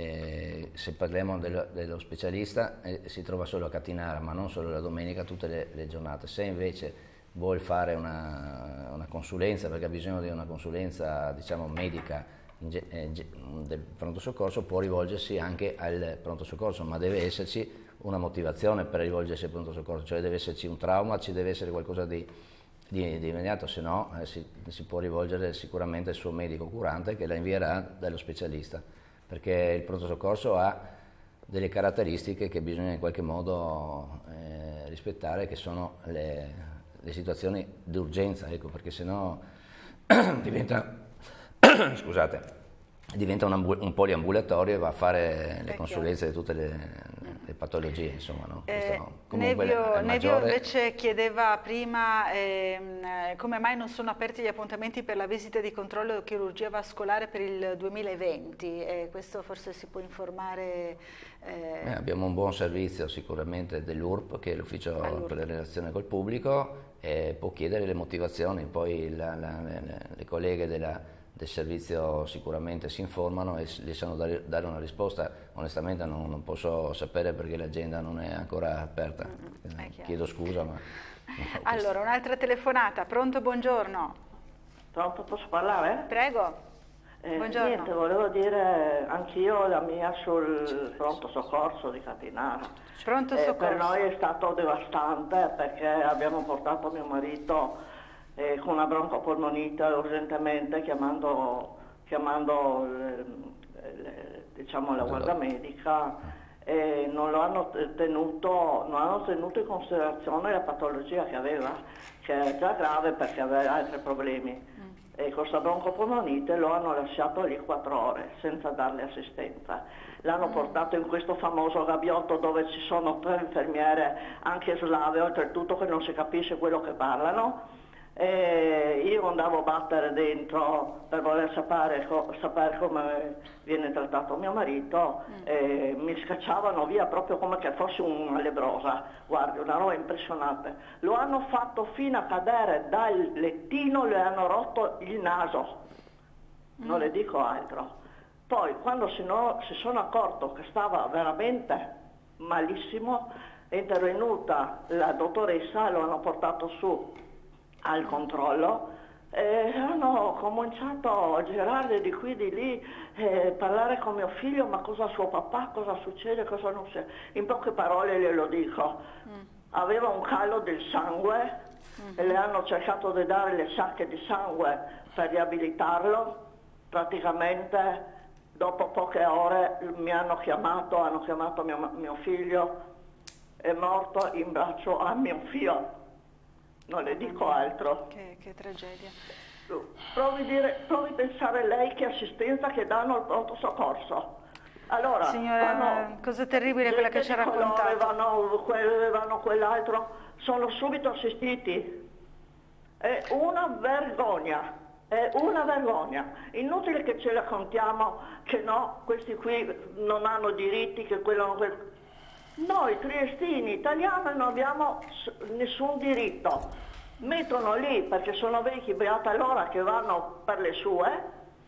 eh, se parliamo dello, dello specialista, eh, si trova solo a Cattinara, ma non solo la domenica, tutte le, le giornate. Se invece vuol fare una, una consulenza, perché ha bisogno di una consulenza, diciamo, medica in, eh, del pronto soccorso, può rivolgersi anche al pronto soccorso, ma deve esserci una motivazione per rivolgersi al pronto soccorso, cioè deve esserci un trauma, ci deve essere qualcosa di, di, di immediato, se no eh, si, si può rivolgere sicuramente al suo medico curante, che la invierà dallo specialista, perché il pronto soccorso ha delle caratteristiche che bisogna in qualche modo eh, rispettare, che sono le le situazioni d'urgenza, ecco, perché sennò diventa, scusate, diventa un, un poliambulatorio e va a fare le consulenze di tutte le, le patologie, insomma, no? Eh, Nevio, Nevio invece chiedeva prima eh, come mai non sono aperti gli appuntamenti per la visita di controllo e chirurgia vascolare per il duemilaventi, e questo forse si può informare. Eh... Eh, abbiamo un buon servizio sicuramente dell'U R P, che è l'ufficio per le relazioni col pubblico, e può chiedere le motivazioni, poi la, la, le, le colleghe della, del servizio sicuramente si informano e gli sanno dare, dare una risposta. Onestamente non, non posso sapere perché l'agenda non è ancora aperta, mm-hmm, chiedo scusa. Ma... Allora, un'altra telefonata. Pronto, buongiorno. Pronto, posso parlare? Prego. Eh, Buongiorno. Niente, volevo dire anch'io la mia sul pronto soccorso di Cattinara. Pronto eh, soccorso. Per noi è stato devastante, perché abbiamo portato mio marito eh, con una broncopolmonite urgentemente, chiamando, chiamando le, le, diciamo, la guardia medica, e non lo hanno tenuto, non hanno tenuto in considerazione la patologia che aveva, che è già grave perché aveva altri problemi. E con questa broncopolmonite lo hanno lasciato lì quattro ore senza darle assistenza. L'hanno portato in questo famoso gabbiotto dove ci sono tre infermiere, anche slave, oltretutto, che non si capisce quello che parlano. E io andavo a battere dentro per voler sapere, co- sapere come viene trattato mio marito, mm. e mi scacciavano via proprio come che fossi una lebbrosa. Guardi, una roba impressionante. Lo hanno fatto fino a cadere dal lettino, le hanno rotto il naso, non mm. le dico altro. Poi quando si, no, si sono accorto che stava veramente malissimo, è intervenuta la dottoressa, lo hanno portato su al controllo, e hanno cominciato a girare di qui di lì, eh, parlare con mio figlio, ma cosa ha suo papà, cosa succede, cosa non succede. In poche parole glielo dico, mm. aveva un calo del sangue, mm-hmm. e le hanno cercato di dare le sacche di sangue per riabilitarlo. Praticamente dopo poche ore mi hanno chiamato, hanno chiamato mio, mio figlio, è morto in braccio a mio figlio. non le dico altro. Che, che tragedia. Provi, dire, provi a pensare lei che assistenza che danno al pronto soccorso. Allora, signora, vanno, cosa terribile quella che ci ha raccontato. Vanno, quello, vanno quell'altro, sono subito assistiti. È una vergogna, è una vergogna. Inutile che ce la contiamo che no, questi qui non hanno diritti, che quello non... Quel... Noi triestini italiani non abbiamo nessun diritto. Mettono lì perché sono vecchi, beata l'ora che vanno per le sue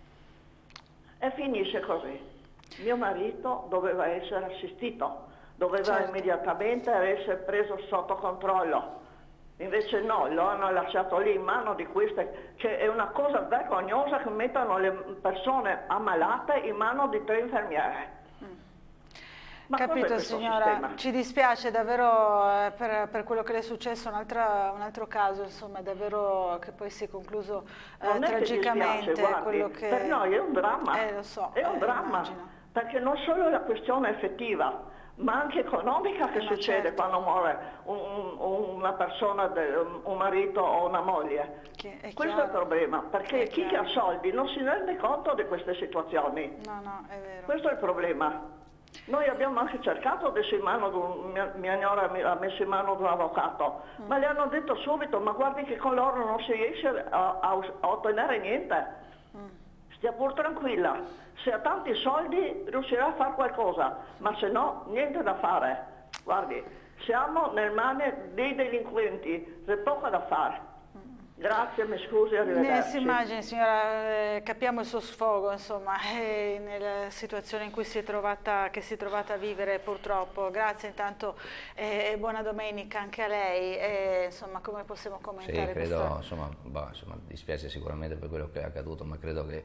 e finisce così. Mio marito doveva essere assistito, doveva certo. immediatamente essere preso sotto controllo. Invece no, lo hanno lasciato lì in mano di queste, che è una cosa vergognosa che mettono le persone ammalate in mano di tre infermiere. Ma capito signora, sistema? Ci dispiace davvero eh, per, per quello che le è successo, un altro, un altro caso insomma davvero che poi si è concluso eh, tragicamente. Che dispiace, quello che... Per noi è un dramma, eh, lo so, è un eh, dramma, immagino. Perché non solo la questione effettiva, ma anche economica che eh, succede certo. quando muore un, un, una persona, un marito o una moglie. È Questo chiaro. È il problema, perché è chi chiaro. Che ha soldi non si rende conto di queste situazioni. No, no, è vero. Questo è il problema. Noi abbiamo anche cercato adesso in mano, un, mia, mia signora ha messo in mano un avvocato, mm. ma le hanno detto subito, ma guardi che con loro non si riesce a, a, a ottenere niente. Mm. Stia pur tranquilla, se ha tanti soldi riuscirà a fare qualcosa, ma se no niente da fare. Guardi, siamo nel mani dei delinquenti, c'è poco da fare. Grazie, mi scusi, arrivederci. Si immagini signora, eh, capiamo il suo sfogo, insomma, eh, nella situazione in cui si è trovata, che si è trovata a vivere purtroppo. Grazie intanto e eh, buona domenica anche a lei. Eh, insomma, come possiamo commentare Sì, credo, questa... insomma, bah, insomma, dispiace sicuramente per quello che è accaduto, ma credo che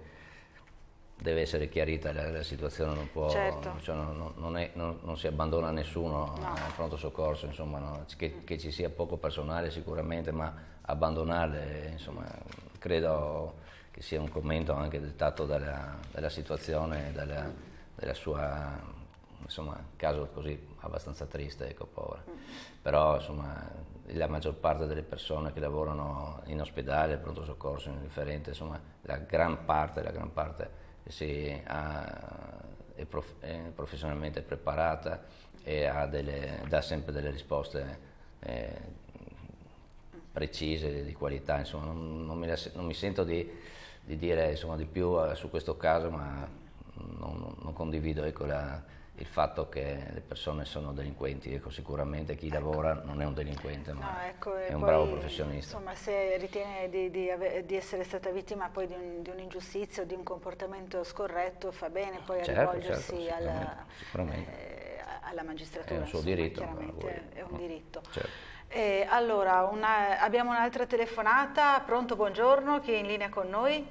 deve essere chiarita la, la situazione, non può, certo. cioè, non, non, è, non, non si abbandona nessuno no. al pronto soccorso, insomma, no? che, che ci sia poco personale sicuramente, ma abbandonarle, insomma, credo che sia un commento anche dettato dalla, dalla situazione, dalla, della sua, insomma, caso così abbastanza triste, ecco, povera. Però, insomma, la maggior parte delle persone che lavorano in ospedale, pronto soccorso, in indifferente, insomma, la gran parte, la gran parte si ha, è, prof, è professionalmente preparata e ha delle, dà sempre delle risposte eh, precise, di qualità, insomma, non, non, mi, non mi sento di, di dire insomma, di più uh, su questo caso, ma non, non condivido ecco, la, il fatto che le persone sono delinquenti. Ecco, sicuramente chi ecco. lavora non è un delinquente, ma no, ecco, è un poi, bravo professionista. Insomma, se ritiene di, di, di essere stata vittima poi di, un, di un'ingiustizia o di un comportamento scorretto, fa bene poi certo, a rivolgersi certo, alla, sicuramente. Eh, alla magistratura. È un suo insomma, diritto. Chiaramente è un diritto. Certo. Eh, allora, una, abbiamo un'altra telefonata. Pronto, buongiorno, chi è in linea con noi?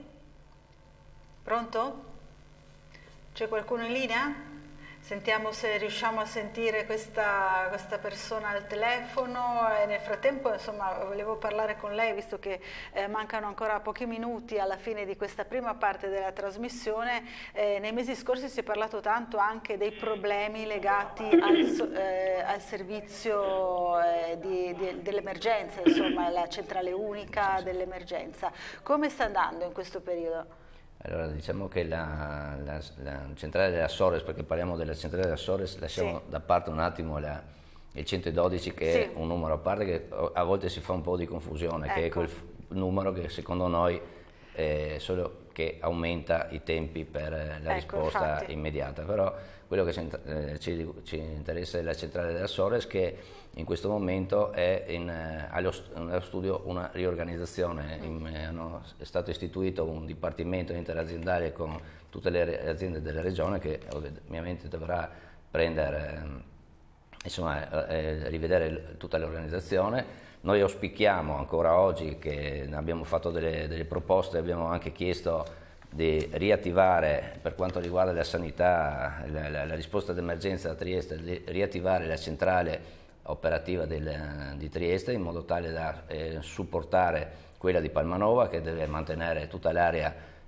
Pronto? C'è qualcuno in linea? Sentiamo se riusciamo a sentire questa, questa persona al telefono e nel frattempo insomma volevo parlare con lei visto che eh, mancano ancora pochi minuti alla fine di questa prima parte della trasmissione. Eh, nei mesi scorsi si è parlato tanto anche dei problemi legati al, eh, al servizio eh, dell'emergenza, insomma la centrale unica dell'emergenza. Come sta andando in questo periodo? Allora, diciamo che la, la, la centrale della Sores, perché parliamo della centrale della Sores, lasciamo sì. da parte un attimo la, il centododici che sì. è un numero a parte che a volte si fa un po' di confusione, ecco. che è quel numero che secondo noi è solo che aumenta i tempi per la ecco, risposta infatti. immediata, però quello che ci, eh, ci, ci interessa della centrale della Sores è che in questo momento è in, eh, allo, allo studio una riorganizzazione, in, eh, hanno, è stato istituito un dipartimento interaziendale con tutte le aziende della regione che ovviamente dovrà prendere, eh, insomma, eh, rivedere tutta l'organizzazione. Noi auspichiamo ancora oggi, che abbiamo fatto delle, delle proposte, abbiamo anche chiesto di riattivare, per quanto riguarda la sanità, la, la, la risposta d'emergenza a Trieste, di riattivare la centrale operativa del, di Trieste in modo tale da eh, supportare quella di Palmanova, che deve mantenere tutta l'area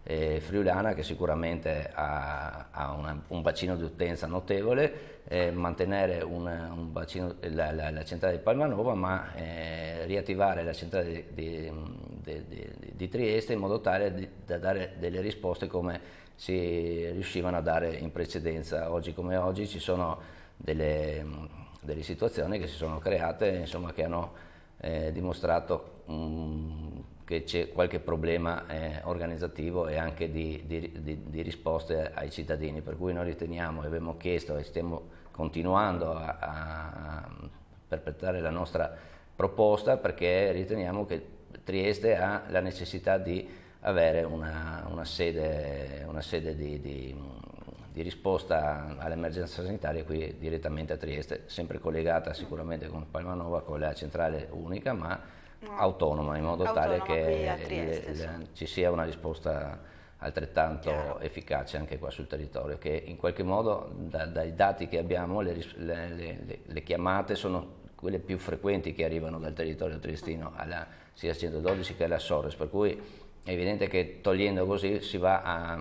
eh, friulana, che sicuramente ha, ha una, un bacino di utenza notevole, eh, mantenere una, un bacino, la, la, la centrale di Palmanova, ma eh, riattivare la centrale di, di, di, di, di Trieste in modo tale di, da dare delle risposte come si riuscivano a dare in precedenza. Oggi come oggi ci sono delle, delle situazioni che si sono create, insomma, che hanno eh, dimostrato um, che c'è qualche problema eh, organizzativo e anche di, di, di, di risposte ai cittadini, per cui noi riteniamo e abbiamo chiesto e stiamo continuando a, a perpetrare la nostra proposta, perché riteniamo che Trieste ha la necessità di avere una, una sede, una sede di, di, di risposta all'emergenza sanitaria qui direttamente a Trieste, sempre collegata sicuramente con Palmanova, con la centrale unica, ma no. autonoma, in modo autonoma tale che Trieste, le, le, ci sia una risposta altrettanto Chiaro. efficace anche qua sul territorio, che in qualche modo da, dai dati che abbiamo le, le, le, le chiamate sono quelle più frequenti che arrivano dal territorio triestino alla sia centododici che alla Sores, per cui è evidente che togliendo così si va a,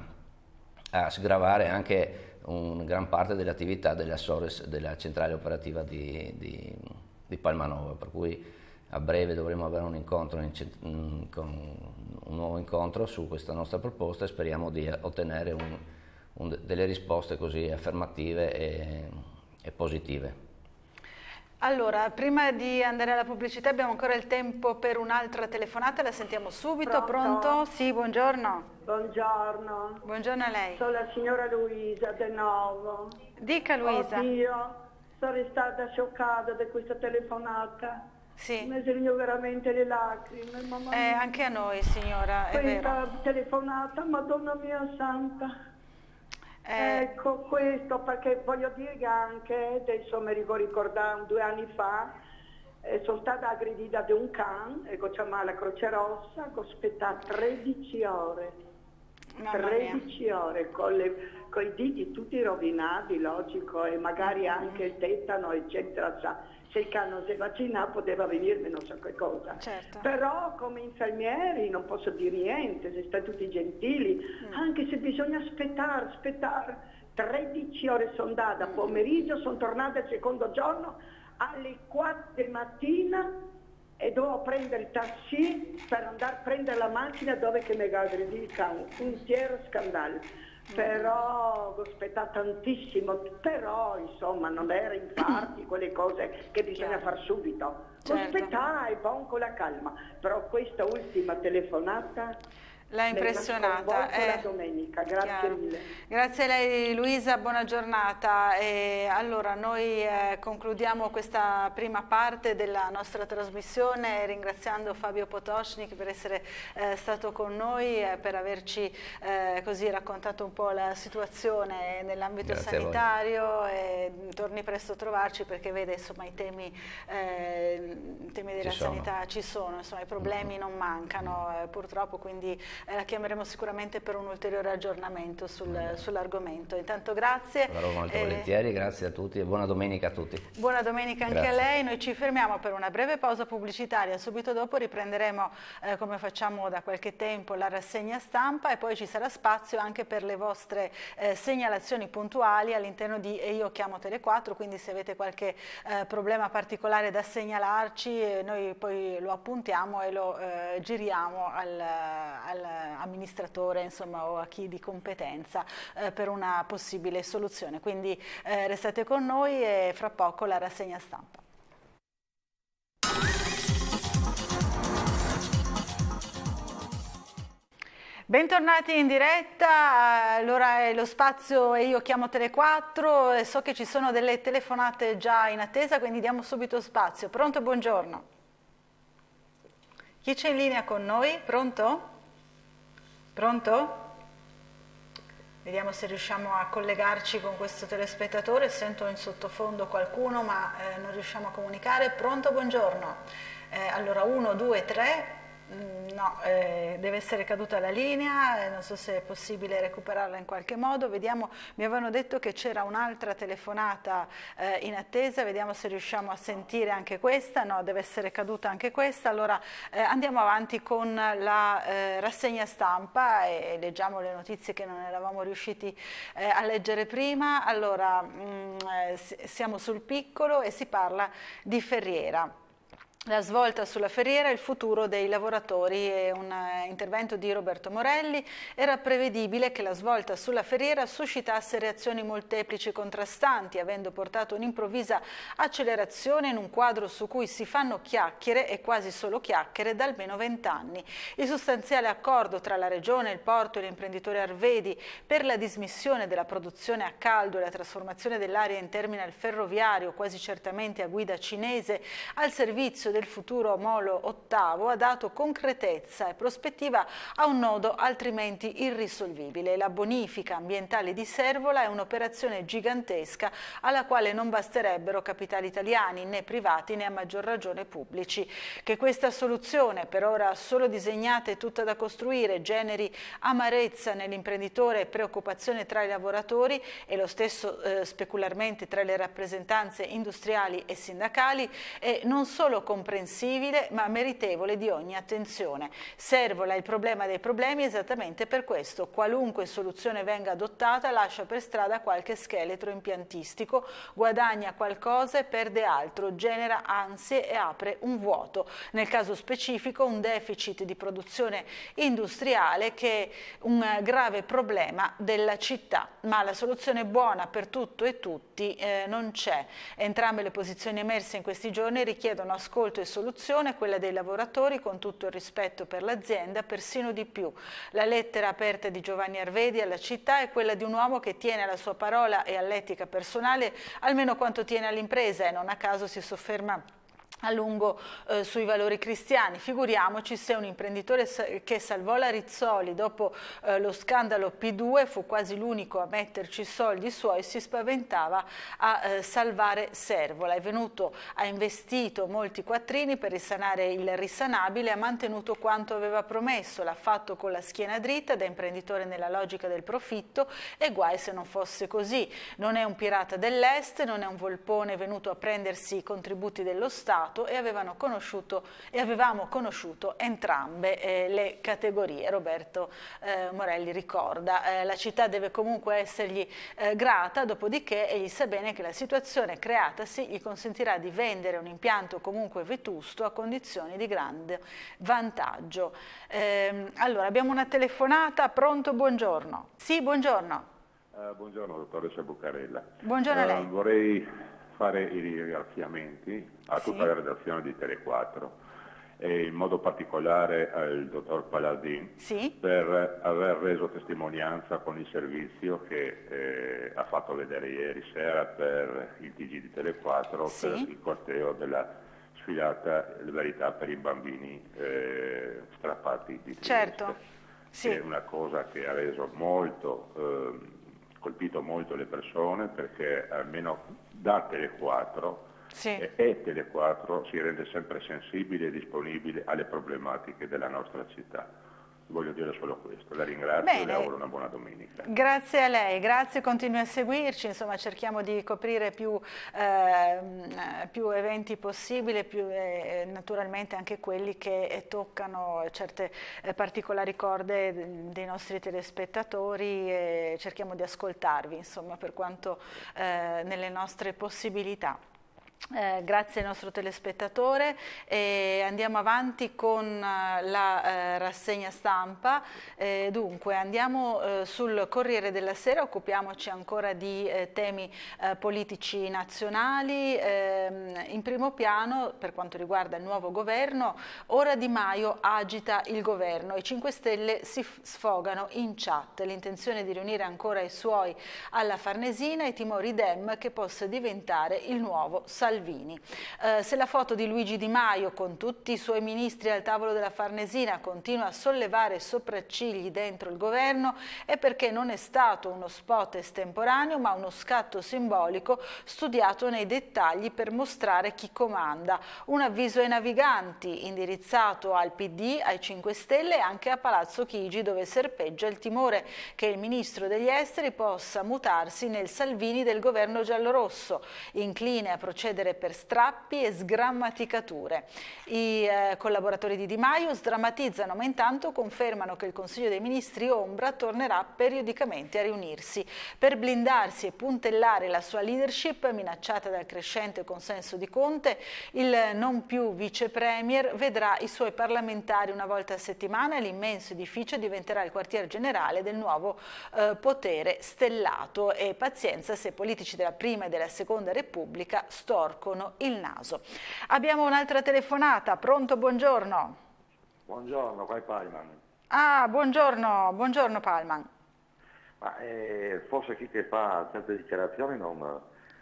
a sgravare anche una gran parte dell'attività della Sores, della centrale operativa di, di, di Palmanova, per cui a breve dovremo avere un incontro, in, con un nuovo incontro su questa nostra proposta e speriamo di ottenere un, un, delle risposte così affermative e, e positive. Allora, prima di andare alla pubblicità abbiamo ancora il tempo per un'altra telefonata, la sentiamo subito. Pronto? Pronto? Sì, buongiorno. Buongiorno. Buongiorno a lei. Sono la signora Luisa De Novo. Dica Luisa. Oddio, sono stata scioccata da questa telefonata. Sì. Mi segno veramente le lacrime. Mamma eh, mia. Anche a noi, signora, è questa vero. telefonata, Madonna mia santa. Eh, ecco questo, perché voglio dire che anche, adesso mi ricordo due anni fa, eh, sono stata aggredita da un can, ecco, chiamata la Croce Rossa, che ho aspettato tredici ore, tredici ore, con, le, con i diti tutti rovinati, logico, e magari anche il tetano, eccetera, sa. Se il cane non si è vaccinato poteva venirmi non so che cosa. Certo. Però come infermieri non posso dire niente, se state tutti gentili, mm. anche se bisogna aspettare, aspettare. tredici ore sono andata, pomeriggio sono tornata il secondo giorno alle quattro di mattina e dovevo prendere il taxi per andare a prendere la macchina dove che mi aggredì il cane, un intero scandalo. Però ho aspettato tantissimo, però insomma non era infarti, quelle cose che bisogna far subito. Certo. Aspettai, buon con la calma, però questa ultima telefonata l'ha impressionata. Eh, la domenica, grazie chiaro. mille. Grazie a lei Luisa, buona giornata. E allora noi eh, concludiamo questa prima parte della nostra trasmissione ringraziando Fabio Potočnik per essere eh, stato con noi, eh, per averci eh, così raccontato un po' la situazione nell'ambito sanitario, e torni presto a trovarci perché vede insomma i temi, eh, i temi della ci sanità sono. ci sono, insomma i problemi mm-hmm. non mancano eh, purtroppo, quindi la chiameremo sicuramente per un ulteriore aggiornamento sul, sull'argomento. Intanto grazie. Allora, molto eh, volentieri, grazie a tutti e buona domenica a tutti. Buona domenica anche grazie. a lei. Noi ci fermiamo per una breve pausa pubblicitaria, subito dopo riprenderemo eh, come facciamo da qualche tempo la rassegna stampa e poi ci sarà spazio anche per le vostre eh, segnalazioni puntuali all'interno di E Io Chiamo Tele quattro, quindi se avete qualche eh, problema particolare da segnalarci eh, noi poi lo appuntiamo e lo eh, giriamo al, al amministratore insomma o a chi di competenza eh, per una possibile soluzione, quindi eh, restate con noi e fra poco la rassegna stampa. Bentornati in diretta, allora è lo spazio E Io Chiamo Tele quattro e so che ci sono delle telefonate già in attesa, quindi diamo subito spazio. Pronto, buongiorno. Chi c'è in linea con noi? Pronto? Pronto? Vediamo se riusciamo a collegarci con questo telespettatore. Sento in sottofondo qualcuno ma eh, non riusciamo a comunicare. Pronto, buongiorno. Eh, allora uno, due, tre. No, eh, deve essere caduta la linea, eh, non so se è possibile recuperarla in qualche modo. Vediamo, mi avevano detto che c'era un'altra telefonata eh, in attesa, vediamo se riusciamo a sentire anche questa. No, deve essere caduta anche questa. Allora eh, andiamo avanti con la eh, rassegna stampa e leggiamo le notizie che non eravamo riusciti eh, a leggere prima. Allora mh, eh, siamo sul piccolo e si parla di Ferriera. La svolta sulla Ferriera, il futuro dei lavoratori, è un intervento di Roberto Morelli. Era prevedibile che la svolta sulla Ferriera suscitasse reazioni molteplici e contrastanti, avendo portato un'improvvisa accelerazione in un quadro su cui si fanno chiacchiere e quasi solo chiacchiere da almeno vent'anni. Il sostanziale accordo tra la Regione, il Porto e l'imprenditore Arvedi per la dismissione della produzione a caldo e la trasformazione dell'area in terminal ferroviario, quasi certamente a guida cinese, al servizio del futuro molo ottavo, ha dato concretezza e prospettiva a un nodo altrimenti irrisolvibile. La bonifica ambientale di Servola è un'operazione gigantesca alla quale non basterebbero capitali italiani né privati né a maggior ragione pubblici. Che questa soluzione, per ora solo disegnata e tutta da costruire, generi amarezza nell'imprenditore e preoccupazione tra i lavoratori e lo stesso eh, specularmente tra le rappresentanze industriali e sindacali, è non solo comprensibile comprensibile ma meritevole di ogni attenzione. Servola il problema dei problemi esattamente per questo. Qualunque soluzione venga adottata lascia per strada qualche scheletro impiantistico, guadagna qualcosa e perde altro, genera ansie e apre un vuoto. Nel caso specifico un deficit di produzione industriale che è un grave problema della città, ma la soluzione buona per tutto e tutti eh, non c'è. Entrambe le posizioni emerse in questi giorni richiedono ascolto e soluzione, quella dei lavoratori con tutto il rispetto per l'azienda, persino di più. La lettera aperta di Giovanni Arvedi alla città è quella di un uomo che tiene alla sua parola e all'etica personale almeno quanto tiene all'impresa e non a caso si sofferma a lungo eh, sui valori cristiani. Figuriamoci se un imprenditore che salvò la Rizzoli dopo eh, lo scandalo P due, fu quasi l'unico a metterci soldi suoi, si spaventava a eh, salvare Servola. È venuto, ha investito molti quattrini per risanare il risanabile, ha mantenuto quanto aveva promesso, l'ha fatto con la schiena dritta da imprenditore nella logica del profitto e guai se non fosse così. Non è un pirata dell'Est, non è un volpone venuto a prendersi i contributi dello Stato, e, avevano conosciuto, e avevamo conosciuto entrambe eh, le categorie. Roberto eh, Morelli ricorda, eh, la città deve comunque essergli eh, grata, dopodiché egli sa bene che la situazione creatasi gli consentirà di vendere un impianto comunque vetusto a condizioni di grande vantaggio. Eh, allora abbiamo una telefonata, pronto, buongiorno. Sì, buongiorno. Uh, buongiorno dottoressa Buccarella. Buongiorno a lei. Uh, vorrei fare i ringraziamenti a tutta sì. la redazione di Tele quattro e in modo particolare al dottor Paladin sì. per aver reso testimonianza con il servizio che eh, ha fatto vedere ieri sera per il T G di Tele quattro sì. per il corteo della sfilata Verità per i bambini eh, strappati di Trieste. Certo. Sì. È una cosa che ha reso molto eh, colpito molto le persone, perché almeno da Tele quattro sì. e, e Tele quattro si rende sempre sensibile e disponibile alle problematiche della nostra città. Voglio dire solo questo, la ringrazio Bene. e le auguro una buona domenica. Grazie a lei, grazie, continui a seguirci, insomma cerchiamo di coprire più, eh, più eventi possibili, più, eh, naturalmente anche quelli che eh, toccano certe eh, particolari corde dei nostri telespettatori e cerchiamo di ascoltarvi, insomma, per quanto eh, nelle nostre possibilità. Eh, grazie al nostro telespettatore e andiamo avanti con uh, la uh, rassegna stampa. Eh, dunque andiamo uh, sul Corriere della Sera, occupiamoci ancora di eh, temi uh, politici nazionali. Eh, in primo piano, per quanto riguarda il nuovo governo, ora Di Maio agita il governo, i cinque Stelle si sfogano in chat, l'intenzione di riunire ancora i suoi alla Farnesina e i timori Dem che possa diventare il nuovo Salvini. Salvini. Eh, se la foto di Luigi Di Maio con tutti i suoi ministri al tavolo della Farnesina continua a sollevare sopraccigli dentro il governo è perché non è stato uno spot estemporaneo ma uno scatto simbolico studiato nei dettagli per mostrare chi comanda. Un avviso ai naviganti indirizzato al P D, ai cinque Stelle e anche a Palazzo Chigi, dove serpeggia il timore che il ministro degli esteri possa mutarsi nel Salvini del governo giallorosso, incline a procedere per strappi e sgrammaticature. I eh, collaboratori di Di Maio sdrammatizzano, ma intanto confermano che il Consiglio dei Ministri ombra tornerà periodicamente a riunirsi. Per blindarsi e puntellare la sua leadership minacciata dal crescente consenso di Conte, il non più vice premier vedrà i suoi parlamentari una volta a settimana e l'immenso edificio diventerà il quartier generale del nuovo eh, potere stellato. E pazienza se politici della prima e della seconda Repubblica storcono il naso. Abbiamo un'altra telefonata. Pronto, buongiorno. Buongiorno, qua è Palman. Ah, buongiorno, buongiorno Palman. Ma eh, forse chi che fa certe dichiarazioni non,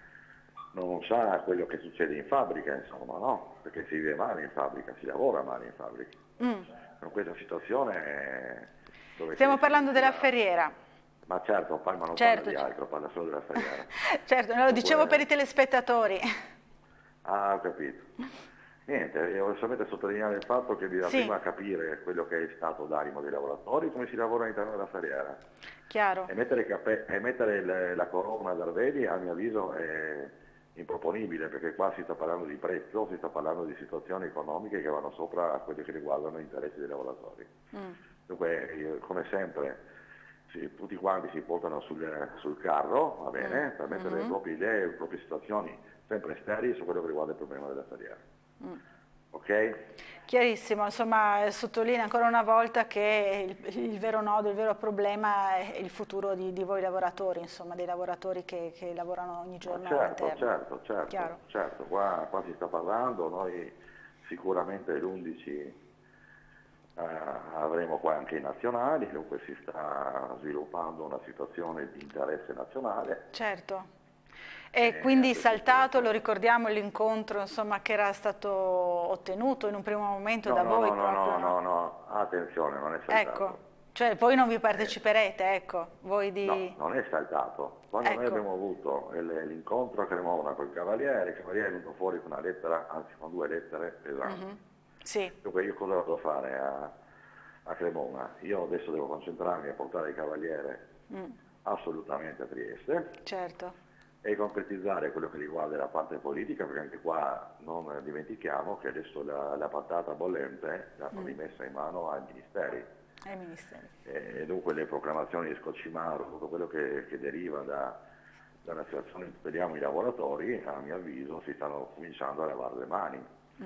non sa quello che succede in fabbrica, insomma, no? Perché si vive male in fabbrica, si lavora male in fabbrica. Mm. Con questa situazione... Dove Stiamo parlando della Ferriera. Ma certo, Palma non certo, parla di altro, parla solo della Ferriera. Certo, lo dicevo per i telespettatori. Ah, ho capito. Niente, voglio solamente sottolineare il fatto che bisogna sì. prima capire quello che è il stato d'animo dei lavoratori, come si lavora all'interno della Ferriera. Chiaro. E mettere, cape- e mettere le, la corona ad Arvedi, a mio avviso, è improponibile, perché qua si sta parlando di prezzo, si sta parlando di situazioni economiche che vanno sopra a quelli che riguardano gli interessi dei lavoratori. Mm. Dunque, io, come sempre, si, tutti quanti si portano sul, sul carro, va bene, mm. per mettere mm-hmm. le proprie idee, le proprie situazioni sempre sterili su quello che riguarda il problema della Ferriera. Mm. Ok? Chiarissimo, insomma sottolinea ancora una volta che il, il vero nodo, il vero problema è il futuro di, di voi lavoratori, insomma dei lavoratori che, che lavorano ogni giorno certo, all'interno. Certo, certo, Chiaro. certo, qua, qua si sta parlando, noi sicuramente l'undici Uh, avremo qua anche i nazionali, dunque si sta sviluppando una situazione di interesse nazionale. Certo. E eh, quindi saltato, lo ricordiamo, l'incontro insomma che era stato ottenuto in un primo momento no, da no, voi no, proprio. No, no, no, attenzione, non è saltato. Ecco, cioè voi non vi parteciperete, eh. ecco, voi di... No, non è saltato. Quando ecco. noi abbiamo avuto l'incontro a Cremona con il Cavaliere, il Cavaliere è venuto fuori con una lettera, anzi con due lettere pesanti. Mm-hmm. Sì. Dunque io cosa devo fare a, a Cremona? Io adesso devo concentrarmi a portare il Cavaliere mm. assolutamente a Trieste certo. e concretizzare quello che riguarda la parte politica, perché anche qua non dimentichiamo che adesso la, la patata bollente l'hanno mm. rimessa in mano ai ministeri. Ai ministeri. E dunque le proclamazioni di Scocimaro, tutto quello che, che deriva da, da una situazione che vediamo i lavoratori, a mio avviso si stanno cominciando a lavare le mani. Mm.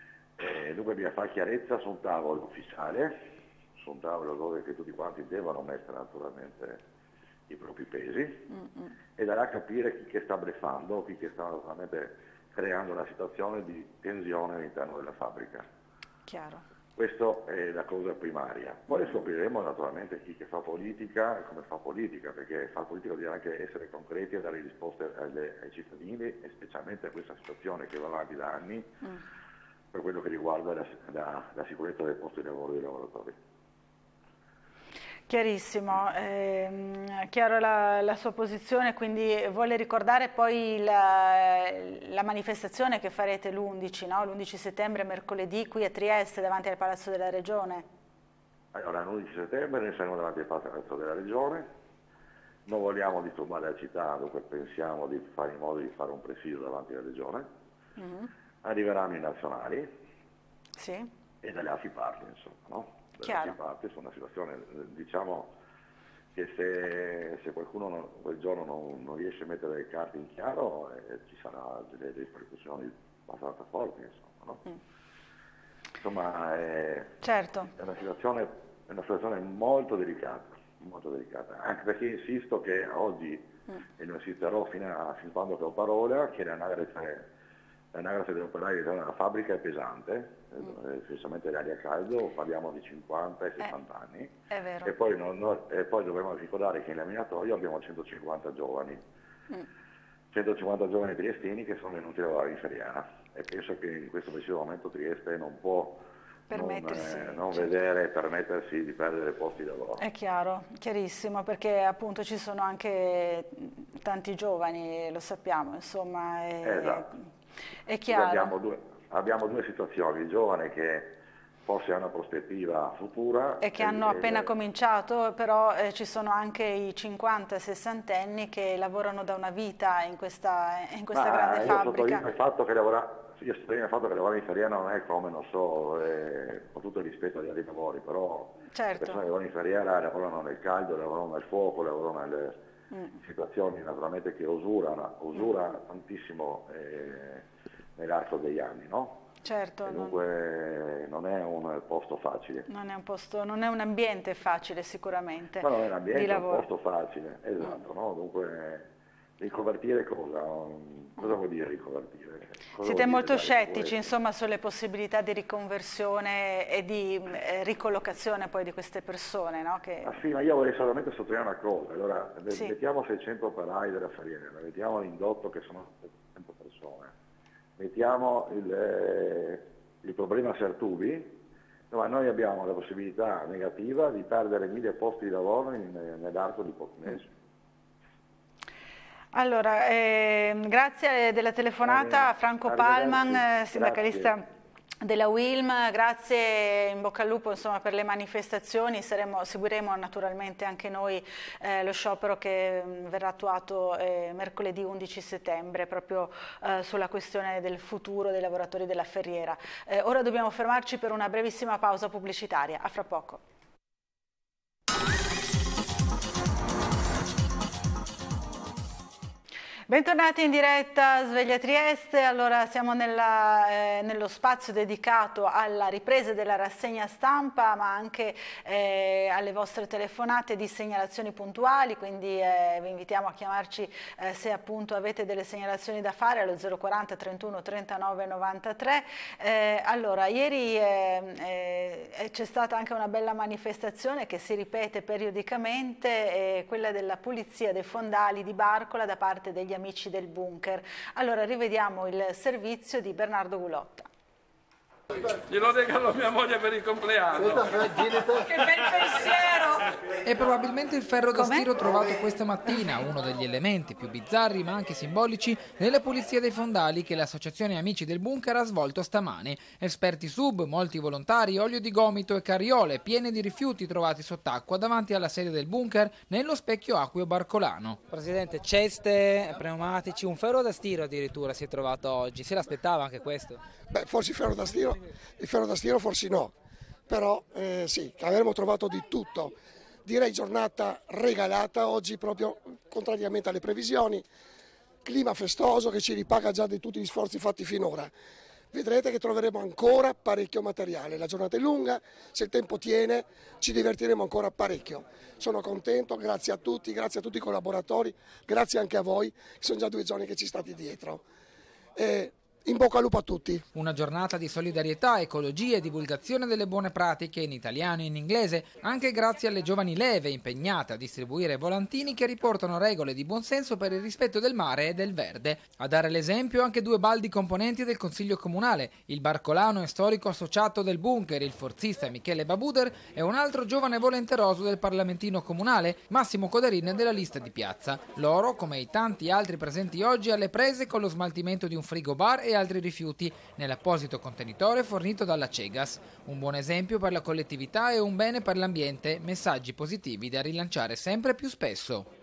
E dunque bisogna fare chiarezza su un tavolo ufficiale, su un tavolo dove che tutti quanti devono mettere naturalmente i propri pesi mm-hmm. e da là capire chi che sta bleffando, chi che sta naturalmente creando una situazione di tensione all'interno della fabbrica. Chiaro. Questa è la cosa primaria. Poi scopriremo naturalmente chi che fa politica e come fa politica, perché fare politica vuol dire anche essere concreti e dare risposte alle, ai cittadini e specialmente a questa situazione che va avanti da anni. Mm. per quello che riguarda la, la, la sicurezza del posto di lavoro dei lavoratori. Chiarissimo, eh, chiaro la, la sua posizione, quindi vuole ricordare poi la, la manifestazione che farete l'undici, no? l'undici settembre, mercoledì, qui a Trieste, davanti al Palazzo della Regione. Allora, l'undici settembre noi saremo davanti al Palazzo della Regione, non vogliamo disturbare la città, dunque pensiamo di fare in modo di fare un presidio davanti alla Regione. Mm-hmm. Arriveranno i nazionali sì. e dalle altre parti, insomma, no? Dalle altre parti su una situazione, diciamo che se, se qualcuno non, quel giorno non, non riesce a mettere le carte in chiaro eh, ci saranno delle, delle ripercussioni abbastanza forti, insomma, no? Mm. Insomma, è, certo. è, una situazione, è una situazione molto delicata, molto delicata, anche perché insisto che oggi, mm. e non insisterò fino a fin quando che ho parola, che l'anagrafe L'anagrafe degli operai della fabbrica è pesante, mm. specialmente l'aria a caldo, parliamo di cinquanta e sessanta eh, anni. È vero. E poi, non, non, e poi dovremmo ricordare che in laminatoio abbiamo centocinquanta giovani. Mm. centocinquanta giovani triestini che sono venuti a lavorare in Feriana, e penso che in questo preciso momento Trieste non può non, eh, non certo. vedere e permettersi di perdere posti di lavoro. È chiaro, chiarissimo, perché appunto ci sono anche tanti giovani, lo sappiamo, insomma, è, esatto. è chiaro. Abbiamo due, abbiamo due situazioni: il giovane che forse ha una prospettiva futura e che e, hanno appena e, cominciato, però eh, ci sono anche i cinquanta sessantenni che lavorano da una vita in questa, in questa grande io fabbrica. Il fatto che lavora, io sottolineo il fatto che lavorare in Feriana non è come, non so, eh, con tutto il rispetto agli altri lavori, però certo. le persone che lavorano in Feriana lavorano nel caldo, lavorano nel fuoco, lavorano nelle mm. situazioni naturalmente che usurano, usura mm. tantissimo eh, nell'arco degli anni, no? Certo, dunque non... non è un posto facile. Non è un, posto, non è un ambiente facile sicuramente. Ma non è un ambiente, è un posto facile, esatto, mm. no? Dunque riconvertire cosa? Cosa vuol dire riconvertire? Cosa Siete molto scettici insomma sulle possibilità di riconversione e di eh, ricollocazione poi di queste persone, no? Che... Ah, sì, ma io vorrei solamente sottolineare una cosa. Allora, sì. mettiamo seicento operai della Feriera, mettiamo l'indotto che sono settecento persone, mettiamo il, eh, il problema Sertubi, ma noi abbiamo la possibilità negativa di perdere mille posti di lavoro in, nell'arco di pochi mesi. Allora, eh, grazie della telefonata a Franco Palman, sindacalista grazie. della Wilm, grazie, in bocca al lupo insomma, per le manifestazioni. Saremo, seguiremo naturalmente anche noi eh, lo sciopero che mh, verrà attuato eh, mercoledì undici settembre proprio eh, sulla questione del futuro dei lavoratori della Ferriera. Eh, ora dobbiamo fermarci per una brevissima pausa pubblicitaria, a fra poco. Bentornati in diretta Sveglia Trieste. Allora siamo nella, eh, nello spazio dedicato alla ripresa della rassegna stampa, ma anche eh, alle vostre telefonate di segnalazioni puntuali, quindi eh, vi invitiamo a chiamarci eh, se appunto avete delle segnalazioni da fare allo zero quaranta trentuno trentanove novantatré. Eh, allora, ieri eh, eh, c'è stata anche una bella manifestazione che si ripete periodicamente, eh, quella della pulizia dei fondali di Barcola da parte degli amici del bunker. Allora rivediamo il servizio di Bernardo Gulotta. Glielo regalo a mia moglie per il compleanno. Che bel pensiero! È probabilmente il ferro da stiro trovato questa mattina, uno degli elementi più bizzarri ma anche simbolici nella pulizia dei fondali che l'associazione Amici del Bunker ha svolto stamani. Esperti sub, molti volontari, olio di gomito e carriole piene di rifiuti trovati sott'acqua davanti alla sede del bunker nello specchio acqueo barcolano. Presidente, ceste, pneumatici, un ferro da stiro addirittura si è trovato oggi. Se l'aspettava anche questo? Beh, forse il ferro da stiro, il ferro da stiro forse no, però eh, sì, avremmo trovato di tutto. Direi giornata regalata oggi proprio, contrariamente alle previsioni, clima festoso che ci ripaga già di tutti gli sforzi fatti finora. Vedrete che troveremo ancora parecchio materiale, la giornata è lunga, se il tempo tiene ci divertiremo ancora parecchio. Sono contento, grazie a tutti, grazie a tutti i collaboratori, grazie anche a voi, che sono già due giorni che ci state dietro. E in bocca al lupo a tutti. Una giornata di solidarietà, ecologia e divulgazione delle buone pratiche in italiano e in inglese, anche grazie alle giovani leve impegnate a distribuire volantini che riportano regole di buonsenso per il rispetto del mare e del verde. A dare l'esempio anche due baldi componenti del Consiglio Comunale, il barcolano e storico associato del bunker, il forzista Michele Babuder, e un altro giovane volenteroso del parlamentino comunale, Massimo Codarin della lista di piazza. Loro, come i tanti altri presenti oggi, alle prese con lo smaltimento di un frigo bar e altri rifiuti nell'apposito contenitore fornito dalla Cegas. Un buon esempio per la collettività e un bene per l'ambiente, messaggi positivi da rilanciare sempre più spesso.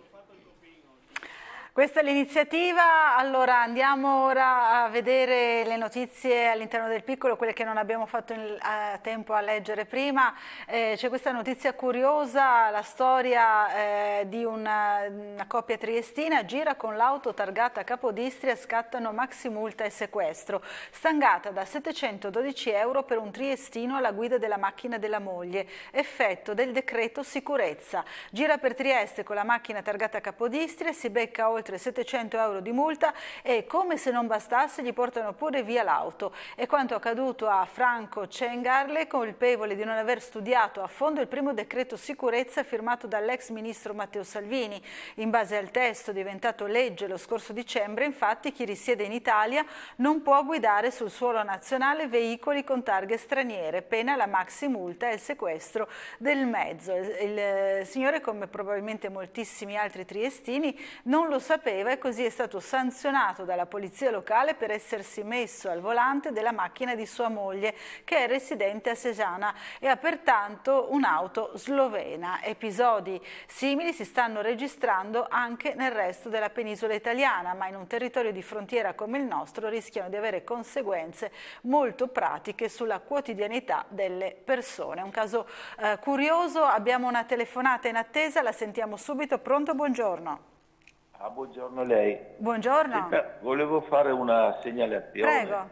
Questa è l'iniziativa. Allora andiamo ora a vedere le notizie all'interno del piccolo, quelle che non abbiamo fatto in, a tempo a leggere prima. Eh, c'è questa notizia curiosa, la storia eh, di una, una coppia triestina: gira con l'auto targata Capodistria, scattano maxi multa e sequestro. Stangata da settecentododici euro per un triestino alla guida della macchina della moglie, effetto del decreto sicurezza. Gira per Trieste con la macchina targata Capodistria, si becca oltre oltre settecento euro di multa e, come se non bastasse, gli portano pure via l'auto. È quanto accaduto a Franco Cengarle, colpevole di non aver studiato a fondo il primo decreto sicurezza firmato dall'ex ministro Matteo Salvini. In base al testo diventato legge lo scorso dicembre, infatti, chi risiede in Italia non può guidare sul suolo nazionale veicoli con targhe straniere, pena la maxi multa e il sequestro del mezzo. Il signore, come probabilmente moltissimi altri triestini, non lo sapeva e così è stato sanzionato dalla polizia locale per essersi messo al volante della macchina di sua moglie, che è residente a Sežana e ha pertanto un'auto slovena. Episodi simili si stanno registrando anche nel resto della penisola italiana, ma in un territorio di frontiera come il nostro rischiano di avere conseguenze molto pratiche sulla quotidianità delle persone. Un caso eh, curioso, abbiamo una telefonata in attesa, la sentiamo subito. Pronto, buongiorno. Ah, buongiorno a lei. Buongiorno. Senta, volevo fare una segnalazione. Prego.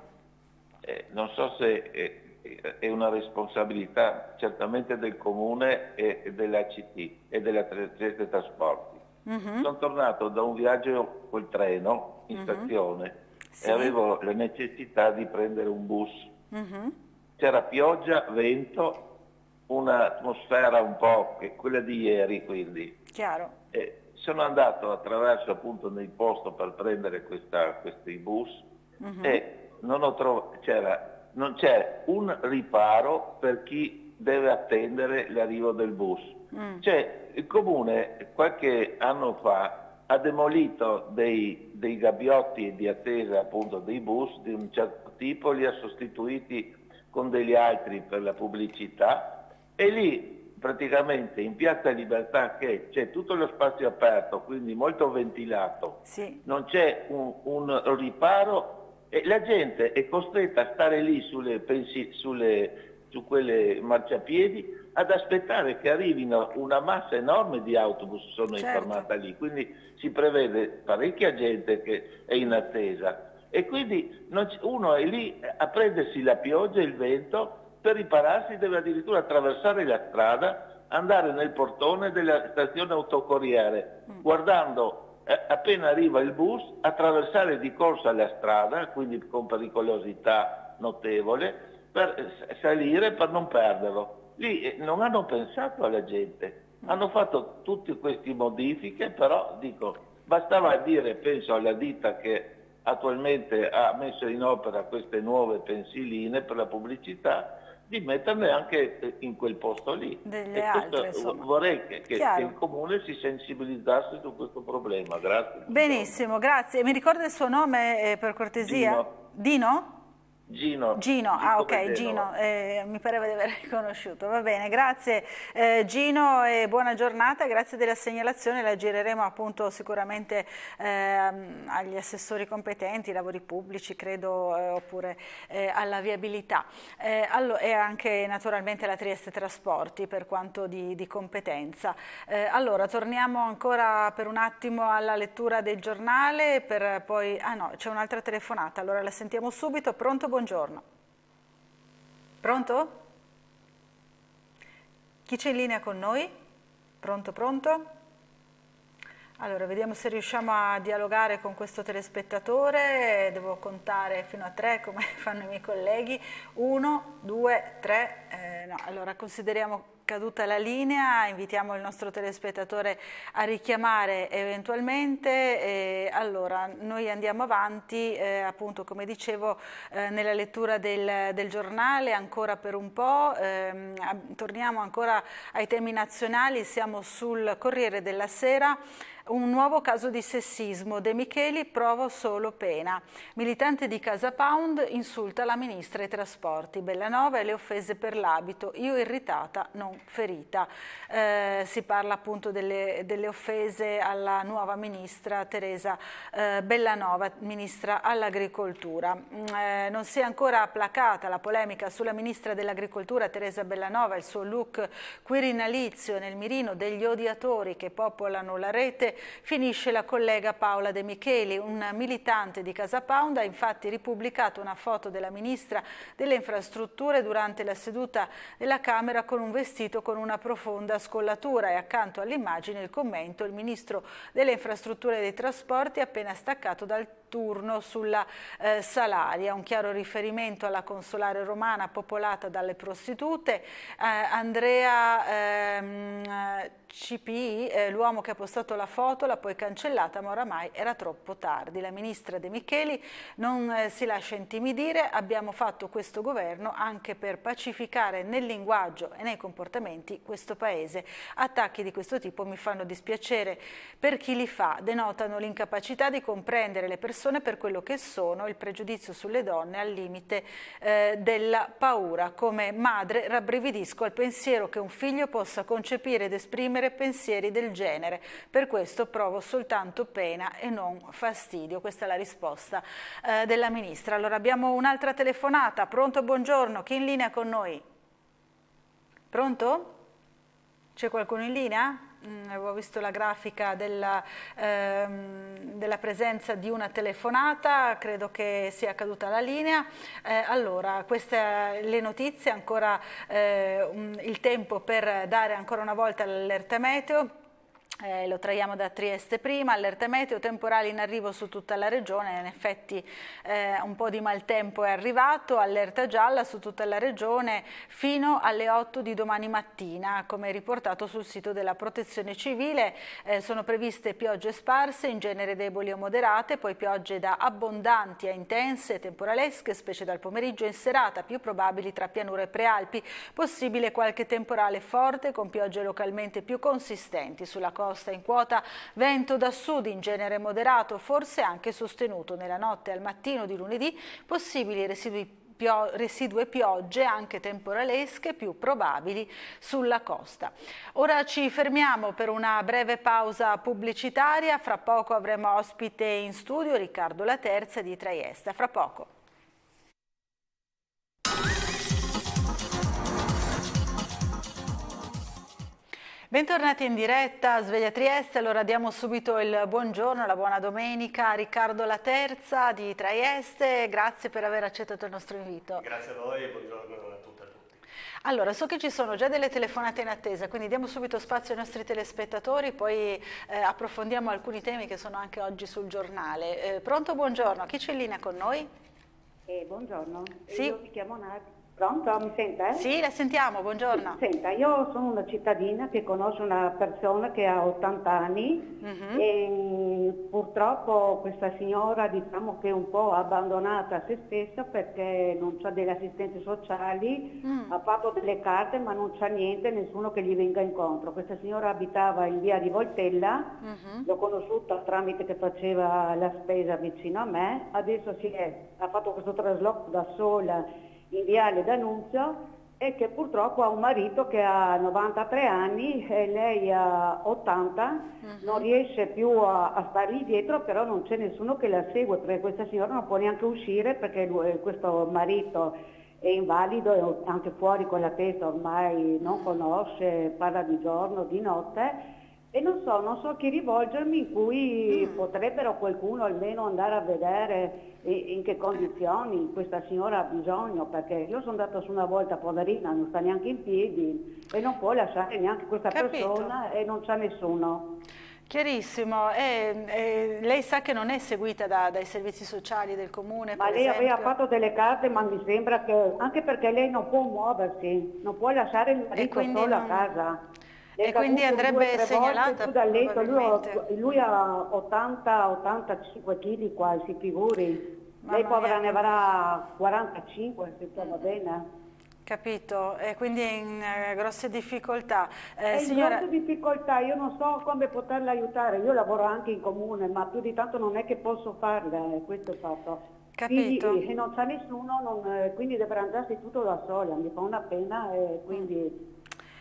Eh, non so se è, è una responsabilità certamente del Comune e della C T e della Trieste Trasporti. Mm-hmm. Sono tornato da un viaggio col treno in mm-hmm. stazione sì. e avevo la necessità di prendere un bus. Mm-hmm. C'era pioggia, vento, un'atmosfera un po' che quella di ieri, quindi. Chiaro. E sono andato attraverso appunto nel posto per prendere questa, questi bus mm-hmm. e non ho trovato, c'era, non c'è un riparo per chi deve attendere l'arrivo del bus. Mm. Cioè, il Comune qualche anno fa ha demolito dei, dei gabbiotti di attesa appunto dei bus di un certo tipo, li ha sostituiti con degli altri per la pubblicità e lì praticamente in Piazza Libertà, che c'è tutto lo spazio aperto, quindi molto ventilato, sì. non c'è un, un riparo e la gente è costretta a stare lì sulle, pensi, sulle, su quelle marciapiedi ad aspettare che arrivino una massa enorme di autobus, sono certo. informata lì, quindi si prevede parecchia gente che è in attesa e quindi non uno è lì a prendersi la pioggia e il vento, per ripararsi deve addirittura attraversare la strada, andare nel portone della stazione autocorriere, mm. guardando eh, appena arriva il bus, attraversare di corsa la strada, quindi con pericolosità notevole, per salire per non perderlo. Lì non hanno pensato alla gente, hanno fatto tutte queste modifiche, però dico, bastava dire, penso alla ditta che attualmente ha messo in opera queste nuove pensiline per la pubblicità, di metterne anche in quel posto lì. Delle altre, insomma. Vorrei che, che, che il Comune si sensibilizzasse su questo problema. Grazie. Benissimo, grazie. Mi ricorda il suo nome eh, per cortesia? Dino? Dino? Gino. Gino, ah ok, Gino, eh, mi pareva di aver riconosciuto, va bene, grazie eh, Gino e buona giornata, grazie della segnalazione, la gireremo appunto sicuramente eh, agli assessori competenti, lavori pubblici credo, eh, oppure eh, alla viabilità eh, allora, e anche naturalmente alla Trieste Trasporti per quanto di, di competenza. Eh, allora torniamo ancora per un attimo alla lettura del giornale, per poi, ah no, c'è un'altra telefonata, allora la sentiamo subito. Pronto? Buongiorno. Pronto? Chi c'è in linea con noi? Pronto, pronto? Allora, vediamo se riusciamo a dialogare con questo telespettatore. Devo contare fino a tre, come fanno i miei colleghi. Uno, due, tre. Eh, no, allora consideriamo caduta la linea, invitiamo il nostro telespettatore a richiamare eventualmente. E allora noi andiamo avanti, eh, appunto come dicevo, eh, nella lettura del, del giornale ancora per un po', eh, torniamo ancora ai temi nazionali, siamo sul Corriere della Sera. Un nuovo caso di sessismo, De Micheli provo solo pena. Militante di Casa Pound insulta la ministra dei trasporti. Bellanova e le offese per l'abito, io irritata, non ferita. Eh, si parla appunto delle, delle offese alla nuova ministra Teresa eh, Bellanova, ministra all'agricoltura. Eh, non si è ancora placata la polemica sulla ministra dell'agricoltura Teresa Bellanova, il suo look quirinalizio nel mirino degli odiatori che popolano la rete finisce la collega Paola De Micheli. Un militante di Casa Pound ha infatti ripubblicato una foto della ministra delle infrastrutture durante la seduta della Camera con un vestito con una profonda scollatura e accanto all'immagine il commento: il ministro delle infrastrutture e dei trasporti appena staccato dal turno sulla eh, Salaria. Un chiaro riferimento alla consolare romana popolata dalle prostitute. Eh, Andrea ehm, C P I, eh, l'uomo che ha postato la foto, l'ha poi cancellata, ma oramai era troppo tardi. La ministra De Micheli non eh, si lascia intimidire: abbiamo fatto questo governo anche per pacificare nel linguaggio e nei comportamenti questo paese. Attacchi di questo tipo mi fanno dispiacere per chi li fa, denotano l'incapacità di comprendere le persone per quello che sono, il pregiudizio sulle donne al limite eh, della paura. Come madre rabbrividisco al pensiero che un figlio possa concepire ed esprimere pensieri del genere. Per questo provo soltanto pena e non fastidio. Questa è la risposta eh, della ministra. Allora abbiamo un'altra telefonata. Pronto? Buongiorno. Chi è in linea con noi? Pronto? C'è qualcuno in linea? Mm, avevo visto la grafica della, ehm, della presenza di una telefonata, credo che sia caduta la linea. Eh, allora, queste le notizie, ancora eh, un, il tempo per dare ancora una volta l'allerta meteo. Eh, lo traiamo da Trieste prima, allerta meteo, temporali in arrivo su tutta la regione, in effetti eh, un po' di maltempo è arrivato, allerta gialla su tutta la regione fino alle otto di domani mattina, come riportato sul sito della Protezione Civile. Eh, sono previste piogge sparse, in genere deboli o moderate, poi piogge da abbondanti a intense, temporalesche, specie dal pomeriggio in serata, più probabili tra pianure e prealpi, possibile qualche temporale forte con piogge localmente più consistenti sulla costa. In quota vento da sud, in genere moderato, forse anche sostenuto. Nella notte al mattino di lunedì possibili residui Pio, residue piogge anche temporalesche più probabili sulla costa. Ora ci fermiamo per una breve pausa pubblicitaria, fra poco avremo ospite in studio Riccardo Laterza di Trieste. Fra poco. Bentornati in diretta a Sveglia Trieste. Allora diamo subito il buongiorno, la buona domenica a Riccardo Laterza di Trieste. Grazie per aver accettato il nostro invito. Grazie a voi e buongiorno a tutte e a tutti. Allora, so che ci sono già delle telefonate in attesa, quindi diamo subito spazio ai nostri telespettatori, poi eh, approfondiamo alcuni temi che sono anche oggi sul giornale. Eh, pronto, buongiorno, chi c'è in linea con noi? Eh, buongiorno, sì? Io mi chiamo Nadia. Pronto? Mi sente? Sì, la sentiamo, buongiorno. Senta, io sono una cittadina che conosce una persona che ha ottanta anni uh-huh. e purtroppo questa signora diciamo che è un po' abbandonata a se stessa perché non c'ha delle assistenze sociali, uh-huh. ha fatto delle carte ma non c'ha niente, nessuno che gli venga incontro. Questa signora abitava in via di Voltella, uh-huh. l'ho conosciuta tramite che faceva la spesa vicino a me, adesso si è, ha fatto questo trasloco da sola in Viale D'Annunzio e che purtroppo ha un marito che ha novantatré anni e lei ha ottanta, uh-huh. non riesce più a, a stargli dietro, però non c'è nessuno che la segue perché questa signora non può neanche uscire perché lui, questo marito è invalido e anche fuori con la testa ormai non conosce, parla di giorno, di notte. E non so, non so a chi rivolgermi in cui mm. potrebbero qualcuno almeno andare a vedere in che condizioni questa signora ha bisogno, perché io sono andata su una volta, poverina, non sta neanche in piedi e non può lasciare neanche questa Capito. persona e non c'è nessuno. Chiarissimo, e, e lei sa che non è seguita da, dai servizi sociali del comune? Ma lei esempio. aveva fatto delle carte, ma mi sembra che, anche perché lei non può muoversi, non può lasciare il marito solo non... a casa. E quindi andrebbe due, segnalata dal letto. Lui, lui ha ottanta ottantacinque chili quasi, figuri. Mamma Lei povera mia. Ne avrà quarantacinque, se va bene. Capito, e quindi è in eh, grosse difficoltà. Eh, è in signora... grosse difficoltà, io non so come poterla aiutare, io lavoro anche in comune, ma più di tanto non è che posso farle, questo è il fatto. Capito. Quindi, e non c'è nessuno, non, quindi dovrà andarsi tutto da sola, mi fa una pena e quindi...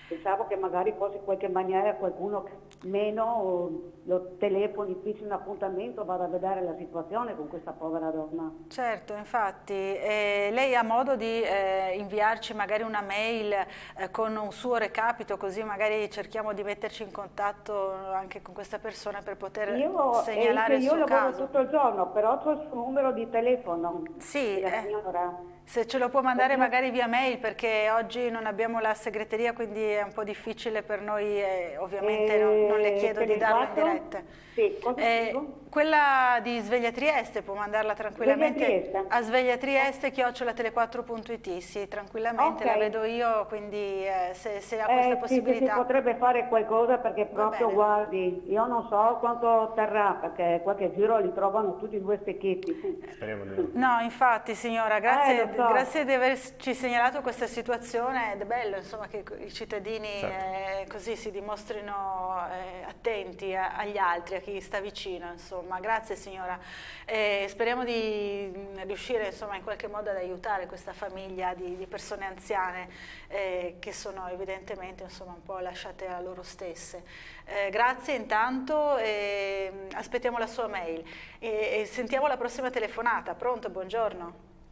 Pensavo che magari fosse in qualche maniera qualcuno che meno lo telefoni, fissi un appuntamento, vada a vedere la situazione con questa povera donna. Certo, infatti. Eh, lei ha modo di eh, inviarci magari una mail eh, con un suo recapito, così magari cerchiamo di metterci in contatto anche con questa persona per poter io, segnalare il io suo lavoro caso. tutto il giorno, però ho il suo numero di telefono. Sì, la eh, signora. se ce lo può mandare magari via mail, perché oggi non abbiamo la segreteria, quindi è un po' difficile per noi, eh, ovviamente Eh, non, non le chiedo di darlo in telequattro? diretta. Sì, cosa Eh, scrivo? quella di Sveglia Trieste può mandarla tranquillamente Sveglia Trieste? a svegliatrieste chiocciola tele quattro punto it, sì, tranquillamente, Ok. la vedo io, quindi eh, se, se ha questa Eh, sì, sì, possibilità. si potrebbe fare qualcosa, perché proprio, bene. guardi, io non so quanto terrà, perché qualche giro li trovano tutti e due stecchetti. Speriamo di no. No, infatti signora, grazie, Eh, lo so. grazie di averci segnalato questa situazione, ed è bello insomma che i cittadini Certo. eh, così si dimostrino eh, attenti a- agli altri, a chi sta vicino, insomma. Grazie signora, e speriamo di mh, riuscire insomma in qualche modo ad aiutare questa famiglia di, di persone anziane eh, che sono evidentemente insomma un po' lasciate a loro stesse. Eh, grazie intanto, e mh, aspettiamo la sua mail e, e sentiamo la prossima telefonata. Pronto? Buongiorno.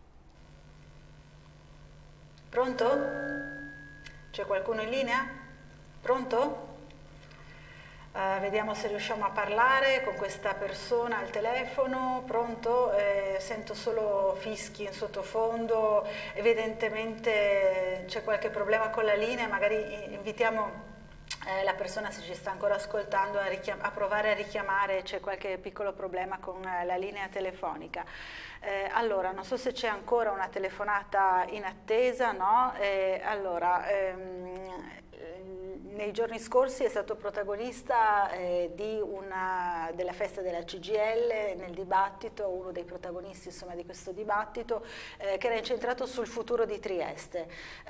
Pronto? C'è qualcuno in linea? Pronto? Uh, vediamo se riusciamo a parlare con questa persona al telefono. Pronto? Eh, sento solo fischi in sottofondo, evidentemente c'è qualche problema con la linea, magari invitiamo eh, la persona, se ci sta ancora ascoltando, a, a provare a richiamare, c'è qualche piccolo problema con eh, la linea telefonica. Eh, allora, non so se c'è ancora una telefonata in attesa, no? Eh, allora, ehm, nei giorni scorsi è stato protagonista eh, di una, della festa della C G I L nel dibattito, uno dei protagonisti insomma, di questo dibattito, eh, che era incentrato sul futuro di Trieste.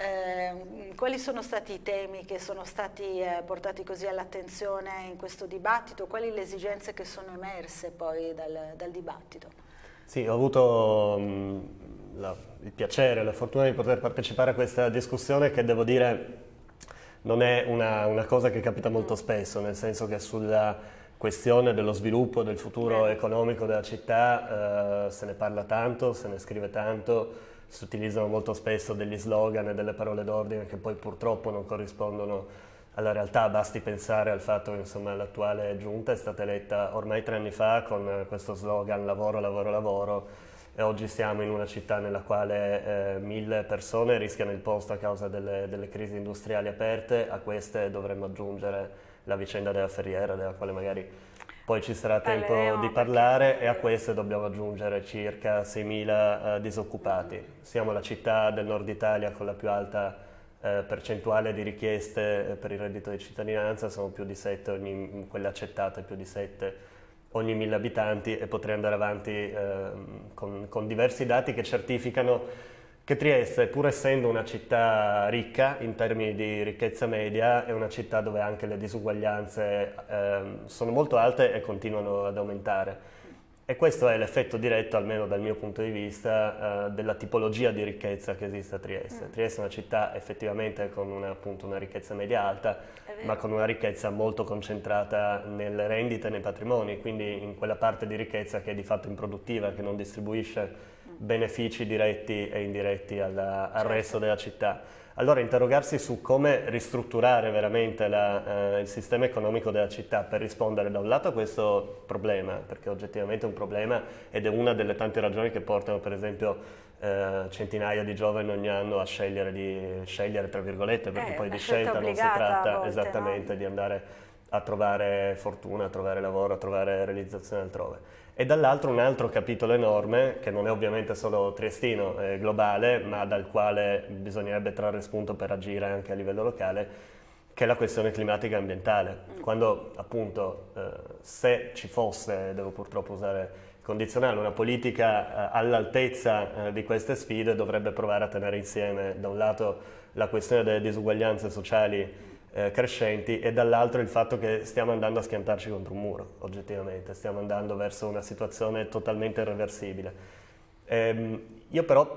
Eh, quali sono stati i temi che sono stati eh, portati così all'attenzione in questo dibattito? Quali le esigenze che sono emerse poi dal, dal dibattito? Sì, ho avuto mh, la, il piacere, la fortuna di poter partecipare a questa discussione, che devo dire non è una, una cosa che capita molto spesso, nel senso che sulla questione dello sviluppo, del futuro economico della città eh, se ne parla tanto, se ne scrive tanto, si utilizzano molto spesso degli slogan e delle parole d'ordine che poi purtroppo non corrispondono alla realtà. Basti pensare al fatto che insomma, l'attuale giunta è stata eletta ormai tre anni fa con questo slogan lavoro, lavoro, lavoro, e oggi siamo in una città nella quale eh, mille persone rischiano il posto a causa delle, delle crisi industriali aperte. A queste dovremmo aggiungere la vicenda della Ferriera, della quale magari poi ci sarà tempo Parleremo di parlare, e a queste dobbiamo aggiungere circa seimila eh, disoccupati. Siamo la città del nord Italia con la più alta eh, percentuale di richieste per il reddito di cittadinanza, sono più di sette, ogni, quelle accettate più di sette ogni mille abitanti, e potrei andare avanti eh, con, con diversi dati che certificano che Trieste, pur essendo una città ricca in termini di ricchezza media, è una città dove anche le disuguaglianze eh, sono molto alte e continuano ad aumentare. E questo è l'effetto diretto, almeno dal mio punto di vista, eh, della tipologia di ricchezza che esiste a Trieste. Mm. Trieste è una città effettivamente con una, appunto, una ricchezza media alta, ma con una ricchezza molto concentrata nelle rendite e nei patrimoni, quindi in quella parte di ricchezza che è di fatto improduttiva, che non distribuisce mm. benefici diretti e indiretti alla, al certo. resto della città. Allora interrogarsi su come ristrutturare veramente la, eh, il sistema economico della città per rispondere da un lato a questo problema, perché oggettivamente è un problema ed è una delle tante ragioni che portano per esempio eh, centinaia di giovani ogni anno a scegliere, di, scegliere tra virgolette, perché eh, poi di scelta non si tratta volte, esattamente no? di andare a trovare fortuna, a trovare lavoro, a trovare realizzazione altrove. E dall'altro un altro capitolo enorme, che non è ovviamente solo triestino, è globale, ma dal quale bisognerebbe trarre spunto per agire anche a livello locale, che è la questione climatica e ambientale. Quando appunto, eh, se ci fosse, devo purtroppo usare il condizionale, una politica eh, all'altezza eh, di queste sfide, dovrebbe provare a tenere insieme da un lato la questione delle disuguaglianze sociali Eh, crescenti e dall'altro il fatto che stiamo andando a schiantarci contro un muro, oggettivamente, stiamo andando verso una situazione totalmente irreversibile. Ehm, io però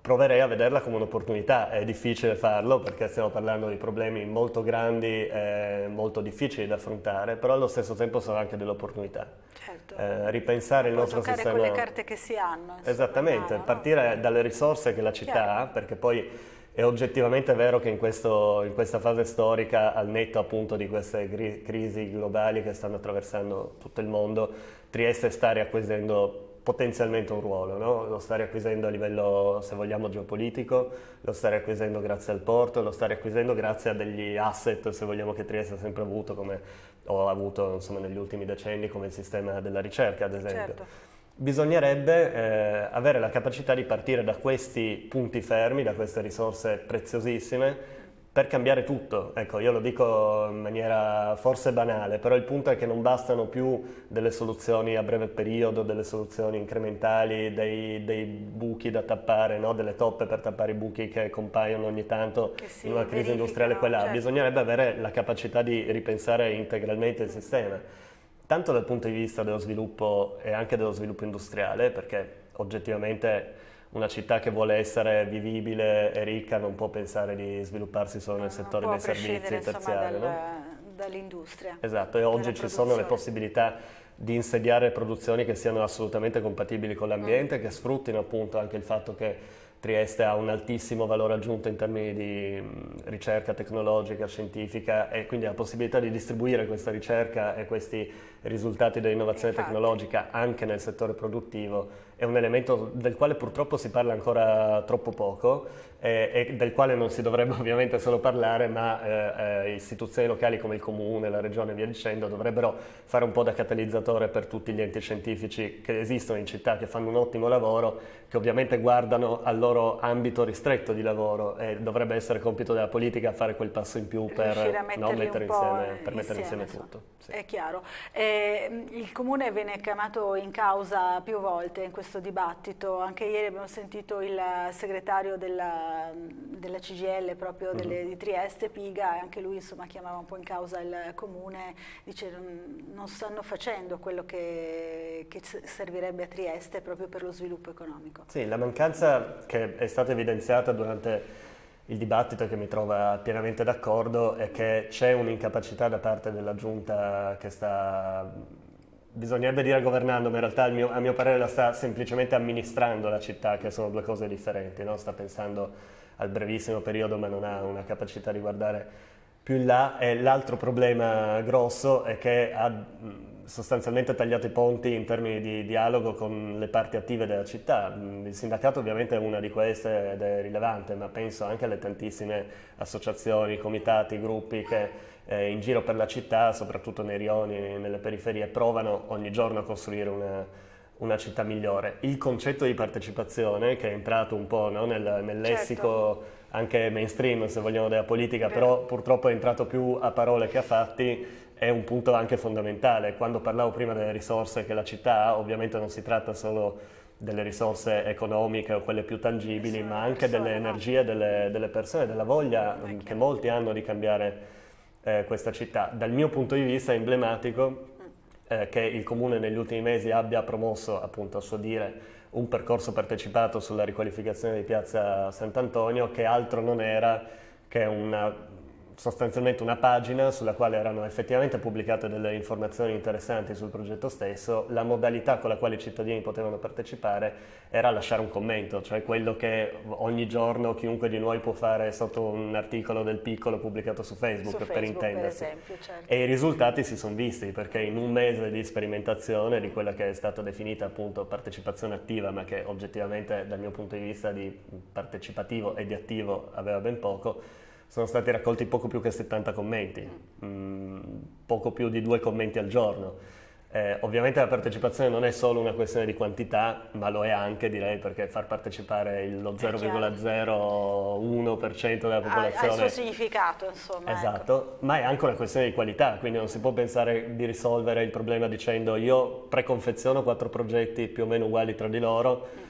proverei a vederla come un'opportunità. È difficile farlo perché stiamo parlando di problemi molto grandi e molto difficili da affrontare, però allo stesso tempo sono anche delle opportunità. Certo. Eh, ripensare il Può nostro giocare sistema... con le carte che si hanno. Insomma, Esattamente, no, partire no? dalle risorse che la città Chiaro. ha, perché poi è oggettivamente vero che in, questo, in questa fase storica, al netto appunto di queste gri- crisi globali che stanno attraversando tutto il mondo, Trieste sta riacquisendo potenzialmente un ruolo, no? Lo sta riacquisendo a livello, se vogliamo, geopolitico, lo sta riacquisendo grazie al porto, lo sta riacquisendo grazie a degli asset, se vogliamo, che Trieste ha sempre avuto, come ho avuto insomma, negli ultimi decenni, come il sistema della ricerca, ad esempio. Certo. Bisognerebbe eh, avere la capacità di partire da questi punti fermi, da queste risorse preziosissime, per cambiare tutto. Ecco, io lo dico in maniera forse banale, però il punto è che non bastano più delle soluzioni a breve periodo, delle soluzioni incrementali, dei, dei buchi da tappare, no? Delle toppe per tappare i buchi che compaiono ogni tanto in una crisi industriale quella. Certo. Bisognerebbe avere la capacità di ripensare integralmente il sistema, tanto dal punto di vista dello sviluppo e anche dello sviluppo industriale, perché oggettivamente una città che vuole essere vivibile e ricca non può pensare di svilupparsi solo nel settore dei servizi terziari. Dal, no? dall'industria. Esatto, e oggi ci sono le possibilità di insediare produzioni che siano assolutamente compatibili con l'ambiente, mm. che sfruttino appunto anche il fatto che Trieste ha un altissimo valore aggiunto in termini di ricerca tecnologica, scientifica, e quindi la possibilità di distribuire questa ricerca e questi risultati dell'innovazione tecnologica anche nel settore produttivo è un elemento del quale purtroppo si parla ancora troppo poco e, e del quale non si dovrebbe ovviamente solo parlare, ma eh, eh, istituzioni locali come il Comune, la Regione e via dicendo dovrebbero fare un po' da catalizzatore per tutti gli enti scientifici che esistono in città, che fanno un ottimo lavoro, che ovviamente guardano al loro ambito ristretto di lavoro, e dovrebbe essere compito della politica fare quel passo in più per, no, mettere insieme, per mettere insieme, insieme tutto. Sì. È chiaro. Eh, il Comune viene chiamato in causa più volte in questo dibattito. Anche ieri abbiamo sentito il segretario della, della C G I L proprio delle, di Trieste, Piga, e anche lui insomma chiamava un po' in causa il Comune, dice non, non stanno facendo quello che, che servirebbe a Trieste proprio per lo sviluppo economico. Sì, la mancanza che è stata evidenziata durante il dibattito, che mi trova pienamente d'accordo, è che c'è un'incapacità da parte della Giunta che sta, bisognerebbe dire governando, ma in realtà a mio, a mio parere la sta semplicemente amministrando la città, che sono due cose differenti, no? Sta pensando al brevissimo periodo ma non ha una capacità di guardare più in là, e l'altro problema grosso è che ha sostanzialmente tagliato i ponti in termini di dialogo con le parti attive della città. Il sindacato ovviamente è una di queste ed è rilevante, ma penso anche alle tantissime associazioni, comitati, gruppi che eh, in giro per la città, soprattutto nei rioni, nelle periferie, provano ogni giorno a costruire una, una città migliore. Il concetto di partecipazione, che è entrato un po', no, nel, nel lessico, certo, anche mainstream, se vogliamo, della politica, Beh. però purtroppo è entrato più a parole che a fatti, è un punto anche fondamentale. Quando parlavo prima delle risorse che la città ha, ovviamente non si tratta solo delle risorse economiche o quelle più tangibili, ma anche delle energie delle, delle persone, della voglia che molti hanno di cambiare eh, questa città. Dal mio punto di vista è emblematico eh, che il Comune negli ultimi mesi abbia promosso, appunto a suo dire, un percorso partecipato sulla riqualificazione di Piazza Sant'Antonio, che altro non era che una sostanzialmente una pagina sulla quale erano effettivamente pubblicate delle informazioni interessanti sul progetto stesso. La modalità con la quale i cittadini potevano partecipare era lasciare un commento, cioè quello che ogni giorno chiunque di noi può fare sotto un articolo del Piccolo pubblicato su Facebook, su Facebook per intendersi. Per esempio, certo. E i risultati si sono visti, perché in un mese di sperimentazione di quella che è stata definita appunto partecipazione attiva, ma che oggettivamente dal mio punto di vista di partecipativo e di attivo aveva ben poco, sono stati raccolti poco più che settanta commenti, mm, poco più di due commenti al giorno. Eh, ovviamente la partecipazione non è solo una questione di quantità, ma lo è anche, direi, perché far partecipare lo zero virgola zero uno per cento della popolazione ha il suo significato, insomma. Esatto, ecco. Ma è anche una questione di qualità, quindi non si può pensare di risolvere il problema dicendo io preconfeziono quattro progetti più o meno uguali tra di loro,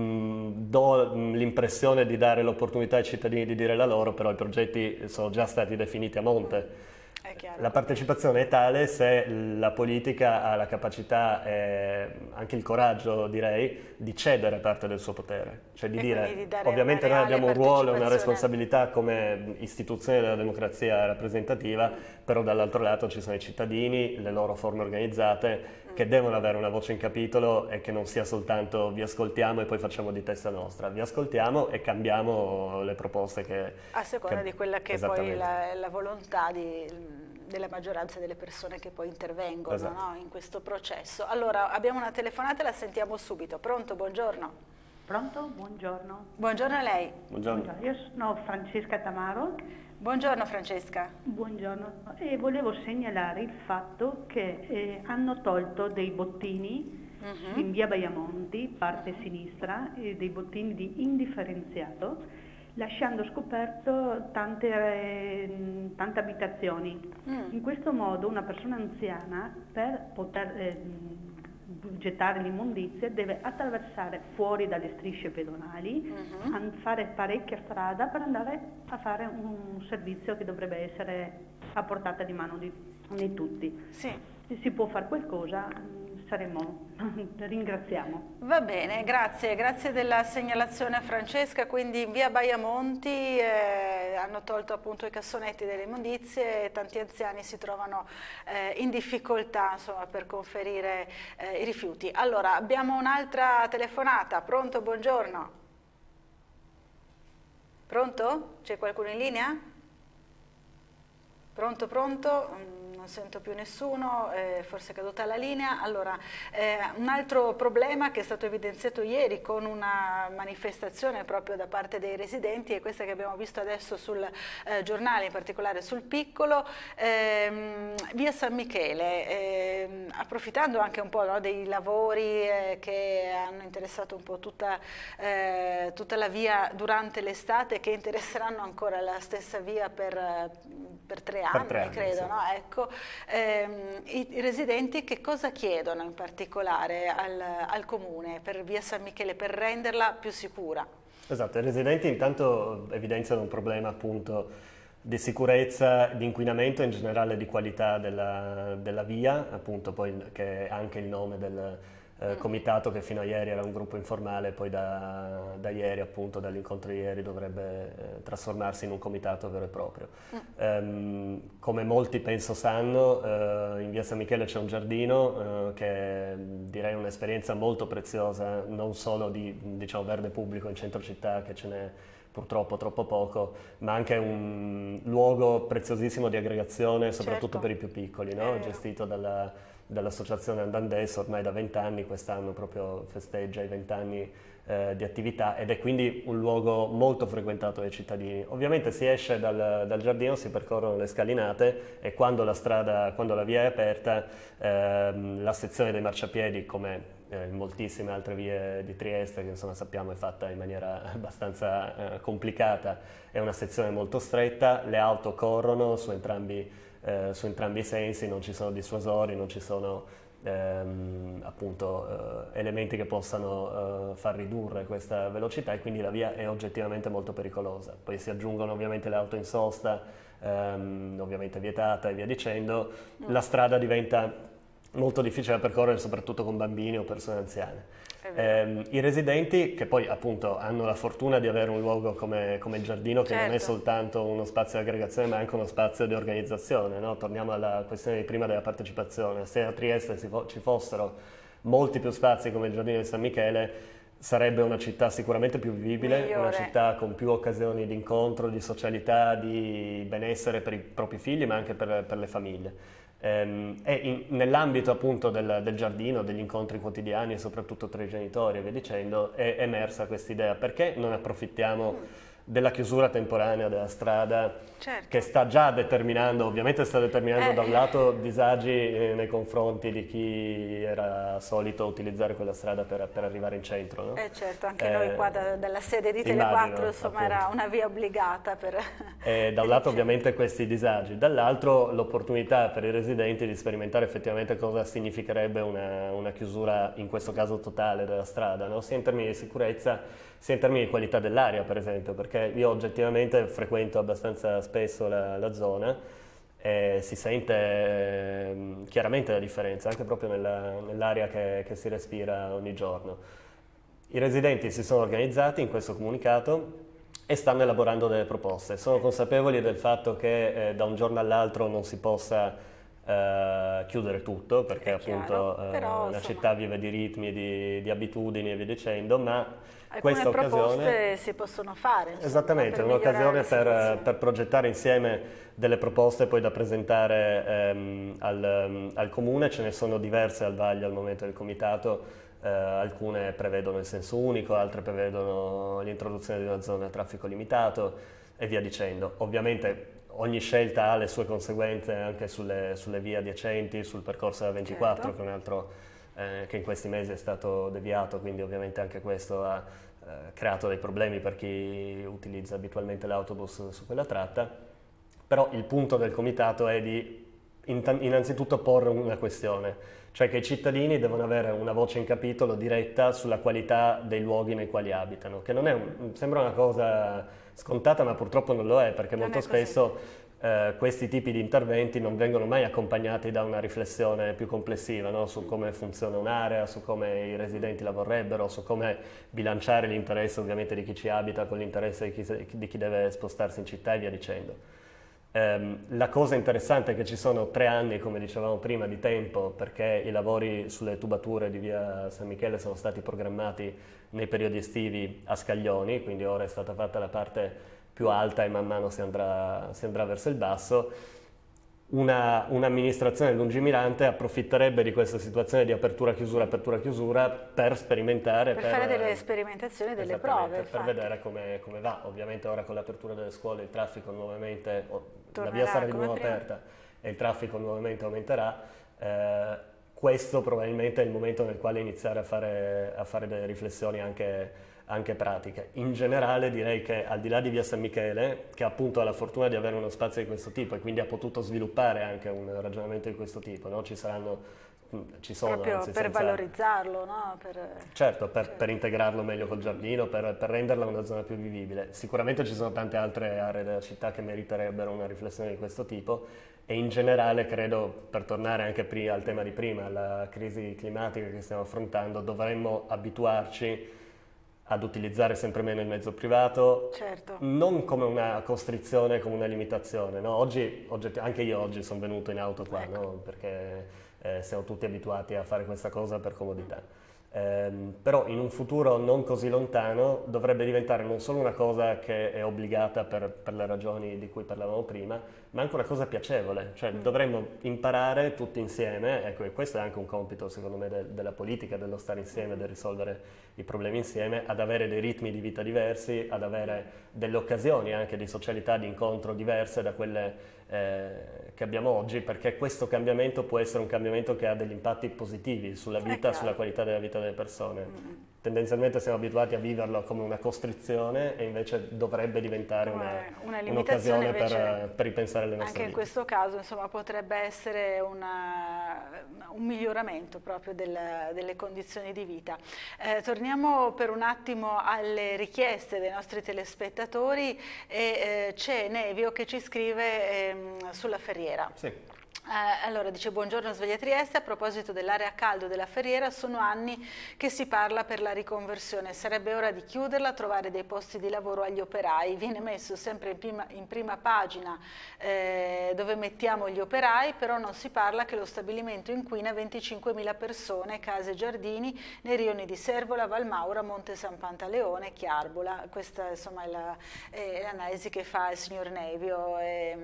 do l'impressione di dare l'opportunità ai cittadini di dire la loro, però i progetti sono già stati definiti a monte. la partecipazione è tale se la politica ha la capacità e anche il coraggio, direi, di cedere parte del suo potere, cioè di e dire, di ovviamente noi abbiamo un ruolo e una responsabilità come istituzione della democrazia rappresentativa, però dall'altro lato ci sono i cittadini, le loro forme organizzate, che devono avere una voce in capitolo e che non sia soltanto vi ascoltiamo e poi facciamo di testa nostra, vi ascoltiamo e cambiamo le proposte che... A seconda che, di quella che poi è la, la volontà di, della maggioranza delle persone che poi intervengono, esatto, no, in questo processo. Allora, abbiamo una telefonata e la sentiamo subito. Pronto? Buongiorno. Pronto? Buongiorno. Buongiorno a lei. Buongiorno. Buongiorno. Io sono Francesca Tamaro. Buongiorno Francesca. Buongiorno. E volevo segnalare il fatto che eh, hanno tolto dei bottini uh-huh. in via Baiamonti, parte sinistra, eh, dei bottini di indifferenziato, lasciando scoperto tante, eh, tante abitazioni. Mm. In questo modo una persona anziana, per poter eh, gettare l'immondizia, deve attraversare fuori dalle strisce pedonali, uh-huh. fare parecchia strada per andare a fare un servizio che dovrebbe essere a portata di mano di, di tutti. Sì. Se si può fare qualcosa, saremo, ringraziamo. Va bene, grazie, grazie della segnalazione Francesca. Quindi in via Baiamonti eh, hanno tolto appunto i cassonetti delle immondizie e tanti anziani si trovano eh, in difficoltà, insomma, per conferire eh, i rifiuti. Allora, abbiamo un'altra telefonata. Pronto? Buongiorno. Pronto? C'è qualcuno in linea? Pronto, pronto? Non sento più nessuno, eh, forse è caduta la linea. Allora, eh, un altro problema che è stato evidenziato ieri con una manifestazione proprio da parte dei residenti è questa che abbiamo visto adesso sul eh, giornale, in particolare sul Piccolo, ehm, via San Michele, ehm, approfittando anche un po', no, dei lavori eh, che hanno interessato un po' tutta, eh, tutta la via durante l'estate, che interesseranno ancora la stessa via per, per tre anni, per tre anni credo, sì. No? Ecco. Eh, i, i residenti che cosa chiedono in particolare al, al Comune per via San Michele per renderla più sicura? Esatto, i residenti intanto evidenziano un problema appunto di sicurezza, di inquinamento e in generale di qualità della, della via, appunto poi che è anche il nome del eh, comitato che fino a ieri era un gruppo informale, poi da, da ieri appunto dall'incontro di ieri dovrebbe eh, trasformarsi in un comitato vero e proprio. Mm. Um, come molti penso sanno, uh, in via San Michele c'è un giardino uh, che è, direi, un'esperienza molto preziosa, non solo di, diciamo, verde pubblico in centro città, che ce n'è purtroppo troppo poco, ma anche un luogo preziosissimo di aggregazione, soprattutto, certo, per i più piccoli, no? Gestito dalla dall'associazione Andandes ormai da vent'anni, quest'anno proprio festeggia i vent'anni eh, di attività, ed è quindi un luogo molto frequentato dai cittadini. Ovviamente si esce dal, dal giardino, si percorrono le scalinate e quando la strada, quando la via è aperta, ehm, la sezione dei marciapiedi, come eh, in moltissime altre vie di Trieste, che insomma sappiamo è fatta in maniera abbastanza eh, complicata, è una sezione molto stretta, le auto corrono su entrambi Eh, su entrambi i sensi, non ci sono dissuasori, non ci sono ehm, appunto eh, elementi che possano eh, far ridurre questa velocità, e quindi la via è oggettivamente molto pericolosa. Poi si aggiungono ovviamente le auto in sosta, ehm, ovviamente vietata e via dicendo, mm. la strada diventa molto difficile da percorrere soprattutto con bambini o persone anziane. Eh, I residenti, che poi appunto hanno la fortuna di avere un luogo come, come il giardino, che certo, non è soltanto uno spazio di aggregazione ma anche uno spazio di organizzazione, no? Torniamo alla questione di prima della partecipazione. Se a Trieste si fo- ci fossero molti più spazi come il giardino di San Michele, sarebbe una città sicuramente più vivibile, migliore, una città con più occasioni di incontro, di socialità, di benessere per i propri figli ma anche per, per le famiglie. Ehm, e in, nell'ambito appunto del, del giardino, degli incontri quotidiani e soprattutto tra i genitori e via dicendo, è emersa questa idea: perché non approfittiamo della chiusura temporanea della strada, certo, che sta già determinando, ovviamente sta determinando eh. da un lato disagi eh, nei confronti di chi era solito utilizzare quella strada per, per arrivare in centro, no? Eh certo, anche eh, noi qua da, dalla sede di Tele quattro, insomma, appunto, era una via obbligata per... Eh, da un lato ovviamente questi disagi, dall'altro l'opportunità per i residenti di sperimentare effettivamente cosa significherebbe una, una chiusura, in questo caso totale, della strada, no? Sia in termini di sicurezza sia in termini di qualità dell'aria, per esempio, perché io oggettivamente frequento abbastanza spesso la, la zona e si sente eh, chiaramente la differenza, anche proprio nella, nell'aria che, che si respira ogni giorno. I residenti si sono organizzati in questo comunicato e stanno elaborando delle proposte. Sono consapevoli del fatto che eh, da un giorno all'altro non si possa Uh, chiudere tutto, perché appunto uh, però, una insomma, città vive di ritmi, di, di abitudini e via dicendo, ma alcune questa proposte occasione si possono fare. Insomma, esattamente, è un'occasione per, per progettare insieme delle proposte poi da presentare ehm, al, um, al comune. Ce ne sono diverse al vaglio al momento del comitato, uh, alcune prevedono il senso unico, altre prevedono l'introduzione di una zona a traffico limitato e via dicendo. Ovviamente ogni scelta ha le sue conseguenze anche sulle, sulle vie adiacenti, sul percorso della ventiquattro, certo, che è un altro eh, che in questi mesi è stato deviato, quindi ovviamente anche questo ha eh, creato dei problemi per chi utilizza abitualmente l'autobus su quella tratta. Però il punto del comitato è di innanzitutto porre una questione, cioè che i cittadini devono avere una voce in capitolo diretta sulla qualità dei luoghi nei quali abitano, che non è un, sembra una cosa scontata, ma purtroppo non lo è, perché non molto spesso eh, questi tipi di interventi non vengono mai accompagnati da una riflessione più complessiva, no? Su come funziona un'area, su come i residenti la vorrebbero, su come bilanciare l'interesse ovviamente di chi ci abita con l'interesse di chi, di chi deve spostarsi in città e via dicendo. Um, la cosa interessante è che ci sono tre anni, come dicevamo prima, di tempo, perché i lavori sulle tubature di via San Michele sono stati programmati nei periodi estivi a scaglioni, quindi ora è stata fatta la parte più alta e man mano si andrà, si andrà verso il basso. Una, un'amministrazione lungimirante approfitterebbe di questa situazione di apertura-chiusura, apertura-chiusura per sperimentare. Per, per fare delle sperimentazioni, delle prove. Per infatti. vedere come, come va. Ovviamente ora con l'apertura delle scuole il traffico nuovamente, Tornerà, la via sarà di nuovo prima. aperta e il traffico nuovamente aumenterà. Eh, questo probabilmente è il momento nel quale iniziare a fare, a fare delle riflessioni anche anche pratiche. In generale direi che al di là di via San Michele, che appunto ha la fortuna di avere uno spazio di questo tipo e quindi ha potuto sviluppare anche un ragionamento di questo tipo, no? Ci saranno, ci sono proprio anzi, per senza... valorizzarlo, no? Per... Certo, per, per integrarlo meglio col giardino, per, per renderla una zona più vivibile. Sicuramente ci sono tante altre aree della città che meriterebbero una riflessione di questo tipo e in generale credo, per tornare anche prima, al tema di prima, alla crisi climatica che stiamo affrontando, dovremmo abituarci ad utilizzare sempre meno il mezzo privato, certo, non come una costrizione, come una limitazione. No? Oggi, oggetti, anche io oggi sono venuto in auto qua, ecco, no? Perché eh, siamo tutti abituati a fare questa cosa per comodità. Eh, però in un futuro non così lontano dovrebbe diventare non solo una cosa che è obbligata per, per le ragioni di cui parlavamo prima, ma anche una cosa piacevole, cioè mm. dovremmo imparare tutti insieme, ecco, e questo è anche un compito secondo me de, della politica, dello stare insieme, del risolvere i problemi insieme, ad avere dei ritmi di vita diversi, ad avere delle occasioni anche di socialità, di incontro diverse da quelle eh, che abbiamo oggi, perché questo cambiamento può essere un cambiamento che ha degli impatti positivi sulla vita, sulla qualità della vita delle persone. Mm. Tendenzialmente siamo abituati a viverlo come una costrizione e invece dovrebbe diventare una, una un'occasione per, per ripensare le nostre anche vite. In questo caso insomma, potrebbe essere una, un miglioramento proprio del, delle condizioni di vita. Eh, torniamo per un attimo alle richieste dei nostri telespettatori e eh, c'è Nevio che ci scrive ehm, sulla Ferriera. Sì. Eh, allora dice: buongiorno Sveglia Trieste, a proposito dell'area a caldo della Ferriera, sono anni che si parla per la riconversione, sarebbe ora di chiuderla, trovare dei posti di lavoro agli operai, viene messo sempre in prima, in prima pagina eh, dove mettiamo gli operai, però non si parla che lo stabilimento inquina venticinquemila persone, case e giardini nei rioni di Servola, Valmaura, Monte San Pantaleone, Chiarbola. Questa insomma è, la, è l'analisi che fa il signor Nevio.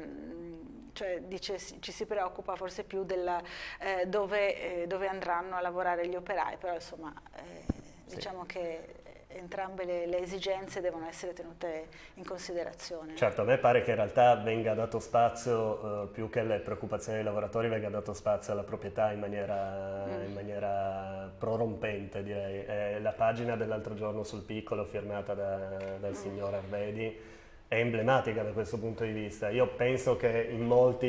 E, cioè dice ci si preoccupa forse più della, eh, dove, eh, dove andranno a lavorare gli operai, però insomma eh, sì. diciamo che entrambe le, le esigenze devono essere tenute in considerazione. Certo, a me pare che in realtà venga dato spazio, eh, più che alle preoccupazioni dei lavoratori, venga dato spazio alla proprietà in maniera, mm. in maniera prorompente, direi. È la pagina dell'altro giorno sul Piccolo firmata da, dal mm. signor Arvedi è emblematica da questo punto di vista. Io penso che in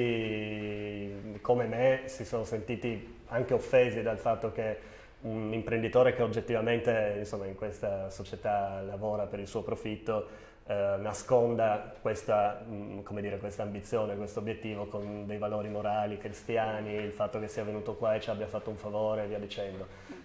molti come me si sono sentiti anche offesi dal fatto che un imprenditore che oggettivamente insomma, in questa società lavora per il suo profitto eh, nasconda questa, mh, come dire, questa ambizione, questo obiettivo con dei valori morali cristiani, il fatto che sia venuto qua e ci abbia fatto un favore e via dicendo.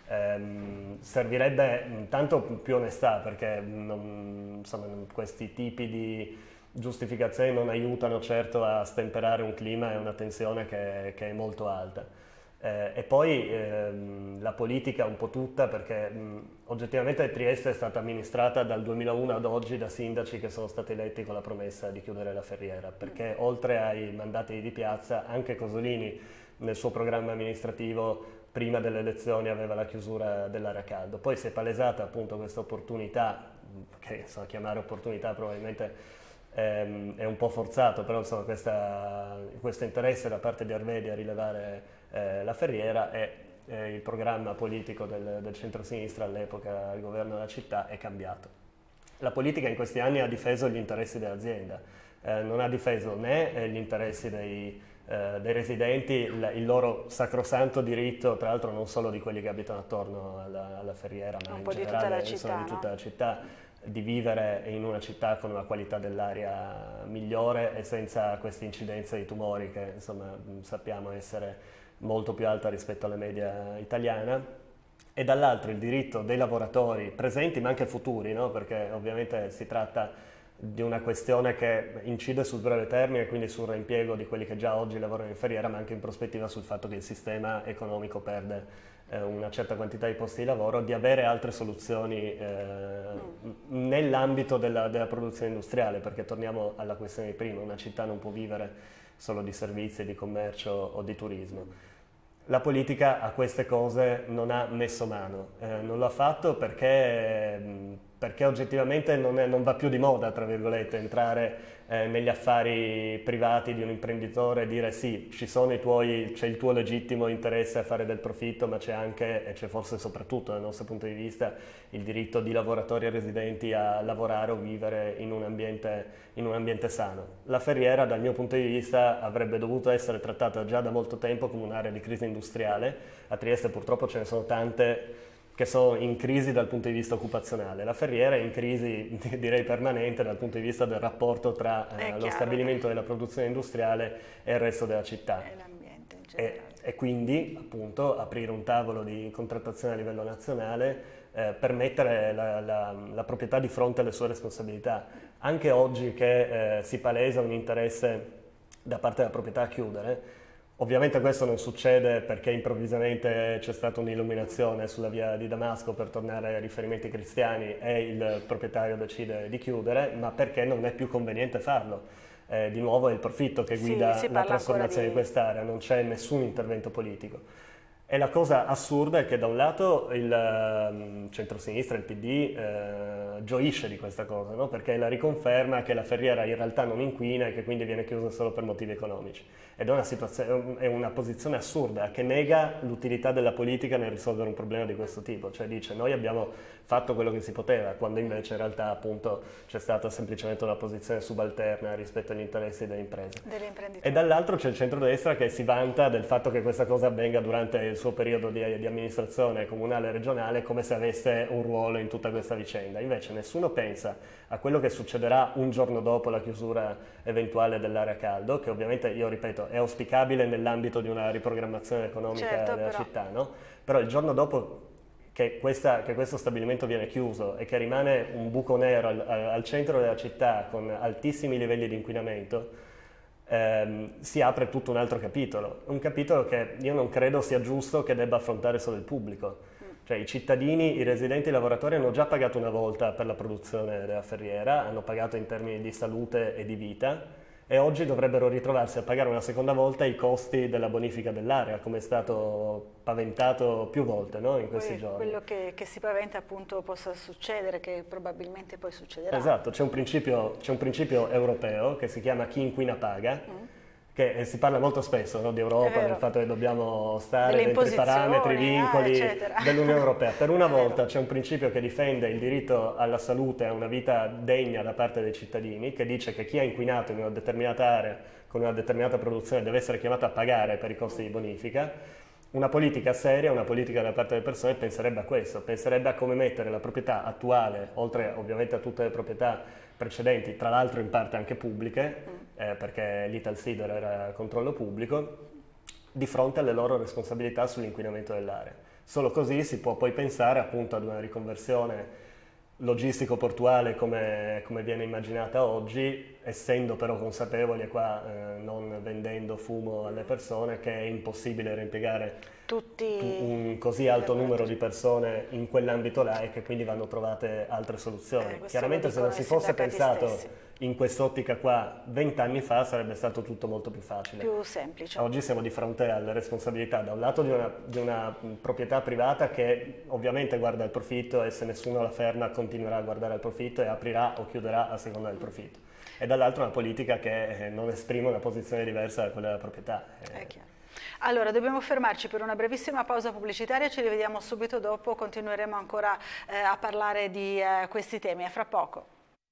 Ehm, servirebbe tanto più onestà, perché non, insomma, questi tipi di giustificazioni non aiutano certo a stemperare un clima e una tensione che, che è molto alta. Eh, e poi ehm, la politica un po' tutta, perché mh, oggettivamente Trieste è stata amministrata dal duemilauno ad oggi da sindaci che sono stati eletti con la promessa di chiudere la Ferriera, perché oltre ai mandati di piazza anche Cosolini nel suo programma amministrativo prima delle elezioni aveva la chiusura dell'area caldo. Poi si è palesata appunto questa opportunità, che insomma, chiamare opportunità probabilmente ehm, è un po' forzato, però insomma questa, questo interesse da parte di Arvedi a rilevare eh, la Ferriera e eh, il programma politico del, del centro-sinistra all'epoca al governo della città è cambiato. La politica in questi anni ha difeso gli interessi dell'azienda, eh, non ha difeso né gli interessi dei Eh, dei residenti, il, il loro sacrosanto diritto, tra l'altro non solo di quelli che abitano attorno alla, alla Ferriera, ma un in po' generale di tutta la insomma, città, di tutta no? la città, di vivere in una città con una qualità dell'aria migliore e senza questa incidenza di tumori che insomma, sappiamo essere molto più alta rispetto alla media italiana. E dall'altro il diritto dei lavoratori presenti ma anche futuri, no? Perché ovviamente si tratta di una questione che incide sul breve termine, quindi sul reimpiego di quelli che già oggi lavorano in Ferriera, ma anche in prospettiva sul fatto che il sistema economico perde eh, una certa quantità di posti di lavoro, di avere altre soluzioni eh, nell'ambito della, della produzione industriale, perché torniamo alla questione di prima, una città non può vivere solo di servizi, di commercio o di turismo. La politica a queste cose non ha messo mano, eh, non lo ha fatto perché, perché oggettivamente non, è, non va più di moda, tra virgolette, entrare eh, negli affari privati di un imprenditore e dire sì, ci sono i tuoi, c'è il tuo legittimo interesse a fare del profitto, ma c'è anche, e c'è forse soprattutto dal nostro punto di vista, il diritto di lavoratori e residenti a lavorare o vivere in un ambiente, in un ambiente sano. La Ferriera, dal mio punto di vista, avrebbe dovuto essere trattata già da molto tempo come un'area di crisi industriale. A Trieste purtroppo ce ne sono tante che sono in crisi dal punto di vista occupazionale. La Ferriera è in crisi, direi permanente, dal punto di vista del rapporto tra eh, lo stabilimento della produzione industriale e il resto della città. E l'ambiente in generale. E, e quindi, appunto, aprire un tavolo di contrattazione a livello nazionale eh, per mettere la, la, la proprietà di fronte alle sue responsabilità. Anche oggi che eh, si palesa un interesse da parte della proprietà a chiudere, ovviamente questo non succede perché improvvisamente c'è stata un'illuminazione sulla via di Damasco per tornare ai riferimenti cristiani e il proprietario decide di chiudere, ma perché non è più conveniente farlo. Eh, di nuovo è il profitto che guida sì, la trasformazione di... di quest'area, non c'è nessun intervento politico. E la cosa assurda è che da un lato il um, centrosinistra, il P D, eh, gioisce di questa cosa, no? Perché è la riconferma che la Ferriera in realtà non inquina e che quindi viene chiusa solo per motivi economici. Ed è una, situazione, è una posizione assurda che nega l'utilità della politica nel risolvere un problema di questo tipo. Cioè dice noi abbiamo fatto quello che si poteva, quando invece in realtà appunto c'è stata semplicemente una posizione subalterna rispetto agli interessi delle imprese. E dall'altro c'è il centrodestra che si vanta del fatto che questa cosa avvenga durante il suo periodo di, di amministrazione comunale e regionale, come se avesse un ruolo in tutta questa vicenda. Invece nessuno pensa a quello che succederà un giorno dopo la chiusura eventuale dell'area caldo, che ovviamente, io ripeto, è auspicabile nell'ambito di una riprogrammazione economica certo, della però... città, no? Però il giorno dopo che, questa, che questo stabilimento viene chiuso e che rimane un buco nero al, al centro della città con altissimi livelli di inquinamento, ehm, si apre tutto un altro capitolo, un capitolo che io non credo sia giusto che debba affrontare solo il pubblico. Cioè i cittadini, i residenti, i lavoratori hanno già pagato una volta per la produzione della Ferriera, hanno pagato in termini di salute e di vita, e oggi dovrebbero ritrovarsi a pagare una seconda volta i costi della bonifica dell'area, come è stato paventato più volte, no? In questi poi giorni. Quello che, che si paventa appunto possa succedere, che probabilmente poi succederà. Esatto, c'è un principio, c'è un principio europeo che si chiama chi inquina paga, mm. che eh, si parla molto spesso, no, di Europa, del fatto che dobbiamo stare dentro i parametri, i vincoli ah, dell'Unione Europea. Per una volta c'è un principio che difende il diritto alla salute, a una vita degna da parte dei cittadini, che dice che chi ha inquinato in una determinata area con una determinata produzione deve essere chiamato a pagare per i costi di bonifica. Una politica seria, una politica da parte delle persone penserebbe a questo, penserebbe a come mettere la proprietà attuale, oltre ovviamente a tutte le proprietà precedenti, tra l'altro in parte anche pubbliche, eh, perché l'Italsider era a controllo pubblico, di fronte alle loro responsabilità sull'inquinamento dell'area. Solo così si può poi pensare appunto ad una riconversione logistico-portuale come, come viene immaginata oggi, essendo però consapevoli, e qua eh, non vendendo fumo alle persone, che è impossibile reimpiegare tutti un così alto numero di persone in quell'ambito là e che quindi vanno trovate altre soluzioni. Eh, Chiaramente se non si fosse pensato stessi. in quest'ottica qua vent'anni fa sarebbe stato tutto molto più facile. Più semplice. Oggi siamo di fronte alle responsabilità da un lato di una, di una proprietà privata che ovviamente guarda il profitto e se nessuno la ferma continuerà a guardare il profitto e aprirà o chiuderà a seconda del profitto. E dall'altro una politica che non esprime una posizione diversa da quella della proprietà. È chiaro. Allora, dobbiamo fermarci per una brevissima pausa pubblicitaria, ci rivediamo subito dopo, continueremo ancora eh, a parlare di eh, questi temi. A fra poco.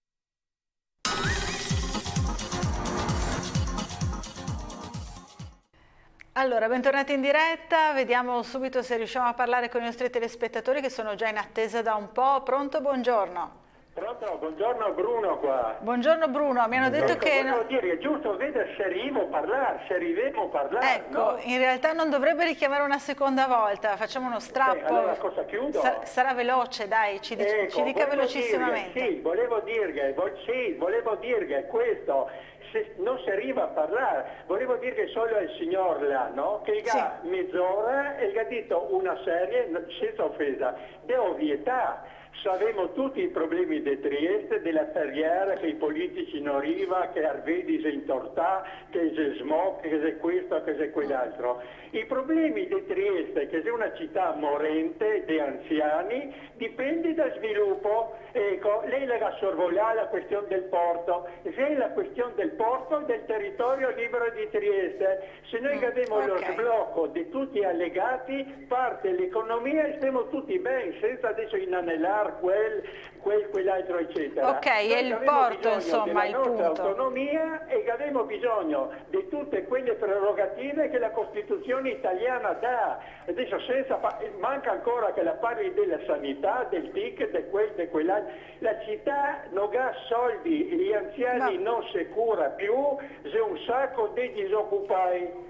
Allora, bentornati in diretta, vediamo subito se riusciamo a parlare con i nostri telespettatori che sono già in attesa da un po'. Pronto? Buongiorno. Pronto? Buongiorno Bruno qua. Buongiorno Bruno, mi hanno detto ecco, che... Volevo dire, è giusto, vede, se arrivo a parlare, se arriviamo a parlare. Ecco, no? in realtà non dovrebbe richiamare una seconda volta, facciamo uno strappo. Eh, allora cosa chiudo? Sa sarà veloce, dai, ci, dic ecco, ci dica velocissimamente. Dirghe, sì, volevo dirghe, vo sì, volevo dirghe questo. Se non si arriva a parlare, volevo dire che solo il signor là, no? Che gli ha sì. mezz'ora e gli ha detto una serie, senza offesa, di ovvietà. Sappiamo tutti i problemi di Trieste, della terriera, che i politici non arrivano, che Arvedi si intortà, che c'è smog, che c'è questo, che c'è quell'altro. I problemi di Trieste, che è una città morente di anziani, dipende dal sviluppo. Ecco, lei le ha sorvolato la questione del porto, se la questione del porto e del territorio libero di Trieste. Se noi mm, abbiamo okay. lo sblocco di tutti gli allegati, parte l'economia e stiamo tutti bene, senza adesso inanellare quel, quel quell'altro eccetera. Ok, è il porto insomma il punto. Autonomia e che abbiamo bisogno di tutte quelle prerogative che la Costituzione italiana dà. Adesso senza manca ancora che la parli della sanità, del ticket, di quel, di quell'altro. La città non ha soldi, gli anziani no. non si cura più, c'è un sacco di disoccupati.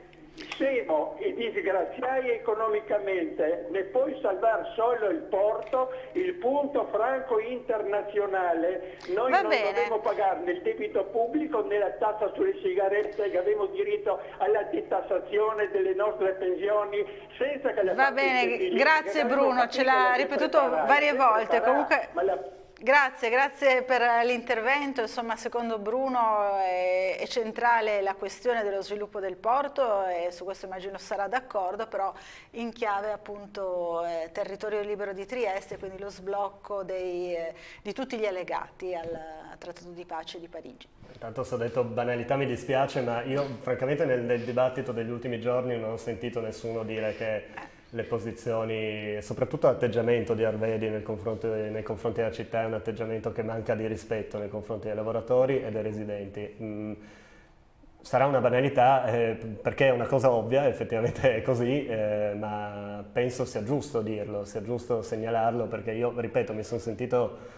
Siamo i disgraziati economicamente, ne puoi salvare solo il porto, il punto franco internazionale. Noi Va non bene. dobbiamo pagare né il debito pubblico né la tassa sulle sigarette, che abbiamo diritto alla detassazione delle nostre pensioni senza che la Va bene, grazie Bruno, ce l'ha ripetuto varie volte. Comunque... Ma la... Grazie, grazie per l'intervento. Insomma, secondo Bruno è, è centrale la questione dello sviluppo del porto e su questo immagino sarà d'accordo, però in chiave appunto eh, territorio libero di Trieste, quindi lo sblocco dei, eh, di tutti gli allegati al, al Trattato di Pace di Parigi. Intanto se ho detto banalità mi dispiace, ma io francamente nel, nel dibattito degli ultimi giorni non ho sentito nessuno dire che le posizioni, soprattutto l'atteggiamento di Arvedi nei confronti, nei confronti della città è un atteggiamento che manca di rispetto nei confronti dei lavoratori e dei residenti. Mm, sarà una banalità eh, perché è una cosa ovvia, effettivamente è così, eh, ma penso sia giusto dirlo, sia giusto segnalarlo, perché io, ripeto, mi sono sentito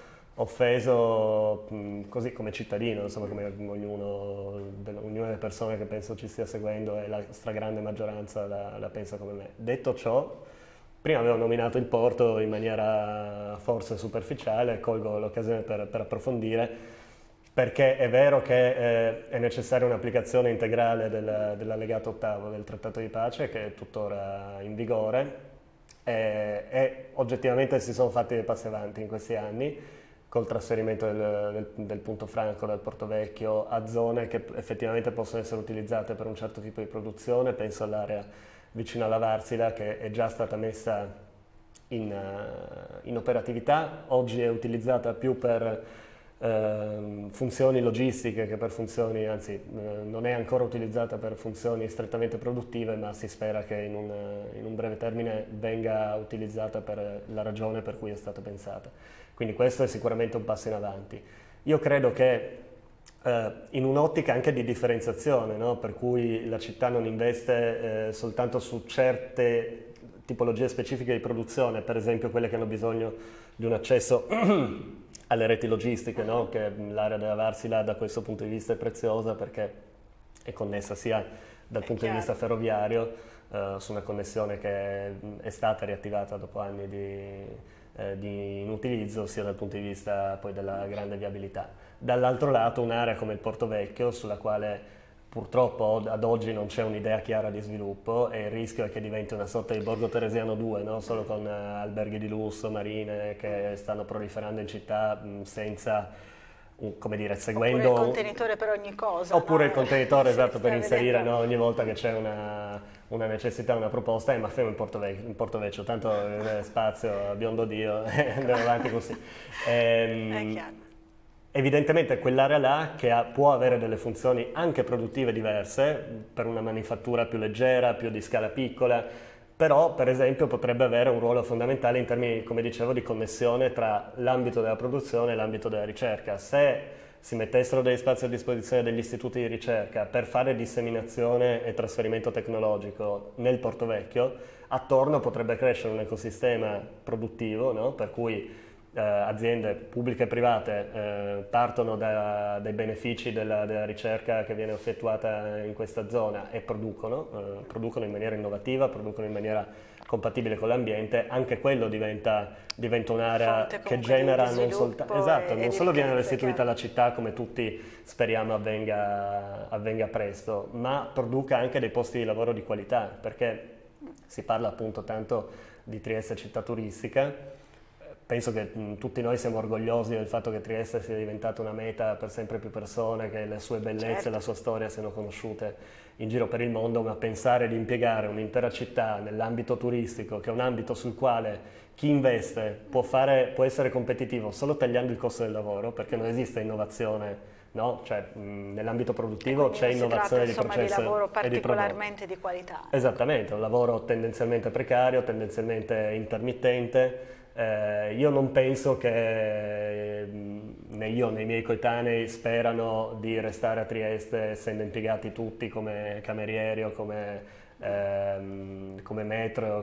offeso mh, così come cittadino, insomma come ognuno, ognuna delle persone che penso ci stia seguendo e la stragrande maggioranza la, la pensa come me. Detto ciò, prima avevo nominato il porto in maniera forse superficiale, colgo l'occasione per, per approfondire, perché è vero che eh, è necessaria un'applicazione integrale del, dell'allegato ottavo del Trattato di Pace, che è tuttora in vigore, e, e oggettivamente si sono fatti dei passi avanti in questi anni, col trasferimento del, del, del punto franco dal Porto Vecchio a zone che effettivamente possono essere utilizzate per un certo tipo di produzione. Penso all'area vicino alla Varsila, che è già stata messa in, uh, in operatività, oggi è utilizzata più per uh, funzioni logistiche che per funzioni, anzi uh, non è ancora utilizzata per funzioni strettamente produttive, ma si spera che in un, uh, in un breve termine venga utilizzata per la ragione per cui è stata pensata. Quindi questo è sicuramente un passo in avanti. Io credo che eh, in un'ottica anche di differenziazione, no? Per cui la città non investe eh, soltanto su certe tipologie specifiche di produzione, per esempio quelle che hanno bisogno di un accesso alle reti logistiche, no? Che l'area della Varsila da questo punto di vista è preziosa perché è connessa sia dal è punto chiaro. di vista ferroviario, eh, su una connessione che è stata riattivata dopo anni di... Eh, di inutilizzo, sia dal punto di vista poi della grande viabilità. Dall'altro lato un'area come il Porto Vecchio, sulla quale purtroppo ad oggi non c'è un'idea chiara di sviluppo, e il rischio è che diventi una sorta di Borgo Teresiano due, no? Solo con uh, alberghi di lusso, marine che stanno proliferando in città mh, senza, uh, come dire, seguendo... Oppure il contenitore per ogni cosa. Oppure no? il contenitore, esatto, per inserire, vedendo... no? Ogni volta che c'è una... una necessità, una proposta, eh, ma fermo in Porto Vecchio, in Porto Vecchio tanto eh, spazio, biondo Dio, andiamo avanti così. Ehm, evidentemente quell'area là che ha, può avere delle funzioni anche produttive diverse, per una manifattura più leggera, più di scala piccola, però per esempio potrebbe avere un ruolo fondamentale in termini, come dicevo, di connessione tra l'ambito della produzione e l'ambito della ricerca. Se si mettessero degli spazi a disposizione degli istituti di ricerca per fare disseminazione e trasferimento tecnologico nel Porto Vecchio, attorno potrebbe crescere un ecosistema produttivo, no? Per cui eh, aziende pubbliche e private eh, partono da, dai benefici della, della ricerca che viene effettuata in questa zona e producono, eh, producono in maniera innovativa, producono in maniera compatibile con l'ambiente. Anche quello diventa, diventa un'area che genera non, solta- esatto, e, non e solo viene restituita alla città, come tutti speriamo avvenga, avvenga presto, ma produca anche dei posti di lavoro di qualità, perché si parla appunto tanto di Trieste città turistica. Penso che mh, tutti noi siamo orgogliosi del fatto che Trieste sia diventata una meta per sempre più persone, che le sue bellezze certo. e la sua storia siano conosciute in giro per il mondo, ma pensare di impiegare un'intera città nell'ambito turistico, che è un ambito sul quale chi investe può, fare, può essere competitivo solo tagliando il costo del lavoro, perché non esiste innovazione, no? Cioè, mh, nell'ambito produttivo c'è innovazione tratta, di processo di lavoro e di prodotto. particolarmente di qualità. Esattamente, un lavoro tendenzialmente precario, tendenzialmente intermittente. Eh, io non penso che eh, né io né i miei coetanei sperano di restare a Trieste essendo impiegati tutti come camerieri o come, ehm, come metro,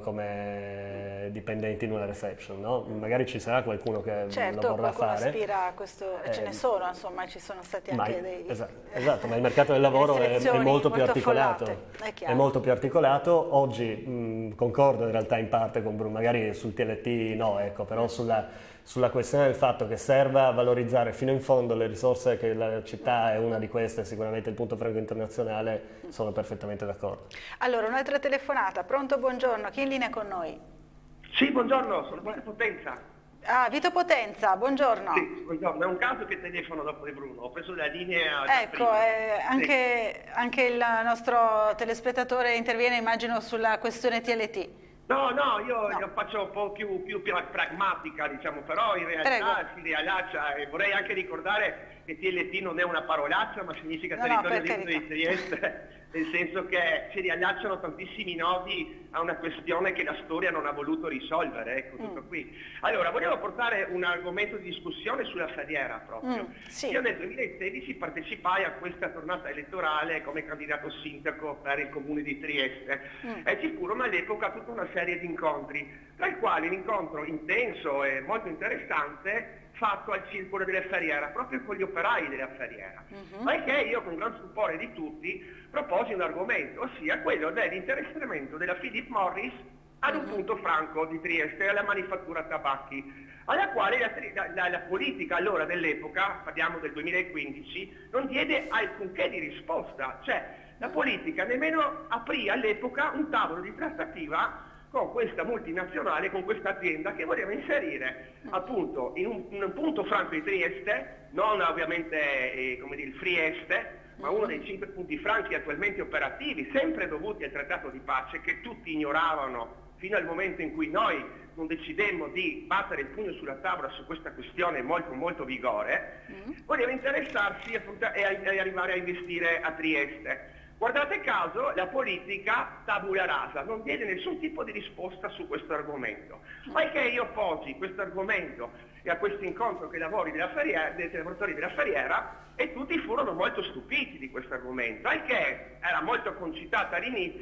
come dipendenti in una reception, no? Magari ci sarà qualcuno che certo, lo vorrà fare. Certo, aspira a questo, e eh, ce ne sono, insomma, ci sono stati anche ma, dei... Esatto, esatto, ma il mercato del lavoro è, è molto, molto più articolato, è, è molto più articolato. Oggi mh, concordo in realtà in parte con Bruno, magari sul T L T no, ecco, però sulla, sulla questione del fatto che serva valorizzare fino in fondo le risorse, che la città è una di queste, sicuramente il punto franco internazionale, sono perfettamente d'accordo. Allora, un'altra telefonata, pronto, buongiorno, chi in linea con noi? Sì, buongiorno, sono Vito Potenza. Ah, Vito Potenza, buongiorno. Sì, buongiorno, è un caso che telefono dopo di Bruno, ho preso la linea... Ecco, eh, anche, sì. anche il nostro telespettatore interviene, immagino, sulla questione T L T. No, no, io no. faccio un po' più, più pragmatica, diciamo, però in realtà Prego. si riallaccia, e vorrei anche ricordare che T L T non è una parolaccia, ma significa no, territorio no, libero di Trieste, nel senso che si riallacciano tantissimi nodi a una questione che la storia non ha voluto risolvere, ecco, tutto mm. qui. Allora, volevo portare un argomento di discussione sulla Ferriera proprio. Mm, sì. Io nel duemilasedici partecipai a questa tornata elettorale come candidato sindaco per il comune di Trieste mm. e ci furono all'epoca tutta una serie di incontri, tra i quali l'incontro intenso e molto interessante fatto al Circolo della Ferriera, proprio con gli operai della Ferriera, uh-huh. poiché io con gran stupore di tutti proposi un argomento, ossia quello dell'interessamento della Philip Morris ad un uh-huh. punto franco di Trieste, alla manifattura tabacchi, alla quale la, la, la politica allora dell'epoca, parliamo del duemilaquindici, non diede alcunché di risposta, cioè la politica nemmeno aprì all'epoca un tavolo di trattativa con questa multinazionale, con questa azienda che voleva inserire appunto in un, in un punto franco di Trieste, non ovviamente eh, come dire il Frieste, ma uno dei cinque punti franchi attualmente operativi, sempre dovuti al trattato di pace, che tutti ignoravano fino al momento in cui noi non decidemmo di battere il pugno sulla tavola su questa questione molto molto vigore, mm. voleva interessarsi e, e arrivare a investire a Trieste. Guardate caso, la politica tabula rasa, non diede nessun tipo di risposta su questo argomento. Poiché io posi questo argomento e a questo incontro che lavori della Ferriera, dei lavoratori della Ferriera, e tutti furono molto stupiti di questo argomento, al che era molto concitato all'inizio,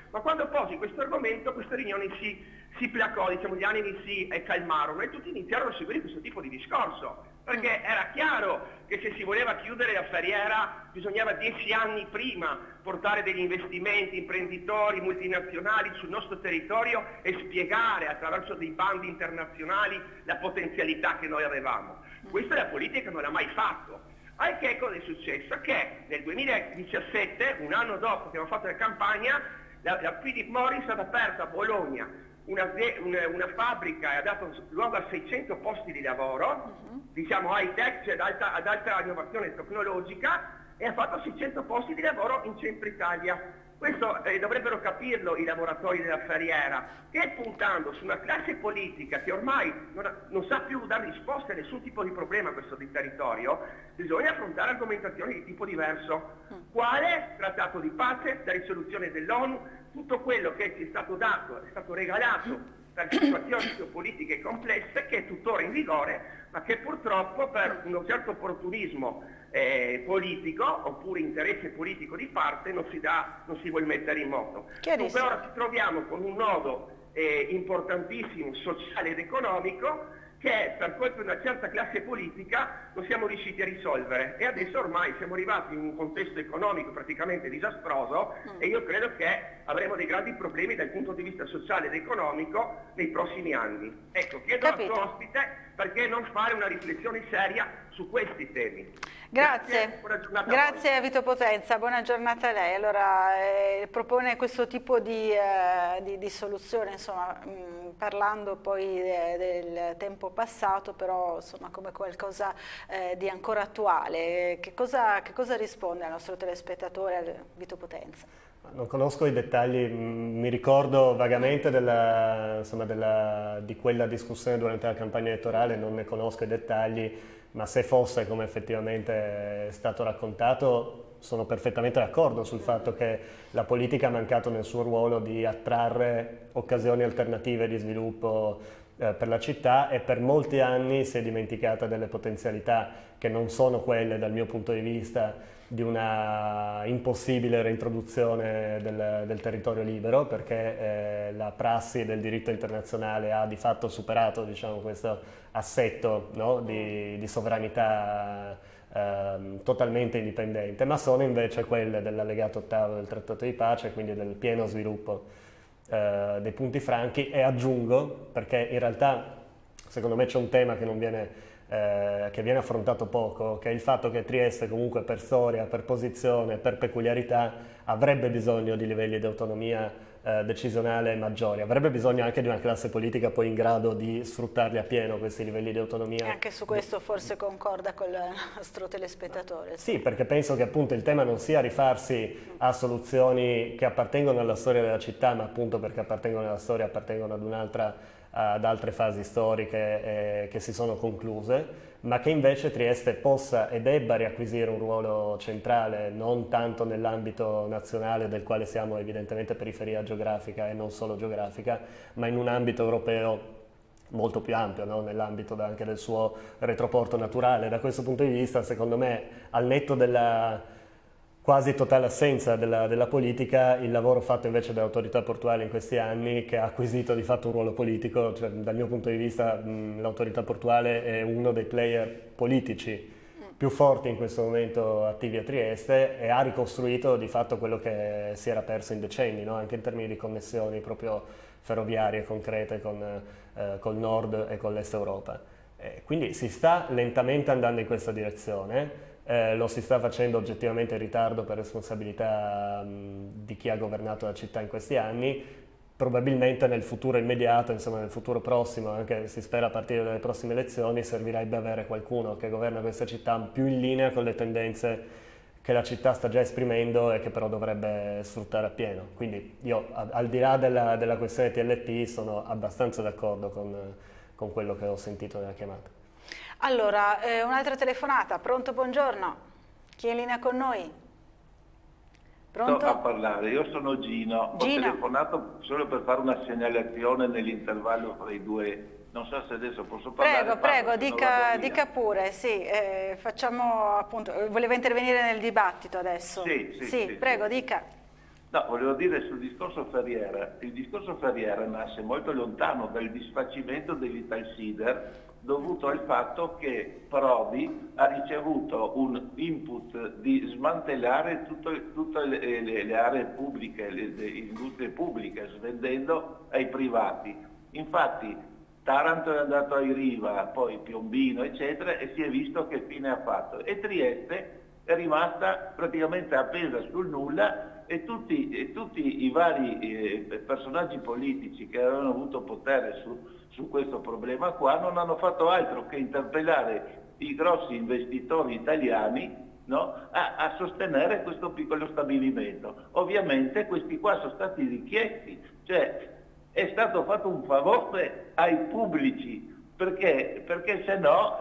Ma quando posi questo argomento, questa riunione si, si placò, diciamo, gli animi si eh, calmarono e tutti iniziarono a seguire questo tipo di discorso, perché era chiaro che se si voleva chiudere la Ferriera bisognava dieci anni prima portare degli investimenti, imprenditori, multinazionali sul nostro territorio e spiegare attraverso dei bandi internazionali la potenzialità che noi avevamo. Questa la politica non l'ha mai fatto. E che cosa è successo? Che nel duemiladiciassette, un anno dopo che abbiamo fatto la campagna, la, la Philip Morris ha aperto a Bologna una, una, una fabbrica e ha dato luogo a seicento posti di lavoro, uh-huh. diciamo high tech, cioè ad alta, ad alta innovazione tecnologica, e ha fatto seicento posti di lavoro in centro Italia. Questo eh, dovrebbero capirlo i lavoratori della Ferriera, che puntando su una classe politica che ormai non, ha, non sa più dare risposte a nessun tipo di problema a questo di territorio, bisogna affrontare argomentazioni di tipo diverso. Quale? Trattato di pace, la risoluzione dell'ONU, tutto quello che ci è stato dato, è stato regalato per situazioni geopolitiche complesse, che è tuttora in vigore, ma che purtroppo per un certo opportunismo eh, politico oppure interesse politico di parte non si, dà, non si vuole mettere in moto. Dunque ora ci troviamo con un nodo eh, importantissimo sociale ed economico che per colpa di una certa classe politica non siamo riusciti a risolvere, e adesso ormai siamo arrivati in un contesto economico praticamente disastroso mm. e io credo che avremo dei grandi problemi dal punto di vista sociale ed economico nei prossimi anni. Ecco, chiedo Capito. al suo ospite perché non fare una riflessione seria su questi temi. Grazie, grazie, grazie a Vito Potenza, buona giornata a lei. Allora, eh, propone questo tipo di, eh, di, di soluzione, insomma, mh, parlando poi de, del tempo passato, però insomma come qualcosa eh, di ancora attuale. Che cosa, che cosa risponde al nostro telespettatore, Vito Potenza? Non conosco i dettagli, mi ricordo vagamente della, insomma, della, di quella discussione durante la campagna elettorale, non ne conosco i dettagli, ma se fosse come effettivamente è stato raccontato, sono perfettamente d'accordo sul fatto che la politica ha mancato nel suo ruolo di attrarre occasioni alternative di sviluppo eh, per la città, e per molti anni si è dimenticata delle potenzialità che non sono quelle, dal mio punto di vista, di una impossibile reintroduzione del, del territorio libero, perché eh, la prassi del diritto internazionale ha di fatto superato, diciamo, questo assetto, no, di, di sovranità eh, totalmente indipendente, ma sono invece quelle dell'allegato ottavo del Trattato di pace, quindi del pieno sviluppo eh, dei punti franchi. E aggiungo, perché in realtà secondo me c'è un tema che non viene Eh, che viene affrontato poco, che è il fatto che Trieste comunque per storia, per posizione, per peculiarità avrebbe bisogno di livelli di autonomia eh, decisionale maggiori, avrebbe bisogno anche di una classe politica poi in grado di sfruttarli a pieno questi livelli di autonomia. E anche su questo forse concorda con il nostro telespettatore. Sì, perché penso che appunto il tema non sia rifarsi a soluzioni che appartengono alla storia della città, ma appunto perché appartengono alla storia, appartengono ad un'altra ad altre fasi storiche eh, che si sono concluse, ma che invece Trieste possa e debba riacquisire un ruolo centrale, non tanto nell'ambito nazionale, del quale siamo evidentemente periferia geografica e non solo geografica, ma in un ambito europeo molto più ampio, no? Nell'ambito anche del suo retroporto naturale. Da questo punto di vista, secondo me, al netto della quasi totale assenza della, della politica, il lavoro fatto invece dall'autorità portuale in questi anni, che ha acquisito di fatto un ruolo politico, cioè dal mio punto di vista l'autorità portuale è uno dei player politici più forti in questo momento attivi a Trieste, e ha ricostruito di fatto quello che si era perso in decenni, no? Anche in termini di connessioni proprio ferroviarie concrete con eh, col nord e con l'est Europa. Eh, quindi si sta lentamente andando in questa direzione. Eh, lo si sta facendo oggettivamente in ritardo per responsabilità mh, di chi ha governato la città in questi anni. Probabilmente nel futuro immediato, insomma nel futuro prossimo, anche si spera a partire dalle prossime elezioni, servirebbe avere qualcuno che governa questa città più in linea con le tendenze che la città sta già esprimendo e che però dovrebbe sfruttare appieno. Quindi io, al di là della, della questione T L T, sono abbastanza d'accordo con, con quello che ho sentito nella chiamata. Allora, eh, un'altra telefonata. Pronto, buongiorno. Chi è in linea con noi? Pronto? Sto a parlare, io sono Gino. Gino. Ho telefonato solo per fare una segnalazione nell'intervallo tra i due. Non so se adesso posso parlare. Prego, prego, dica, dica pure, sì. Eh, facciamo appunto, voleva intervenire nel dibattito adesso. Sì, sì, sì, sì prego, sì. dica. No, volevo dire sul discorso Ferriera. Il discorso Ferriera nasce molto lontano dal disfacimento dell'Italsider, dovuto al fatto che Prodi ha ricevuto un input di smantellare tutto, tutte le, le, le aree pubbliche, le, le industrie pubbliche, svendendo ai privati. Infatti Taranto è andato ai Riva, poi Piombino, eccetera, e si è visto che fine ha fatto. E Trieste è rimasta praticamente appesa sul nulla, e tutti, e tutti i vari eh, personaggi politici che avevano avuto potere su, su questo problema qua non hanno fatto altro che interpellare i grossi investitori italiani, no, a, a sostenere questo piccolo stabilimento. Ovviamente questi qua sono stati richiesti, cioè è stato fatto un favore ai pubblici, perché, perché se no...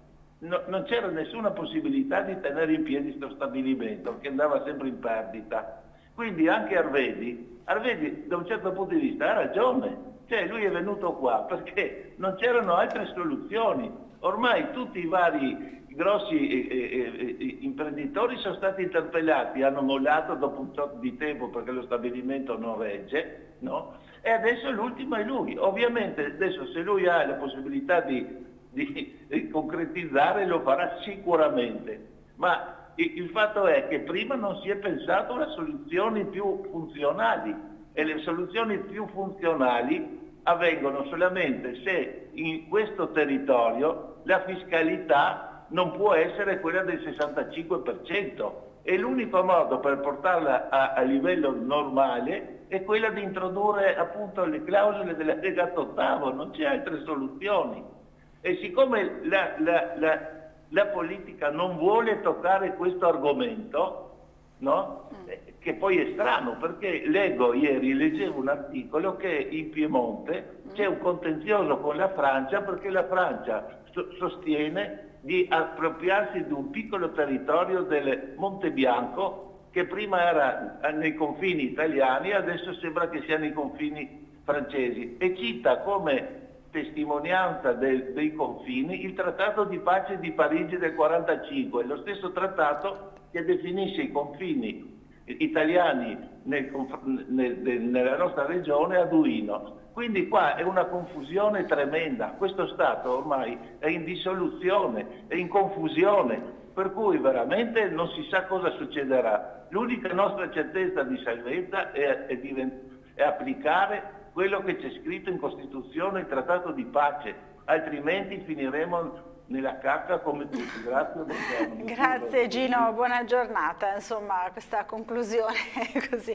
No, non c'era nessuna possibilità di tenere in piedi questo stabilimento che andava sempre in perdita. Quindi anche Arvedi, Arvedi da un certo punto di vista ha ragione, cioè lui è venuto qua perché non c'erano altre soluzioni. Ormai tutti i vari grossi eh, eh, eh, imprenditori sono stati interpellati, hanno mollato dopo un po' di tempo perché lo stabilimento non regge, no? E adesso l'ultimo è lui. Ovviamente adesso se lui ha la possibilità di Di, di concretizzare lo farà sicuramente, ma il, il fatto è che prima non si è pensato alle soluzioni più funzionali, e le soluzioni più funzionali avvengono solamente se in questo territorio la fiscalità non può essere quella del sessantacinque per cento, e l'unico modo per portarla a, a livello normale è quella di introdurre appunto le clausole dell'allegato ottavo, non c'è altre soluzioni. E siccome la, la, la, la politica non vuole toccare questo argomento, no? eh, che poi è strano, perché leggo ieri, leggevo un articolo che in Piemonte c'è un contenzioso con la Francia perché la Francia so- sostiene di appropriarsi di un piccolo territorio del Monte Bianco che prima era nei confini italiani, adesso sembra che sia nei confini francesi, e cita come testimonianza del, dei confini il trattato di pace di Parigi del quarantacinque, lo stesso trattato che definisce i confini italiani nel, nel, nel, nella nostra regione a Duino. Quindi qua è una confusione tremenda, questo Stato ormai è in dissoluzione, è in confusione, per cui veramente non si sa cosa succederà. L'unica nostra certezza di salvezza è, è, divent- è applicare quello che c'è scritto in Costituzione, il trattato di pace, altrimenti finiremo nella cacca come tutti. Grazie. Buongiorno. Grazie Gino, buona giornata. Insomma, questa conclusione così.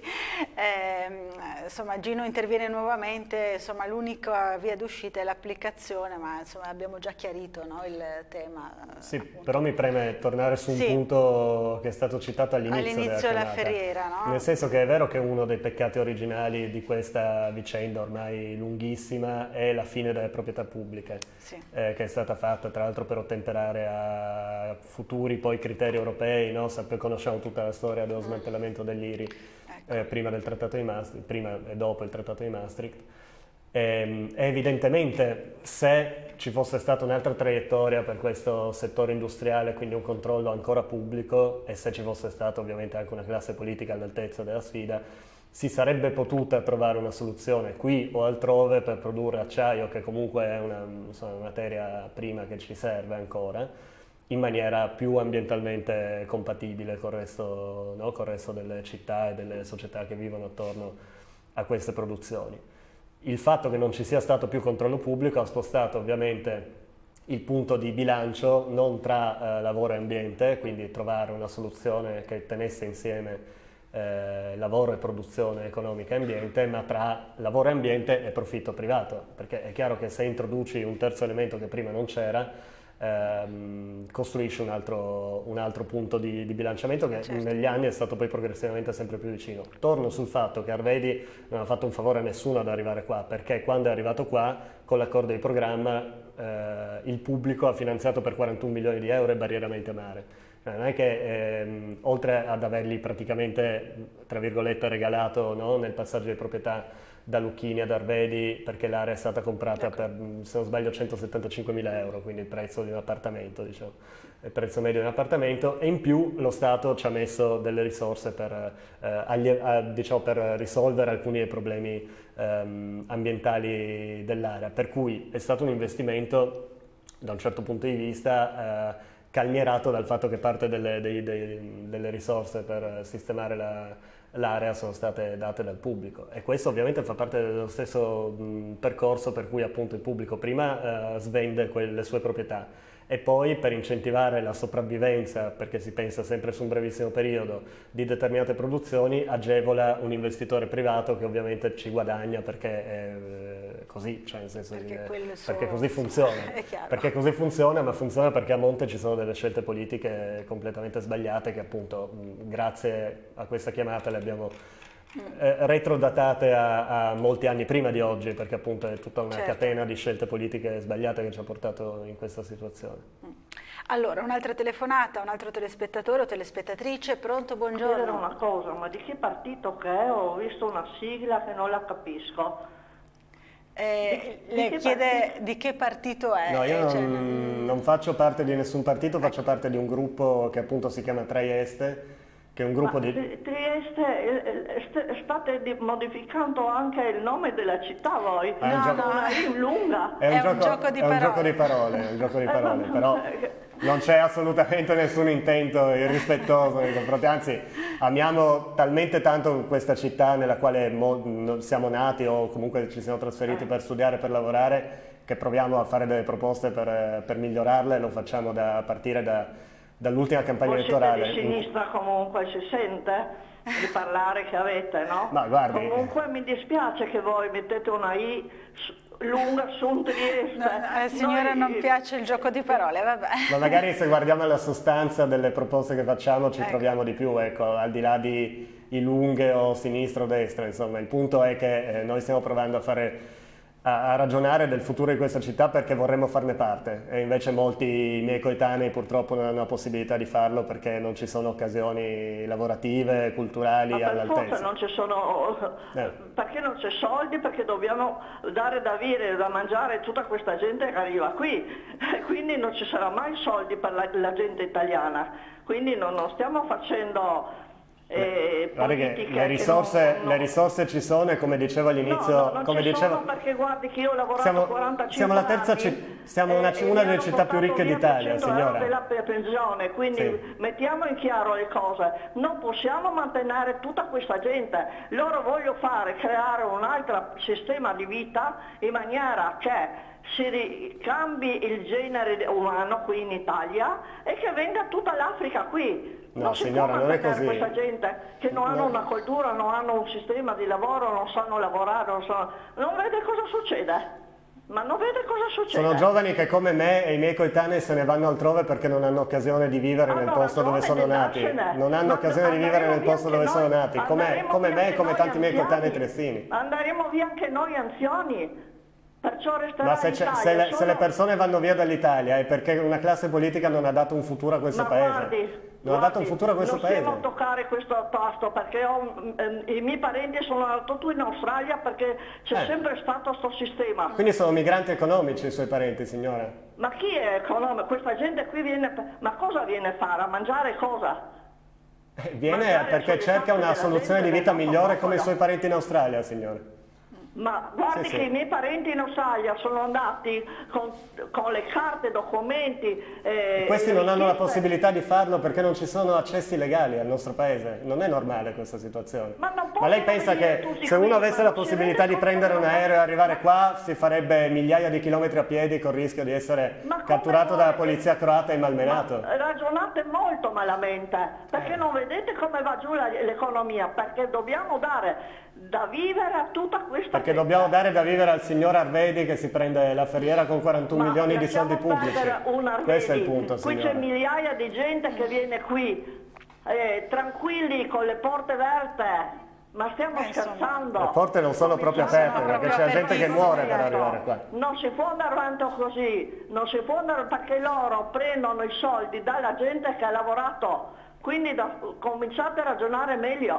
Eh, insomma, Gino interviene nuovamente, insomma, l'unica via d'uscita è l'applicazione, ma insomma abbiamo già chiarito, no, il tema. Sì, appunto. Però mi preme tornare su un sì. punto che è stato citato all'inizio all'inizio della della Ferriera, no? Nel senso che è vero che uno dei peccati originali di questa vicenda ormai lunghissima è la fine delle proprietà pubbliche, sì. eh, che è stata fatta tra l'altro per ottemperare a futuri poi criteri europei, no? Sappi, conosciamo tutta la storia dello smantellamento dell'I R I, ecco. eh, prima del trattato di Maastricht, prima e dopo il trattato di Maastricht. E, evidentemente se ci fosse stata un'altra traiettoria per questo settore industriale, quindi un controllo ancora pubblico, e se ci fosse stata ovviamente anche una classe politica all'altezza della sfida, si sarebbe potuta trovare una soluzione qui o altrove per produrre acciaio, che comunque è una, insomma, una materia prima che ci serve ancora, in maniera più ambientalmente compatibile col resto, no? col resto delle città e delle società che vivono attorno a queste produzioni. Il fatto che non ci sia stato più controllo pubblico ha spostato ovviamente il punto di bilancio non tra eh, lavoro e ambiente, quindi trovare una soluzione che tenesse insieme Eh, lavoro e produzione economica e ambiente, ma tra lavoro e ambiente e profitto privato, perché è chiaro che se introduci un terzo elemento che prima non c'era, ehm, costruisci un altro, un altro punto di, di bilanciamento che certo. negli anni è stato poi progressivamente sempre più vicino. Torno sul fatto che Arvedi non ha fatto un favore a nessuno ad arrivare qua, perché quando è arrivato qua, con l'accordo di programma, eh, il pubblico ha finanziato per quarantuno milioni di euro e Barriera Mente Mare. Non è che ehm, oltre ad avergli praticamente, tra virgolette, regalato, no, nel passaggio di proprietà da Lucchini ad Arvedi, perché l'area è stata comprata per, se non sbaglio, centosettantacinquemila euro, quindi il prezzo di un appartamento, diciamo, il prezzo medio di un appartamento, e in più lo Stato ci ha messo delle risorse per, eh, agli, a, diciamo, per risolvere alcuni dei problemi ehm, ambientali dell'area, per cui è stato un investimento da un certo punto di vista eh, calmierato dal fatto che parte delle, dei, dei, delle risorse per sistemare la l'area sono state date dal pubblico, e questo ovviamente fa parte dello stesso mh, percorso per cui appunto il pubblico prima eh, svende quelle sue proprietà e poi, per incentivare la sopravvivenza, perché si pensa sempre su un brevissimo periodo, di determinate produzioni, agevola un investitore privato che ovviamente ci guadagna perché è eh, così, cioè nel senso perché, di, eh, perché così funziona, perché così funziona, ma funziona perché a monte ci sono delle scelte politiche completamente sbagliate che appunto mh, grazie a questa chiamata le abbiamo Eh, retrodatate a, a molti anni prima di oggi, perché appunto è tutta una certo. catena di scelte politiche sbagliate che ci ha portato in questa situazione. Allora, un'altra telefonata, un altro telespettatore o telespettatrice, pronto, buongiorno. Chiedere una cosa, ma di che partito che è? Ho visto una sigla che non la capisco. Eh, di, le di chiede partito? Di che partito è? No, io non, cioè, non faccio parte di nessun partito, faccio parte di un gruppo che appunto si chiama Trieste, che è un gruppo Ma di... Trieste, state modificando anche il nome della città voi? È un, no, gioco... una I lunga. È un, è gioco, un gioco di è parole. Un gioco di parole, è un gioco di parole, però non c'è assolutamente nessun intento irrispettoso nei confronti, anzi amiamo talmente tanto questa città nella quale mo... siamo nati o comunque ci siamo trasferiti eh. per studiare, per lavorare, che proviamo a fare delle proposte per, per migliorarle, lo facciamo da, a partire da... dall'ultima campagna Voi elettorale. Siete di sinistra comunque, si sente di parlare che avete, no? Ma guardi... Comunque mi dispiace che voi mettete una I lunga su un Trieste. No, alla signora Noi... non piace il gioco di parole, vabbè. Ma magari se guardiamo alla sostanza delle proposte che facciamo ci ecco. troviamo di più, ecco, al di là di I lunghe o sinistra o destra, insomma, il punto è che eh, noi stiamo provando a fare a ragionare del futuro di questa città perché vorremmo farne parte, e invece molti miei coetanei purtroppo non hanno la possibilità di farlo perché non ci sono occasioni lavorative, culturali all'altezza. Forse non ci sono, eh. perché non c'è soldi, perché dobbiamo dare da vivere, da mangiare a tutta questa gente che arriva qui, quindi non ci sarà mai soldi per la, la gente italiana, quindi non, non stiamo facendo... Eh, Guarda che le risorse, non, non... le risorse ci sono, e come dicevo all'inizio, no, no, non come ci dicevo, sono perché guardi che io ho lavorato siamo, quarantacinque siamo la terza anni, ci, siamo una, una delle città più ricche d'Italia, signora. Della pensione, quindi sì. mettiamo in chiaro le cose, non possiamo mantenere tutta questa gente, loro vogliono fare, creare un altro sistema di vita in maniera che si ricambi il genere umano qui in Italia e che venga tutta l'Africa qui. No, non signora, si può non è così. Questa gente che non hanno no. una cultura, non hanno un sistema di lavoro, non sanno lavorare, non, sanno... non vede cosa succede. Ma non vede cosa succede. Sono giovani che come me e i miei coetanei se ne vanno altrove perché non hanno occasione di vivere allora, nel posto dove sono nati. Non hanno occasione di vivere nel posto dove sono nati, come, come me e come tanti miei coetanei triestini. Andremo via anche noi anziani. Perciò resterà Ma se, in Italia, se, le, solo... se le persone vanno via dall'Italia è perché una classe politica non ha dato un futuro a questo Ma paese. Guardi, non guardi, ha dato un futuro a questo non paese. Non stiamo a toccare questo tasto perché ho, eh, i miei parenti sono andati tutti in Australia perché c'è eh. sempre stato questo sistema. Quindi sono migranti economici i suoi parenti, signora? Ma chi è economico? Questa gente qui viene... Ma cosa viene a fare? A mangiare cosa? Eh, viene mangiare perché cerca una soluzione di vita migliore come i suoi parenti in Australia, signore. Ma guardi sì, che sì. i miei parenti in Australia sono andati con, con le carte, documenti... Eh, Questi non richieste. hanno la possibilità di farlo perché non ci sono accessi legali al nostro paese. Non è normale questa situazione. Ma, non Ma lei pensa che se uno avesse la possibilità di prendere un aereo e arrivare qua si farebbe migliaia di chilometri a piedi con il rischio di essere catturato dalla polizia croata e malmenato? Ma ragionate molto malamente, perché eh. non vedete come va giù l'economia, perché dobbiamo dare da vivere a tutta questa Perché gente. dobbiamo dare da vivere al signor Arvedi che si prende la ferriera con quarantuno Ma milioni di soldi pubblici. Questo è il punto, Qui signora. c'è migliaia di gente che viene qui, eh, tranquilli, con le porte aperte. Ma stiamo eh, scherzando? Le porte non sono proprio aperte perché c'è gente che muore per arrivare qua. Non si può andare avanti così, non si può andare perché loro prendono i soldi dalla gente che ha lavorato. Quindi da, cominciate a ragionare meglio.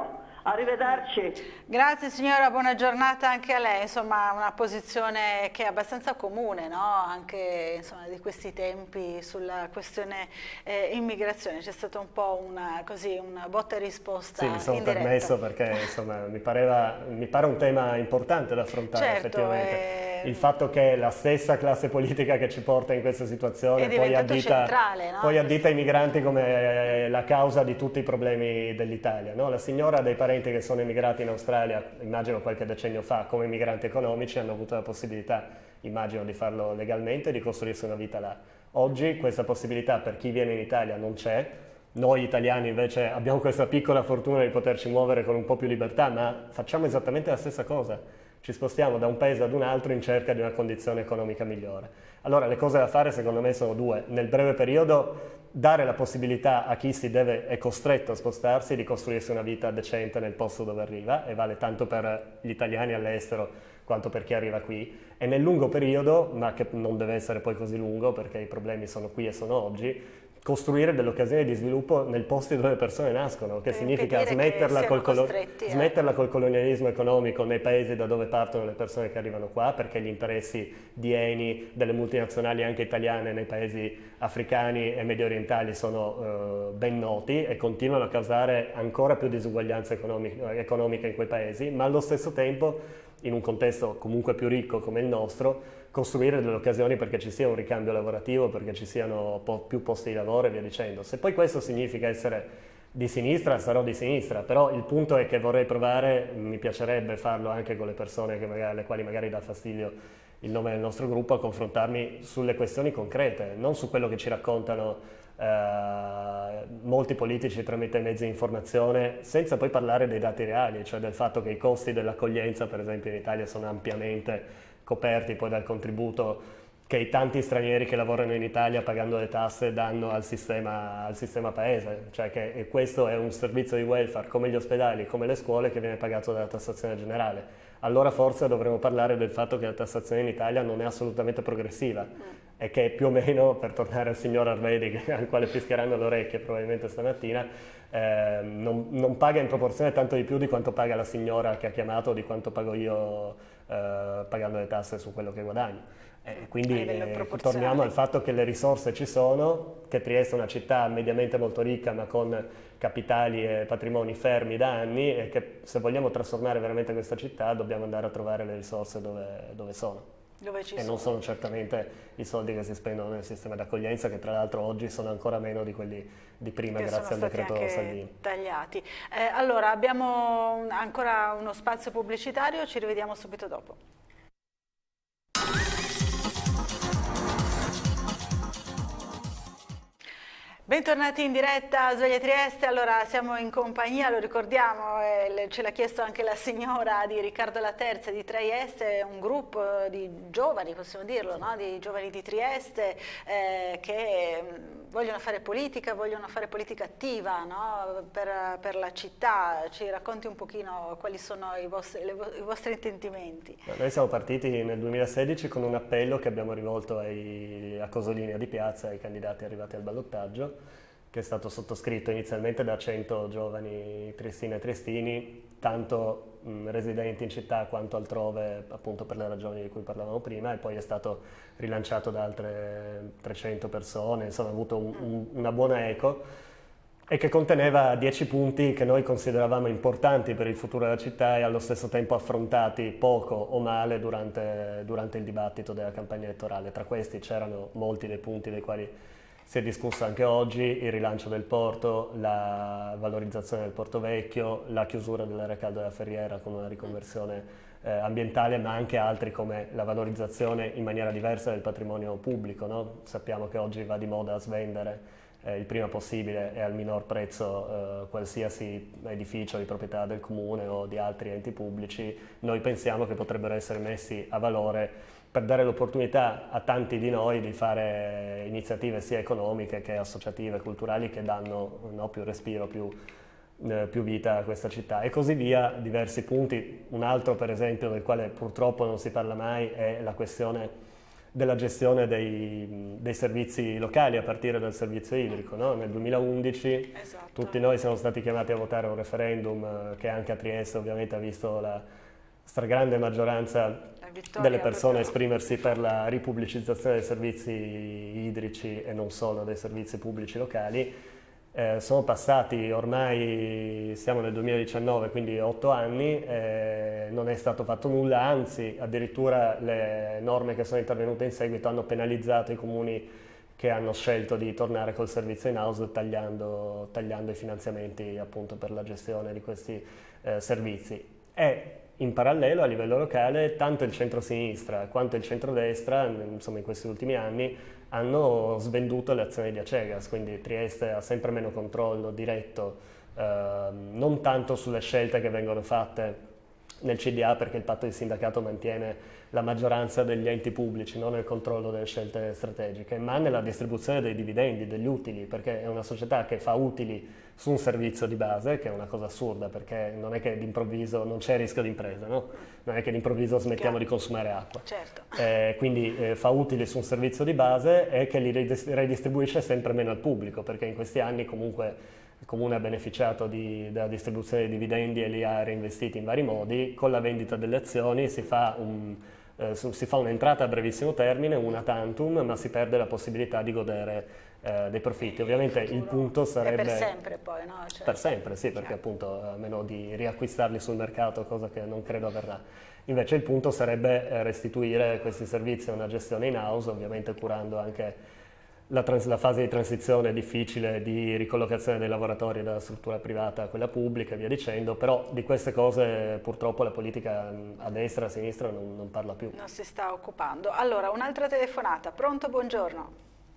Arrivederci. Grazie signora, buona giornata anche a lei. Insomma, una posizione che è abbastanza comune, no? Anche insomma, di questi tempi sulla questione eh, immigrazione. C'è stata un po' una, così, una botta e risposta. Sì, mi sono in diretta. permesso perché insomma, mi, pareva, mi pare un tema importante da affrontare, certo, effettivamente. Eh... Il fatto che la stessa classe politica che ci porta in questa situazione poi addita, centrale, no? poi addita i migranti come la causa di tutti i problemi dell'Italia, no? La signora ha dei parenti che sono emigrati in Australia, immagino qualche decennio fa, come migranti economici, hanno avuto la possibilità, immagino, di farlo legalmente e di costruirsi una vita là. Oggi questa possibilità per chi viene in Italia non c'è. Noi italiani invece abbiamo questa piccola fortuna di poterci muovere con un po' più libertà, ma facciamo esattamente la stessa cosa. Ci spostiamo da un paese ad un altro in cerca di una condizione economica migliore. Allora le cose da fare secondo me sono due. Nel breve periodo dare la possibilità a chi si deve, è costretto a spostarsi, di costruirsi una vita decente nel posto dove arriva, e vale tanto per gli italiani all'estero quanto per chi arriva qui. E nel lungo periodo, ma che non deve essere poi così lungo perché i problemi sono qui e sono oggi, costruire delle occasioni di sviluppo nel posto dove le persone nascono, che per significa smetterla col, colo eh. smetterla col colonialismo economico nei paesi da dove partono le persone che arrivano qua, perché gli interessi di Eni, delle multinazionali anche italiane nei paesi africani e medio orientali sono eh, ben noti e continuano a causare ancora più disuguaglianze economiche, economiche in quei paesi, ma allo stesso tempo, in un contesto comunque più ricco come il nostro, costruire delle occasioni perché ci sia un ricambio lavorativo, perché ci siano po- più posti di lavoro e via dicendo. Se poi questo significa essere di sinistra, sarò di sinistra, però il punto è che vorrei provare, mi piacerebbe farlo anche con le persone che magari, alle quali magari dà fastidio il nome del nostro gruppo, a confrontarmi sulle questioni concrete, non su quello che ci raccontano eh, molti politici tramite mezzi di informazione, senza poi parlare dei dati reali, cioè del fatto che i costi dell'accoglienza, per esempio, in Italia sono ampiamente coperti poi dal contributo che i tanti stranieri che lavorano in Italia pagando le tasse danno al sistema, al sistema paese, cioè che questo è un servizio di welfare come gli ospedali, come le scuole, che viene pagato dalla tassazione generale. Allora forse dovremmo parlare del fatto che la tassazione in Italia non è assolutamente progressiva mm. e che più o meno, per tornare al signor Arvedi, al quale fischieranno le orecchie probabilmente stamattina, eh, non, non paga in proporzione tanto di più di quanto paga la signora che ha chiamato, di quanto pago io eh, pagando le tasse su quello che guadagno. Eh, quindi eh, torniamo al fatto che le risorse ci sono, che Trieste è una città mediamente molto ricca ma con capitali e patrimoni fermi da anni, e che se vogliamo trasformare veramente questa città dobbiamo andare a trovare le risorse dove, dove sono. Dove ci e sono. Non sono certamente i soldi che si spendono nel sistema d'accoglienza, che tra l'altro oggi sono ancora meno di quelli di prima, che grazie al decreto Salvini. Tagliati. Eh, allora abbiamo ancora uno spazio pubblicitario, ci rivediamo subito dopo. Bentornati in diretta a Sveglia Trieste. Allora siamo in compagnia, lo ricordiamo, eh, ce l'ha chiesto anche la signora, di Riccardo Laterza di Trieste, un gruppo di giovani, possiamo dirlo, no? Di giovani di Trieste eh, che vogliono fare politica, vogliono fare politica attiva, no? per, per la città. Ci racconti un pochino quali sono i vostri, le, i vostri intendimenti? Noi siamo partiti nel duemilasedici con un appello che abbiamo rivolto ai, a Cosolini di Piazza, ai candidati arrivati al ballottaggio, che è stato sottoscritto inizialmente da cento giovani triestine e triestini, tanto mh, residenti in città quanto altrove, appunto per le ragioni di cui parlavamo prima, e poi è stato rilanciato da altre trecento persone, insomma ha avuto un, un, una buona eco, e che conteneva dieci punti che noi consideravamo importanti per il futuro della città e allo stesso tempo affrontati poco o male durante, durante il dibattito della campagna elettorale. Tra questi c'erano molti dei punti dei quali si è discusso anche oggi: il rilancio del porto, la valorizzazione del Porto Vecchio, la chiusura dell'area calda della Ferriera con una riconversione eh, ambientale, ma anche altri come la valorizzazione in maniera diversa del patrimonio pubblico, no? Sappiamo che oggi va di moda svendere eh, il prima possibile e al minor prezzo eh, qualsiasi edificio di proprietà del comune o di altri enti pubblici. Noi pensiamo che potrebbero essere messi a valore per dare l'opportunità a tanti di noi di fare iniziative sia economiche che associative, culturali, che danno no, più respiro, più, eh, più vita a questa città, e così via, diversi punti. Un altro, per esempio, del quale purtroppo non si parla mai, è la questione della gestione dei, dei servizi locali a partire dal servizio idrico. No? Nel duemilaundici esatto. tutti noi siamo stati chiamati a votare un referendum che anche a Trieste ovviamente ha visto la stragrande maggioranza delle persone esprimersi per la ripubblicizzazione dei servizi idrici e non solo dei servizi pubblici locali. Eh, sono passati ormai, siamo nel duemiladiciannove, quindi otto anni, eh, non è stato fatto nulla, anzi addirittura le norme che sono intervenute in seguito hanno penalizzato i comuni che hanno scelto di tornare col servizio in-house tagliando, tagliando i finanziamenti appunto per la gestione di questi eh, servizi. E in parallelo a livello locale tanto il centro-sinistra quanto il centro-destra, insomma in questi ultimi anni, hanno svenduto le azioni di Acegas, quindi Trieste ha sempre meno controllo diretto, eh, non tanto sulle scelte che vengono fatte nel C D A, perché il patto di sindacato mantiene la maggioranza degli enti pubblici, non nel controllo delle scelte strategiche, ma nella distribuzione dei dividendi, degli utili, perché è una società che fa utili su un servizio di base, che è una cosa assurda, perché non è che d'improvviso non c'è rischio di impresa, no? Non è che d'improvviso smettiamo di consumare acqua. Certo. Eh, quindi eh, fa utili su un servizio di base e che li ridistribuisce sempre meno al pubblico, perché in questi anni comunque il Comune ha beneficiato di, della distribuzione dei dividendi e li ha reinvestiti in vari modi. Con la vendita delle azioni si fa un... Eh, si fa un'entrata a brevissimo termine, una tantum, ma si perde la possibilità di godere eh, dei profitti. Ovviamente il punto sarebbe... È per sempre poi, no? Cioè... Per sempre, sì, perché appunto a meno di riacquistarli sul mercato, cosa che non credo avverrà. Invece il punto sarebbe restituire questi servizi a una gestione in-house, ovviamente curando anche la, trans- la fase di transizione difficile di ricollocazione dei lavoratori dalla struttura privata a quella pubblica e via dicendo, però di queste cose purtroppo la politica a destra e a sinistra non, non parla più. Non si sta occupando. Allora, un'altra telefonata. Pronto, buongiorno.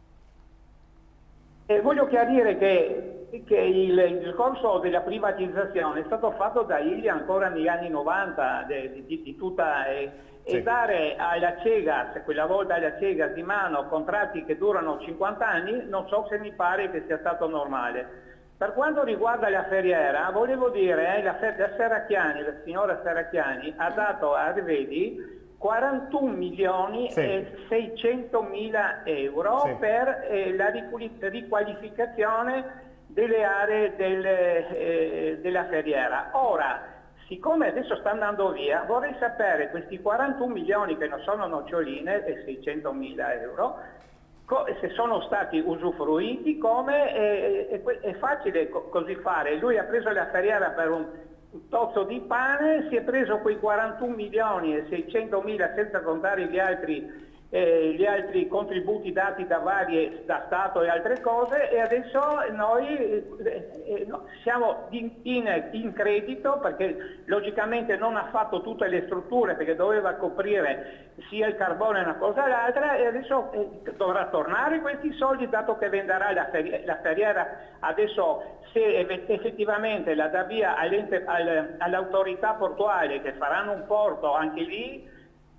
Eh, voglio chiarire che, che il, il discorso della privatizzazione è stato fatto da I L I ancora negli anni novanta, de, di, di tutta... Eh, Sì. E dare alla Cegas, quella volta alla Cegas di mano, contratti che durano cinquanta anni, non so se mi pare che sia stato normale. Per quanto riguarda la Ferriera, volevo dire, eh, la, la Serracchiani, la signora Serracchiani ha dato a Arvedi quarantuno milioni sì. e seicentomila euro sì. per eh, la riqualificazione delle aree del, eh, della Ferriera. Ora, siccome adesso sta andando via, vorrei sapere questi quarantuno milioni che non sono noccioline e seicentomila euro, se sono stati usufruiti, come è, è, è facile co- così fare. Lui ha preso la Ferriera per un tozzo di pane, si è preso quei quarantuno milioni e seicentomila senza contare gli altri Eh, gli altri contributi dati da varie, da Stato e altre cose, e adesso noi eh, eh, no, siamo in, in, in credito perché logicamente non ha fatto tutte le strutture perché doveva coprire sia il carbone e una cosa e l'altra, e adesso eh, dovrà tornare questi soldi dato che venderà la, ferri- la Ferriera. Adesso se effettivamente la dà via all'ente, all, all'autorità portuale che faranno un porto anche lì,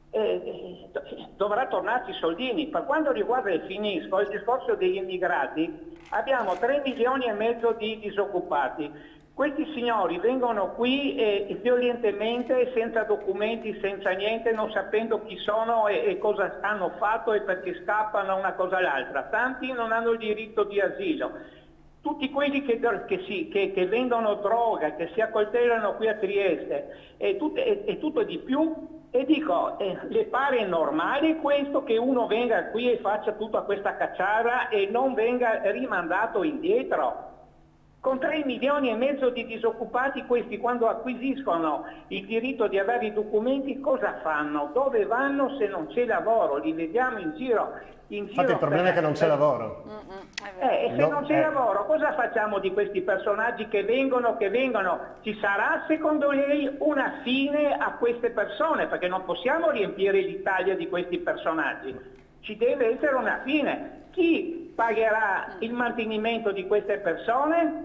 Eh, dovrà tornarci soldini. Per quanto riguarda il finisco, il discorso degli immigrati, abbiamo tre milioni e mezzo di disoccupati. Questi signori vengono qui e violentemente, senza documenti, senza niente, non sapendo chi sono e, e cosa hanno fatto e perché scappano una cosa all'altra. Tanti non hanno il diritto di asilo. Tutti quelli che, che, si, che, che vendono droga, che si accoltellano qui a Trieste e, tut, e, e tutto di più. E dico, eh, le pare normale questo che uno venga qui e faccia tutta questa cacciara e non venga rimandato indietro? Con tre milioni e mezzo di disoccupati, questi quando acquisiscono il diritto di avere i documenti cosa fanno? Dove vanno se non c'è lavoro? Li vediamo in giro. In Infatti giro il problema per... è che non c'è lavoro. Eh, e se no, non c'è eh. lavoro, cosa facciamo di questi personaggi che vengono, che vengono? Ci sarà secondo lei una fine a queste persone? Perché non possiamo riempire l'Italia di questi personaggi. Ci deve essere una fine. Chi pagherà il mantenimento di queste persone?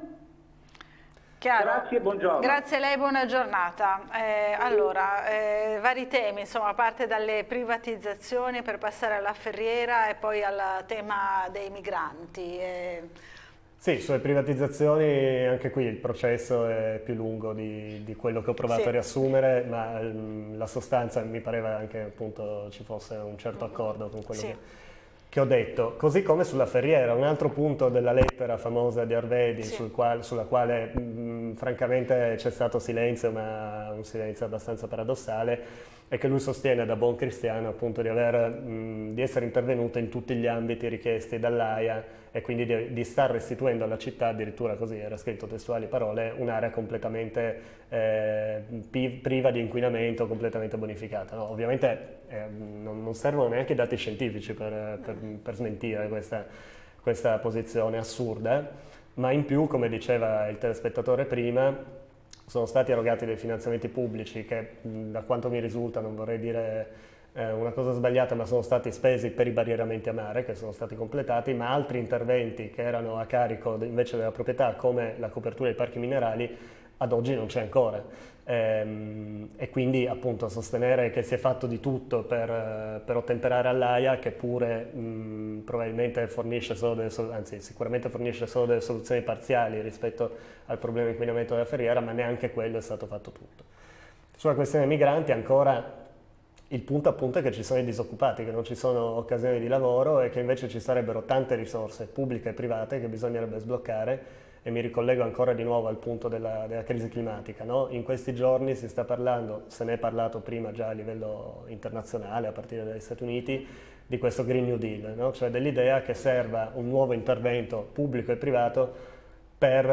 Chiaro. Grazie, buongiorno. Grazie a lei, buona giornata. Eh, allora, eh, vari temi, insomma, a parte dalle privatizzazioni per passare alla Ferriera e poi al tema dei migranti. Eh, Sì, sulle privatizzazioni anche qui il processo è più lungo di, di quello che ho provato sì. a riassumere, ma mh, la sostanza mi pareva anche appunto ci fosse un certo accordo con quello sì. che, che ho detto. Così come sulla Ferriera, un altro punto della lettera famosa di Arvedi sì. sul quale, sulla quale mh, francamente c'è stato silenzio, ma un silenzio abbastanza paradossale, è che lui sostiene da buon cristiano appunto di, aver, mh, di essere intervenuto in tutti gli ambiti richiesti dall'AIA e quindi di, di star restituendo alla città, addirittura così era scritto testuali parole, un'area completamente eh, priva di inquinamento, completamente bonificata. No, ovviamente eh, non, non servono neanche i dati scientifici per, per, per smentire questa, questa posizione assurda, ma in più, come diceva il telespettatore prima, sono stati erogati dei finanziamenti pubblici che, da quanto mi risulta, non vorrei dire eh, una cosa sbagliata, ma sono stati spesi per i barrieramenti a mare, che sono stati completati, ma altri interventi che erano a carico invece della proprietà, come la copertura dei parchi minerali, ad oggi non c'è ancora. Ehm, e quindi appunto sostenere che si è fatto di tutto per, per ottemperare all'AIA, che pure mh, probabilmente fornisce solo delle soluzioni, anzi sicuramente fornisce solo delle soluzioni parziali rispetto al problema inquinamento della Ferriera, ma neanche quello è stato fatto tutto. Sulla questione migranti ancora il punto appunto è che ci sono i disoccupati, che non ci sono occasioni di lavoro e che invece ci sarebbero tante risorse pubbliche e private che bisognerebbe sbloccare. E mi ricollego ancora di nuovo al punto della, della crisi climatica, no? In questi giorni si sta parlando, se ne è parlato prima già a livello internazionale, a partire dagli Stati Uniti, di questo Green New Deal, no? Cioè dell'idea che serva un nuovo intervento pubblico e privato per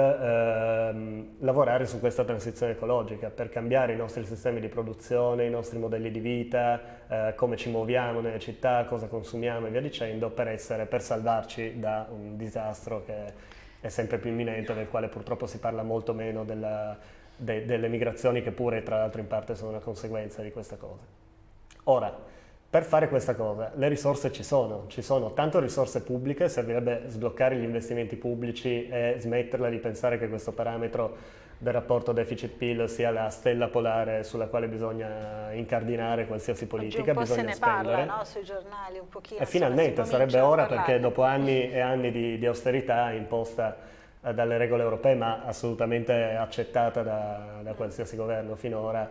ehm, lavorare su questa transizione ecologica, per cambiare i nostri sistemi di produzione, i nostri modelli di vita, eh, come ci muoviamo nelle città, cosa consumiamo e via dicendo, per, essere, per salvarci da un disastro che è sempre più imminente, del quale purtroppo si parla molto meno della, de, delle migrazioni, che pure tra l'altro in parte sono una conseguenza di questa cosa. Ora, per fare questa cosa le risorse ci sono, ci sono tanto risorse pubbliche, servirebbe sbloccare gli investimenti pubblici e smetterla di pensare che questo parametro del rapporto deficit-P I L sia la stella polare sulla quale bisogna incardinare qualsiasi politica. Oggi un po' bisogna se ne spendere. parla, no? Sui giornali un pochino. E finalmente sarebbe ora, perché dopo anni e anni di, di austerità imposta eh, dalle regole europee, ma assolutamente accettata da, da qualsiasi governo finora,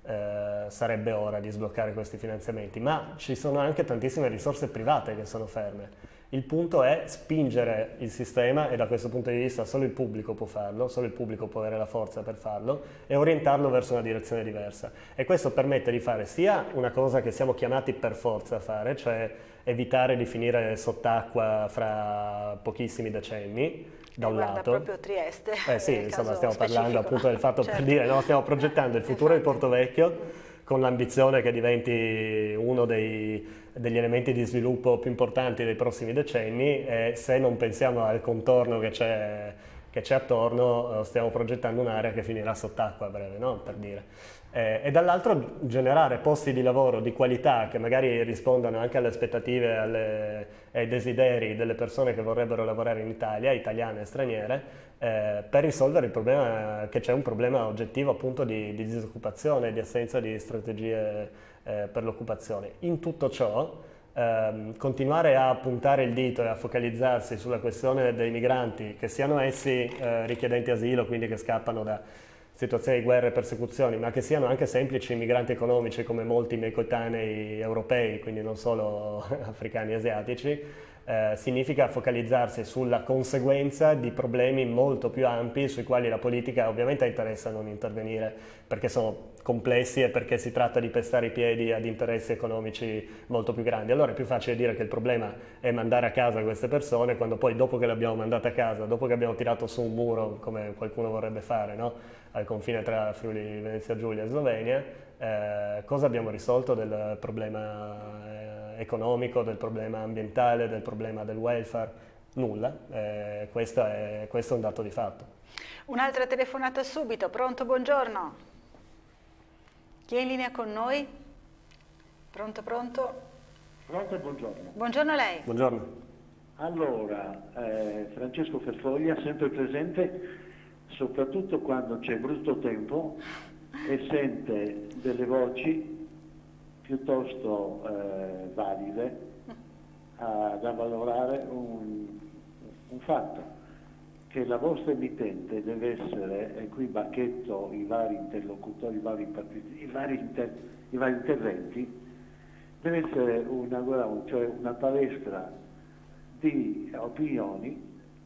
eh, sarebbe ora di sbloccare questi finanziamenti. Ma ci sono anche tantissime risorse private che sono ferme. Il punto è spingere il sistema, e da questo punto di vista solo il pubblico può farlo, solo il pubblico può avere la forza per farlo, e orientarlo verso una direzione diversa. E questo permette di fare sia una cosa che siamo chiamati per forza a fare, cioè evitare di finire sott'acqua fra pochissimi decenni, da un Guarda lato. proprio Trieste. Eh sì, insomma stiamo specifico. parlando appunto del fatto certo. per dire, no, stiamo progettando il futuro di Porto Vecchio, con l'ambizione che diventi uno dei, degli elementi di sviluppo più importanti dei prossimi decenni, e se non pensiamo al contorno che c'è, che c'è attorno, stiamo progettando un'area che finirà sott'acqua a breve, no? Per dire. Eh, e dall'altro generare posti di lavoro di qualità che magari rispondano anche alle aspettative, alle, ai desideri delle persone che vorrebbero lavorare in Italia, italiane e straniere, eh, per risolvere il problema, che c'è un problema oggettivo appunto di, di disoccupazione, di assenza di strategie eh, per l'occupazione. In tutto ciò, ehm, continuare a puntare il dito e a focalizzarsi sulla questione dei migranti, che siano essi eh, richiedenti asilo, quindi che scappano da situazioni di guerra e persecuzioni, ma che siano anche semplici migranti economici come molti miei coetanei europei, quindi non solo africani e asiatici, eh, significa focalizzarsi sulla conseguenza di problemi molto più ampi sui quali la politica ovviamente interessa non intervenire, perché sono complessi e perché si tratta di pestare i piedi ad interessi economici molto più grandi. Allora è più facile dire che il problema è mandare a casa queste persone, quando poi dopo che le abbiamo mandate a casa, dopo che abbiamo tirato su un muro, come qualcuno vorrebbe fare, no? Al confine tra Friuli, Venezia Giulia e Slovenia, eh, cosa abbiamo risolto del problema eh, economico, del problema ambientale, del problema del welfare? Nulla, eh, questo, è, questo è un dato di fatto. Un'altra telefonata subito, pronto, buongiorno. Chi è in linea con noi? Pronto, pronto? Pronto e buongiorno. Buongiorno a lei. Buongiorno. Allora, eh, Francesco Ferfoglia, sempre presente, soprattutto quando c'è brutto tempo e sente delle voci piuttosto eh, valide a, da valorare un, un fatto, che la vostra emittente deve essere, e qui bacchetto i vari interlocutori, i vari, partiti, i vari, inter, i vari interventi, deve essere una, cioè una palestra di opinioni,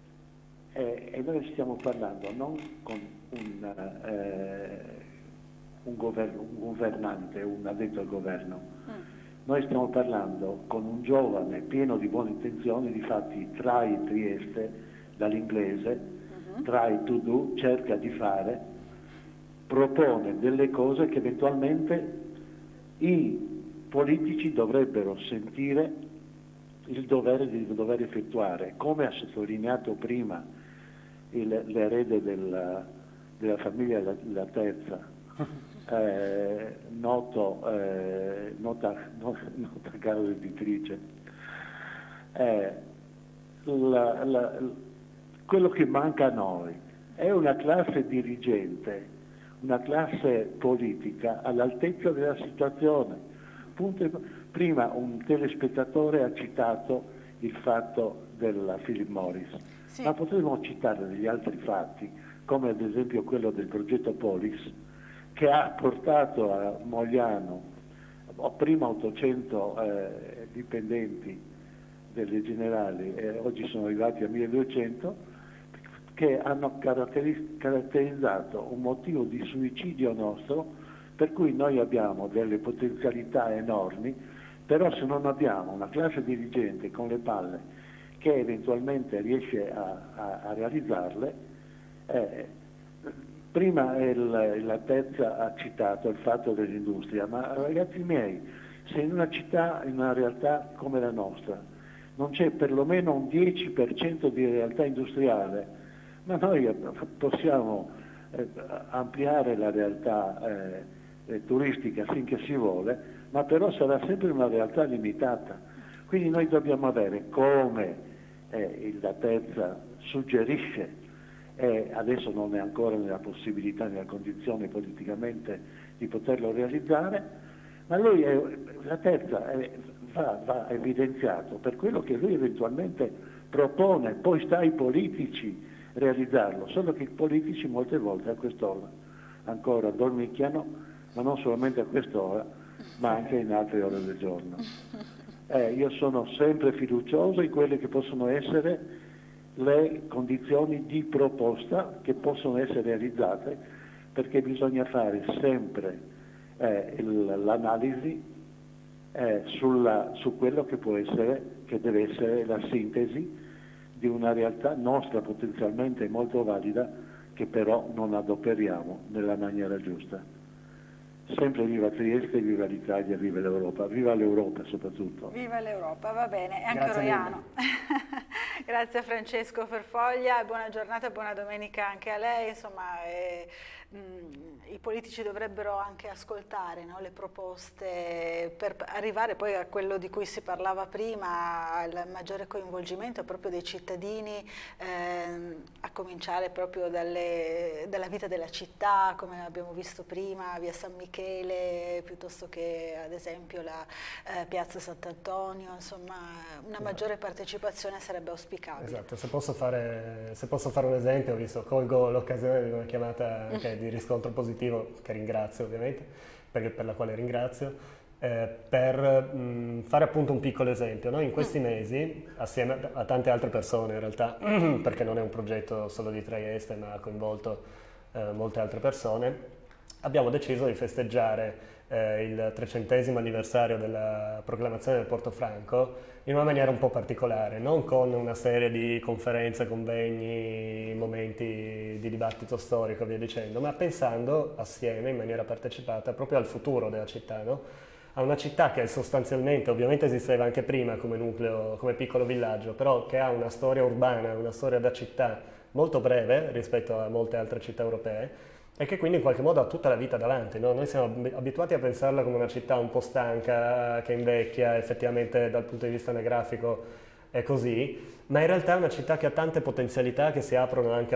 eh, e noi stiamo parlando non con un, eh, un, governo, un governante, un addetto al governo, mm. noi stiamo parlando con un giovane pieno di buone intenzioni, difatti Try Trieste, dall'inglese, uh-huh. try to do, cerca di fare, propone delle cose che eventualmente i politici dovrebbero sentire il dovere di dover effettuare, come ha sottolineato prima il, l'erede della, della famiglia La, la Terza, eh, noto, eh, nota, nota, nota cara editrice. Eh, la, la, quello che manca a noi è una classe dirigente, una classe politica all'altezza della situazione. Punto, prima un telespettatore ha citato il fatto della Philip Morris, sì. ma potremmo citare degli altri fatti, come ad esempio quello del progetto Polis, che ha portato a Mogliano prima ottocento eh, dipendenti delle generali, e oggi sono arrivati a milleduecento, che hanno caratterizzato un motivo di suicidio nostro, per cui noi abbiamo delle potenzialità enormi, però se non abbiamo una classe dirigente con le palle che eventualmente riesce a, a, a realizzarle, eh, prima il, la Terza ha citato il fatto dell'industria, ma ragazzi miei, se in una città, in una realtà come la nostra, non c'è perlomeno un dieci per cento di realtà industriale, ma noi possiamo eh, ampliare la realtà eh, eh, turistica finché si vuole, ma però sarà sempre una realtà limitata. Quindi noi dobbiamo avere, come eh, la Terza suggerisce, e adesso non è ancora nella possibilità, nella condizione politicamente di poterlo realizzare, ma lui è, la Terza è, va, va evidenziato per quello che lui eventualmente propone, poi sta ai politici realizzarlo, solo che i politici molte volte a quest'ora ancora dormicchiano, ma non solamente a quest'ora, ma anche in altre ore del giorno. Eh, io sono sempre fiducioso in quelle che possono essere le condizioni di proposta che possono essere realizzate, perché bisogna fare sempre eh, il, l'analisi eh, sulla, su quello che può essere, che deve essere la sintesi di una realtà nostra potenzialmente molto valida, che però non adoperiamo nella maniera giusta. Sempre viva Trieste, viva l'Italia, viva l'Europa, viva l'Europa soprattutto. Viva l'Europa, va bene, e anche Grazie Roiano. Grazie a Francesco Ferfoglia, buona giornata e buona domenica anche a lei. Insomma, eh, mh, i politici dovrebbero anche ascoltare, no, le proposte per arrivare poi a quello di cui si parlava prima, al maggiore coinvolgimento proprio dei cittadini, eh, a cominciare proprio dalle, dalla vita della città, come abbiamo visto prima, via San Michele, piuttosto che ad esempio la eh, piazza Sant'Antonio. Insomma, una maggiore partecipazione sarebbe auspicabile. Esatto, se posso fare, se posso fare un esempio, visto, colgo l'occasione di una chiamata anche di riscontro positivo, che ringrazio ovviamente, per, per la quale ringrazio, eh, per mh, fare appunto un piccolo esempio. Noi in questi mesi, assieme a tante altre persone in realtà, perché non è un progetto solo di Trieste, ma ha coinvolto eh, molte altre persone, abbiamo deciso di festeggiare eh, il trecentesimo anniversario della proclamazione del Porto Franco in una maniera un po' particolare, non con una serie di conferenze, convegni, momenti di dibattito storico e via dicendo, ma pensando assieme in maniera partecipata proprio al futuro della città, no? A una città che sostanzialmente, ovviamente esisteva anche prima come nucleo, come piccolo villaggio, però che ha una storia urbana, una storia da città molto breve rispetto a molte altre città europee, e che quindi in qualche modo ha tutta la vita davanti, no? Noi siamo abituati a pensarla come una città un po' stanca, che invecchia, effettivamente dal punto di vista anagrafico è così, ma in realtà è una città che ha tante potenzialità che si aprono anche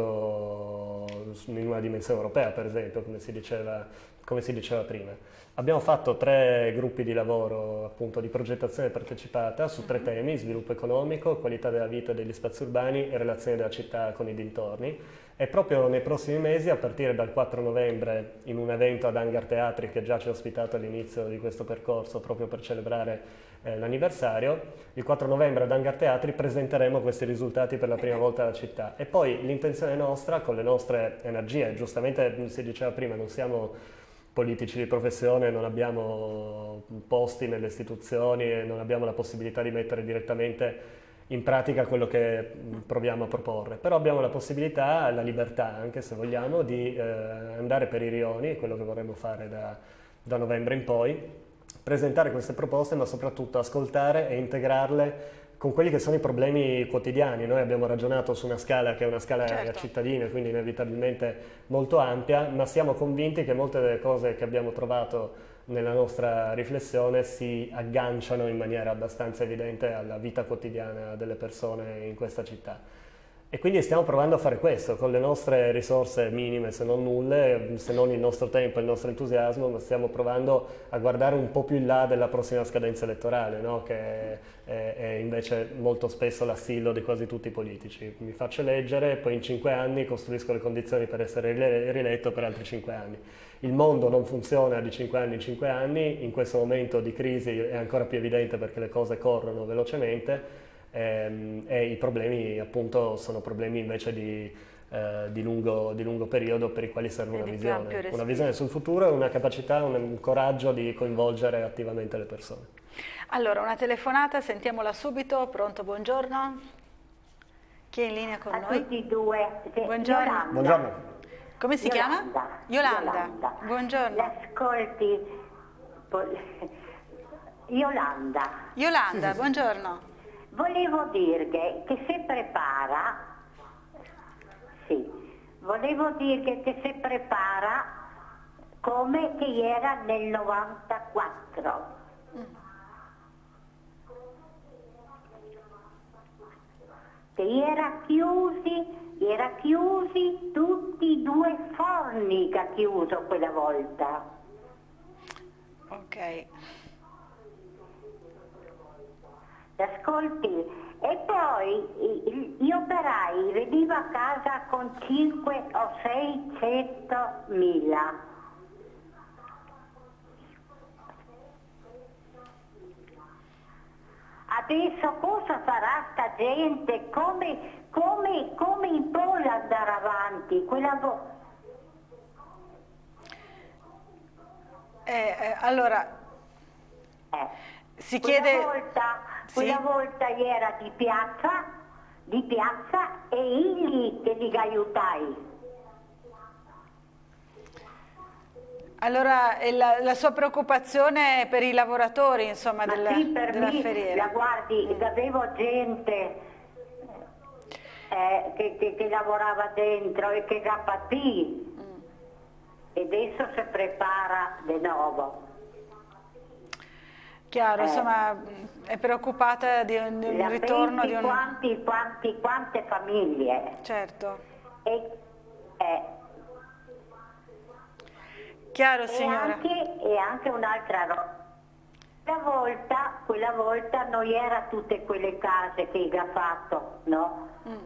appunto in una dimensione europea, per esempio, come si diceva, come si diceva prima. Abbiamo fatto tre gruppi di lavoro appunto di progettazione partecipata su tre temi: sviluppo economico, qualità della vita e degli spazi urbani e relazione della città con i dintorni. E proprio nei prossimi mesi, a partire dal quattro novembre, in un evento ad Hangar Teatri che già ci ha ospitato all'inizio di questo percorso proprio per celebrare eh, l'anniversario, il quattro novembre ad Hangar Teatri presenteremo questi risultati per la prima volta alla città. E poi l'intenzione nostra, con le nostre energie, giustamente si diceva prima, non siamo politici di professione, non abbiamo posti nelle istituzioni e non abbiamo la possibilità di mettere direttamente in pratica quello che proviamo a proporre, però abbiamo la possibilità, la libertà anche se vogliamo, di eh, andare per i rioni, quello che vorremmo fare da, da novembre in poi, presentare queste proposte ma soprattutto ascoltare e integrarle con quelli che sono i problemi quotidiani. Noi abbiamo ragionato su una scala che è una scala certo. cittadina, quindi inevitabilmente molto ampia, ma siamo convinti che molte delle cose che abbiamo trovato nella nostra riflessione si agganciano in maniera abbastanza evidente alla vita quotidiana delle persone in questa città. E quindi stiamo provando a fare questo con le nostre risorse minime, se non nulle, se non il nostro tempo e il nostro entusiasmo, ma stiamo provando a guardare un po' più in là della prossima scadenza elettorale, no? Che è, è invece molto spesso l'assillo di quasi tutti i politici. Mi faccio eleggere e poi in cinque anni costruisco le condizioni per essere rieletto per altri cinque anni. Il mondo non funziona di cinque anni in cinque anni, in questo momento di crisi è ancora più evidente perché le cose corrono velocemente. Ehm, e i problemi appunto sono problemi invece di, eh, di, lungo, di lungo periodo per i quali serve una visione, una visione sul futuro e una capacità, un, un coraggio di coinvolgere attivamente le persone. Allora, una telefonata, sentiamola subito. Pronto, buongiorno. Chi è in linea con A noi? tutti e due. Buongiorno. Yolanda. Buongiorno. Come si Yolanda. chiama? Yolanda. Yolanda. Buongiorno. Ascolti, Yolanda. Yolanda, Sì, sì, sì. buongiorno. Volevo dirle che se prepara, sì, volevo dirle che se prepara come che era nel novantaquattro. Mm. Che era chiusi, era chiusi tutti i due forni che ha chiuso quella volta. Ok. Ascolti, e poi gli operai venivano a casa con cinque o seicentomila. Adesso cosa farà sta gente? Come, come, come in poi andare avanti? Quella vo- eh, eh, allora, eh. si quella chiede... Volta, sì? Quella volta era di piazza, di piazza e lì che li aiutai. Allora, la, la sua preoccupazione è per i lavoratori, insomma, Ma della, sì, per della me, feriera. la guardi, mm. avevo gente eh, che, che, che lavorava dentro e che già patì. Mm. E adesso si prepara di nuovo. Chiaro, Eh. insomma, è preoccupata di un, di un La ritorno pensi di un... Quanti, quanti, quante famiglie. Certo. E, eh, Chiaro, e signora. anche, e anche un'altra roba. Quella volta, quella volta non era tutte quelle case che ha fatto, no? Mm.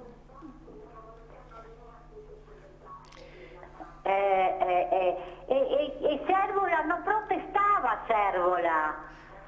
Eh, eh, eh, e, e, e Servola non protestava, Servola.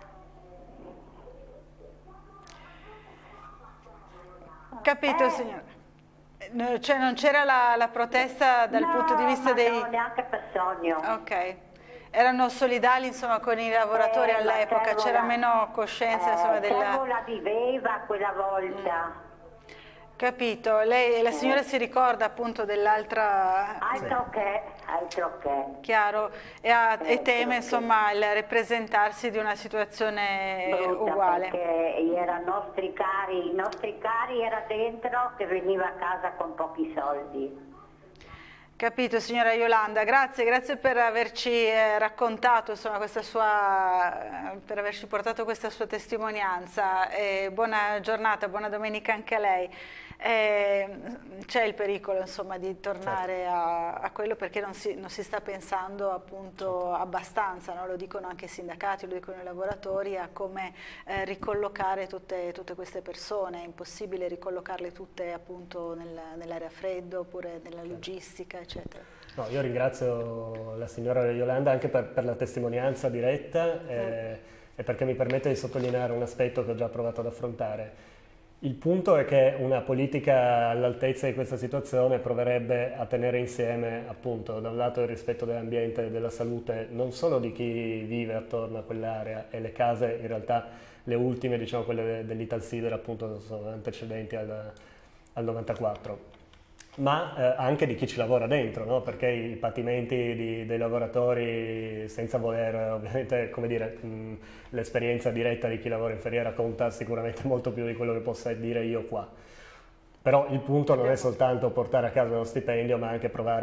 Capito, Eh. signora. No, cioè non c'era la, la protesta dal No, punto di vista ma dei... no, neanche per sogno. Ok. Erano solidali, insomma, con i lavoratori Eh, ma all'epoca, Servola- c'era meno coscienza, eh, insomma, della... Servola viveva quella volta. Mm. Capito. Lei, la signora si ricorda appunto dell'altra... Altro che, altro che. Chiaro. E, ha- e Eh, teme, sì. insomma, il ripresentarsi di una situazione Brutta, uguale. perché erano nostri cari, i nostri cari era dentro che veniva a casa con pochi soldi. Capito, signora Yolanda, grazie, grazie per averci eh, raccontato, insomma, questa sua, per averci portato questa sua testimonianza. Eh, buona giornata, buona domenica anche a lei. Eh, c'è il pericolo, insomma, di tornare certo. a, a quello, perché non si, non si sta pensando appunto certo. abbastanza, no? Lo dicono anche i sindacati, lo dicono i lavoratori, a come eh, ricollocare tutte, tutte queste persone. È impossibile ricollocarle tutte appunto nel, nell'area freddo oppure nella certo. logistica, eccetera. No, io ringrazio la signora Yolanda anche per, per la testimonianza diretta eh, mm. e perché mi permette di sottolineare un aspetto che ho già provato ad affrontare. Il punto è che una politica all'altezza di questa situazione proverebbe a tenere insieme, appunto, da un lato il rispetto dell'ambiente e della salute non solo di chi vive attorno a quell'area, e le case, in realtà le ultime, diciamo quelle dell'Italsider, appunto, sono antecedenti al, al novantaquattro, ma eh, anche di chi ci lavora dentro, no? Perché i patimenti di, dei lavoratori, senza voler ovviamente, come dire, l'esperienza diretta di chi lavora in ferriera conta sicuramente molto più di quello che possa dire io qua. Però il punto non è soltanto portare a casa uno stipendio, ma anche provare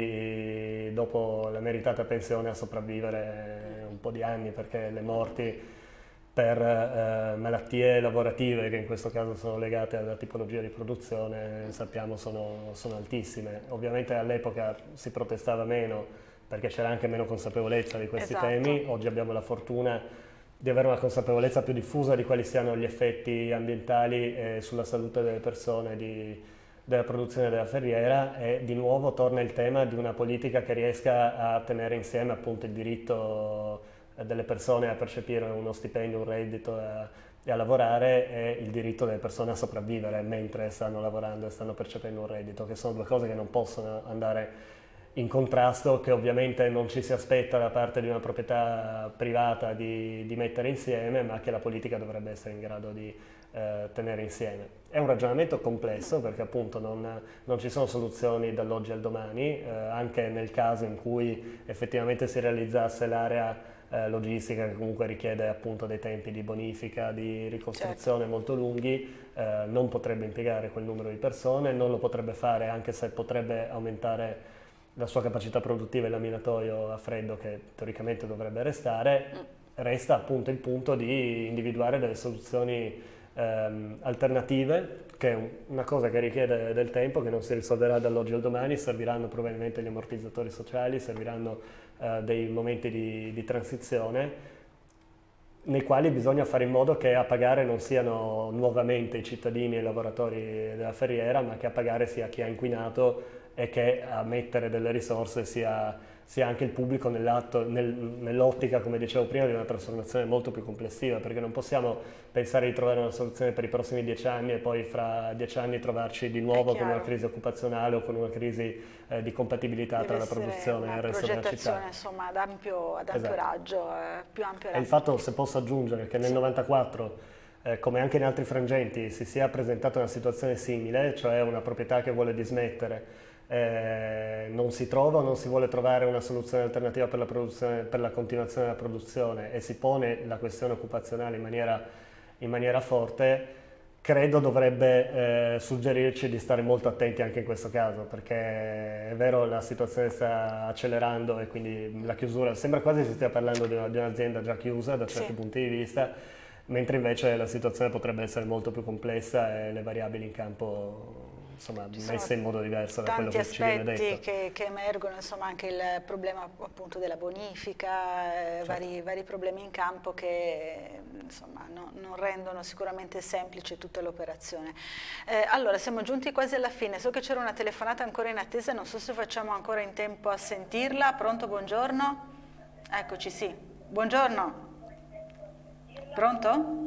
poi, dopo la meritata pensione, a sopravvivere un po' di anni, perché le morti per eh, malattie lavorative, che in questo caso sono legate alla tipologia di produzione, sappiamo sono, sono altissime. Ovviamente all'epoca si protestava meno perché c'era anche meno consapevolezza di questi esatto. temi. Oggi abbiamo la fortuna di avere una consapevolezza più diffusa di quali siano gli effetti ambientali eh, sulla salute delle persone di, della produzione della ferriera, e di nuovo torna il tema di una politica che riesca a tenere insieme appunto il diritto delle persone a percepire uno stipendio, un reddito e, e a lavorare, e il diritto delle persone a sopravvivere mentre stanno lavorando e stanno percependo un reddito, che sono due cose che non possono andare in contrasto, che ovviamente non ci si aspetta da parte di una proprietà privata di, di mettere insieme, ma che la politica dovrebbe essere in grado di eh, tenere insieme. È un ragionamento complesso, perché appunto non, non ci sono soluzioni dall'oggi al domani, eh, anche nel caso in cui effettivamente si realizzasse l'area Eh, logistica, che comunque richiede appunto dei tempi di bonifica, di ricostruzione certo. molto lunghi, eh, non potrebbe impiegare quel numero di persone, non lo potrebbe fare, anche se potrebbe aumentare la sua capacità produttiva, il laminatoio a freddo che teoricamente dovrebbe restare. Mm. Resta appunto il punto di individuare delle soluzioni ehm, alternative, che è una cosa che richiede del tempo, che non si risolverà dall'oggi al domani. Serviranno probabilmente gli ammortizzatori sociali, serviranno dei momenti di, di transizione nei quali bisogna fare in modo che a pagare non siano nuovamente i cittadini e i lavoratori della ferriera, ma che a pagare sia chi ha inquinato, e che a mettere delle risorse sia, sia anche il pubblico nell'atto, nel, nell'ottica, come dicevo prima, di una trasformazione molto più complessiva, perché non possiamo pensare di trovare una soluzione per i prossimi dieci anni e poi fra dieci anni trovarci di nuovo con una crisi occupazionale o con una crisi eh, di compatibilità Deve tra la produzione e il resto della città. Insomma, ad ampio, ad ampio esatto. raggio, eh, più ampio raggio. E il fatto, se posso aggiungere, che nel sì. novantaquattro, eh, come anche in altri frangenti, si sia presentata una situazione simile, cioè una proprietà che vuole dismettere, Eh, non si trova o non si vuole trovare una soluzione alternativa per la, produzione, per la continuazione della produzione, e si pone la questione occupazionale in maniera, in maniera forte, credo dovrebbe eh, suggerirci di stare molto attenti anche in questo caso, perché è vero, la situazione sta accelerando e quindi la chiusura, sembra quasi si stia parlando di, una, di un'azienda già chiusa da certi sì. punti di vista, mentre invece la situazione potrebbe essere molto più complessa e le variabili in campo insomma messe in modo diverso da quello che ci viene detto. Tanti aspetti che, che emergono, insomma anche il problema appunto della bonifica, eh, certo. vari, vari problemi in campo che insomma no, non rendono sicuramente semplice tutta l'operazione. Eh, allora siamo giunti quasi alla fine, so che c'era una telefonata ancora in attesa, non so se facciamo ancora in tempo a sentirla. Pronto, buongiorno? Eccoci, sì. Buongiorno. Pronto?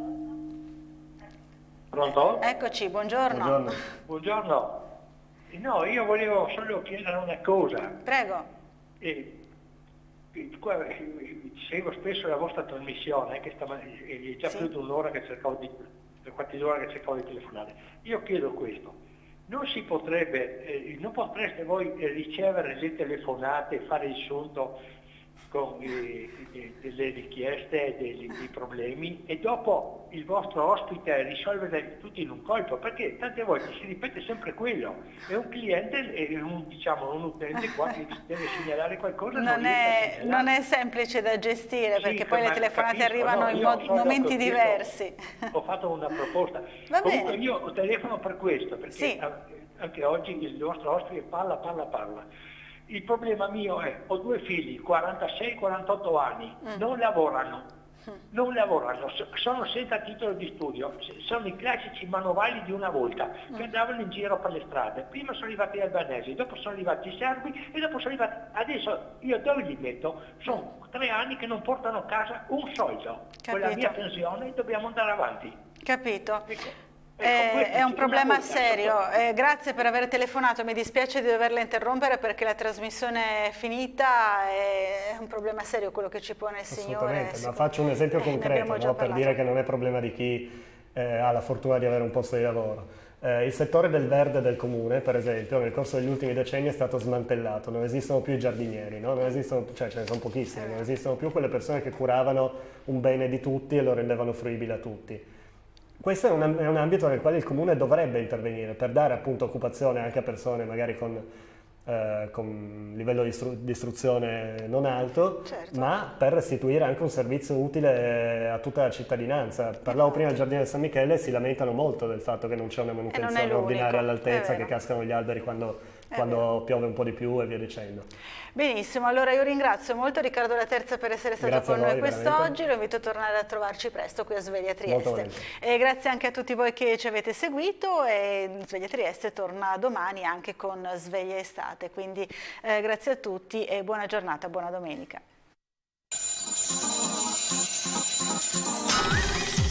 Pronto? Eccoci, buongiorno. Buongiorno. Buongiorno. No, io volevo solo chiedere una cosa. Prego. Eh, qua, seguo spesso la vostra trasmissione, che sta, è già sì. più di un'ora che cercavo di, per quarti d'ora che cercavo di telefonare. Io chiedo questo. Non si potrebbe, eh, non potreste voi ricevere le telefonate e fare il sunto con eh, delle richieste, dei, dei problemi, e dopo il vostro ospite risolvere tutti in un colpo, perché tante volte si ripete sempre quello, e un cliente, e un, diciamo, un utente qua che deve segnalare qualcosa non, non, è, non è semplice da gestire, sì, perché poi le telefonate capisco, arrivano no, in mo momenti diversi. Ho fatto una proposta. Va Comunque bene. Io telefono per questo, perché sì. anche oggi il vostro ospite parla, parla, parla. Il problema mio è, ho due figli, quarantasei quarantotto anni, mm. non lavorano, non lavorano, sono senza titolo di studio, sono i classici manovali di una volta che andavano in giro per le strade. Prima sono arrivati gli albanesi, dopo sono arrivati i serbi e dopo sono arrivati... Adesso io dove li metto? Sono tre anni che non portano a casa un soldo. Capito. Con la mia pensione dobbiamo andare avanti. Capito. Ecco. Eh, è un problema serio, eh, grazie per aver telefonato, mi dispiace di doverla interrompere perché la trasmissione è finita, è un problema serio quello che ci pone il signore. Assolutamente, ma faccio un esempio eh, concreto, no? Per dire che non è problema di chi eh, ha la fortuna di avere un posto di lavoro. Eh, il settore del verde del comune, per esempio, nel corso degli ultimi decenni è stato smantellato, non esistono più i giardinieri, no? Non esistono, cioè ce ne sono pochissimi, non esistono più quelle persone che curavano un bene di tutti e lo rendevano fruibile a tutti. Questo è un, è un ambito nel quale il comune dovrebbe intervenire per dare appunto occupazione anche a persone magari con, eh, con livello di, istru di istruzione non alto, certo. ma per restituire anche un servizio utile a tutta la cittadinanza. Parlavo prima del Giardino di San Michele, si lamentano molto del fatto che non c'è una manutenzione ordinaria all'altezza, che cascano gli alberi quando, quando piove un po' di più e via dicendo. Benissimo, allora io ringrazio molto Riccardo La Terza per essere stato grazie con noi quest'oggi, lo invito a tornare a trovarci presto qui a Sveglia Trieste. E grazie anche a tutti voi che ci avete seguito, e Sveglia Trieste torna domani anche con Sveglia Estate, quindi eh, grazie a tutti e buona giornata, buona domenica.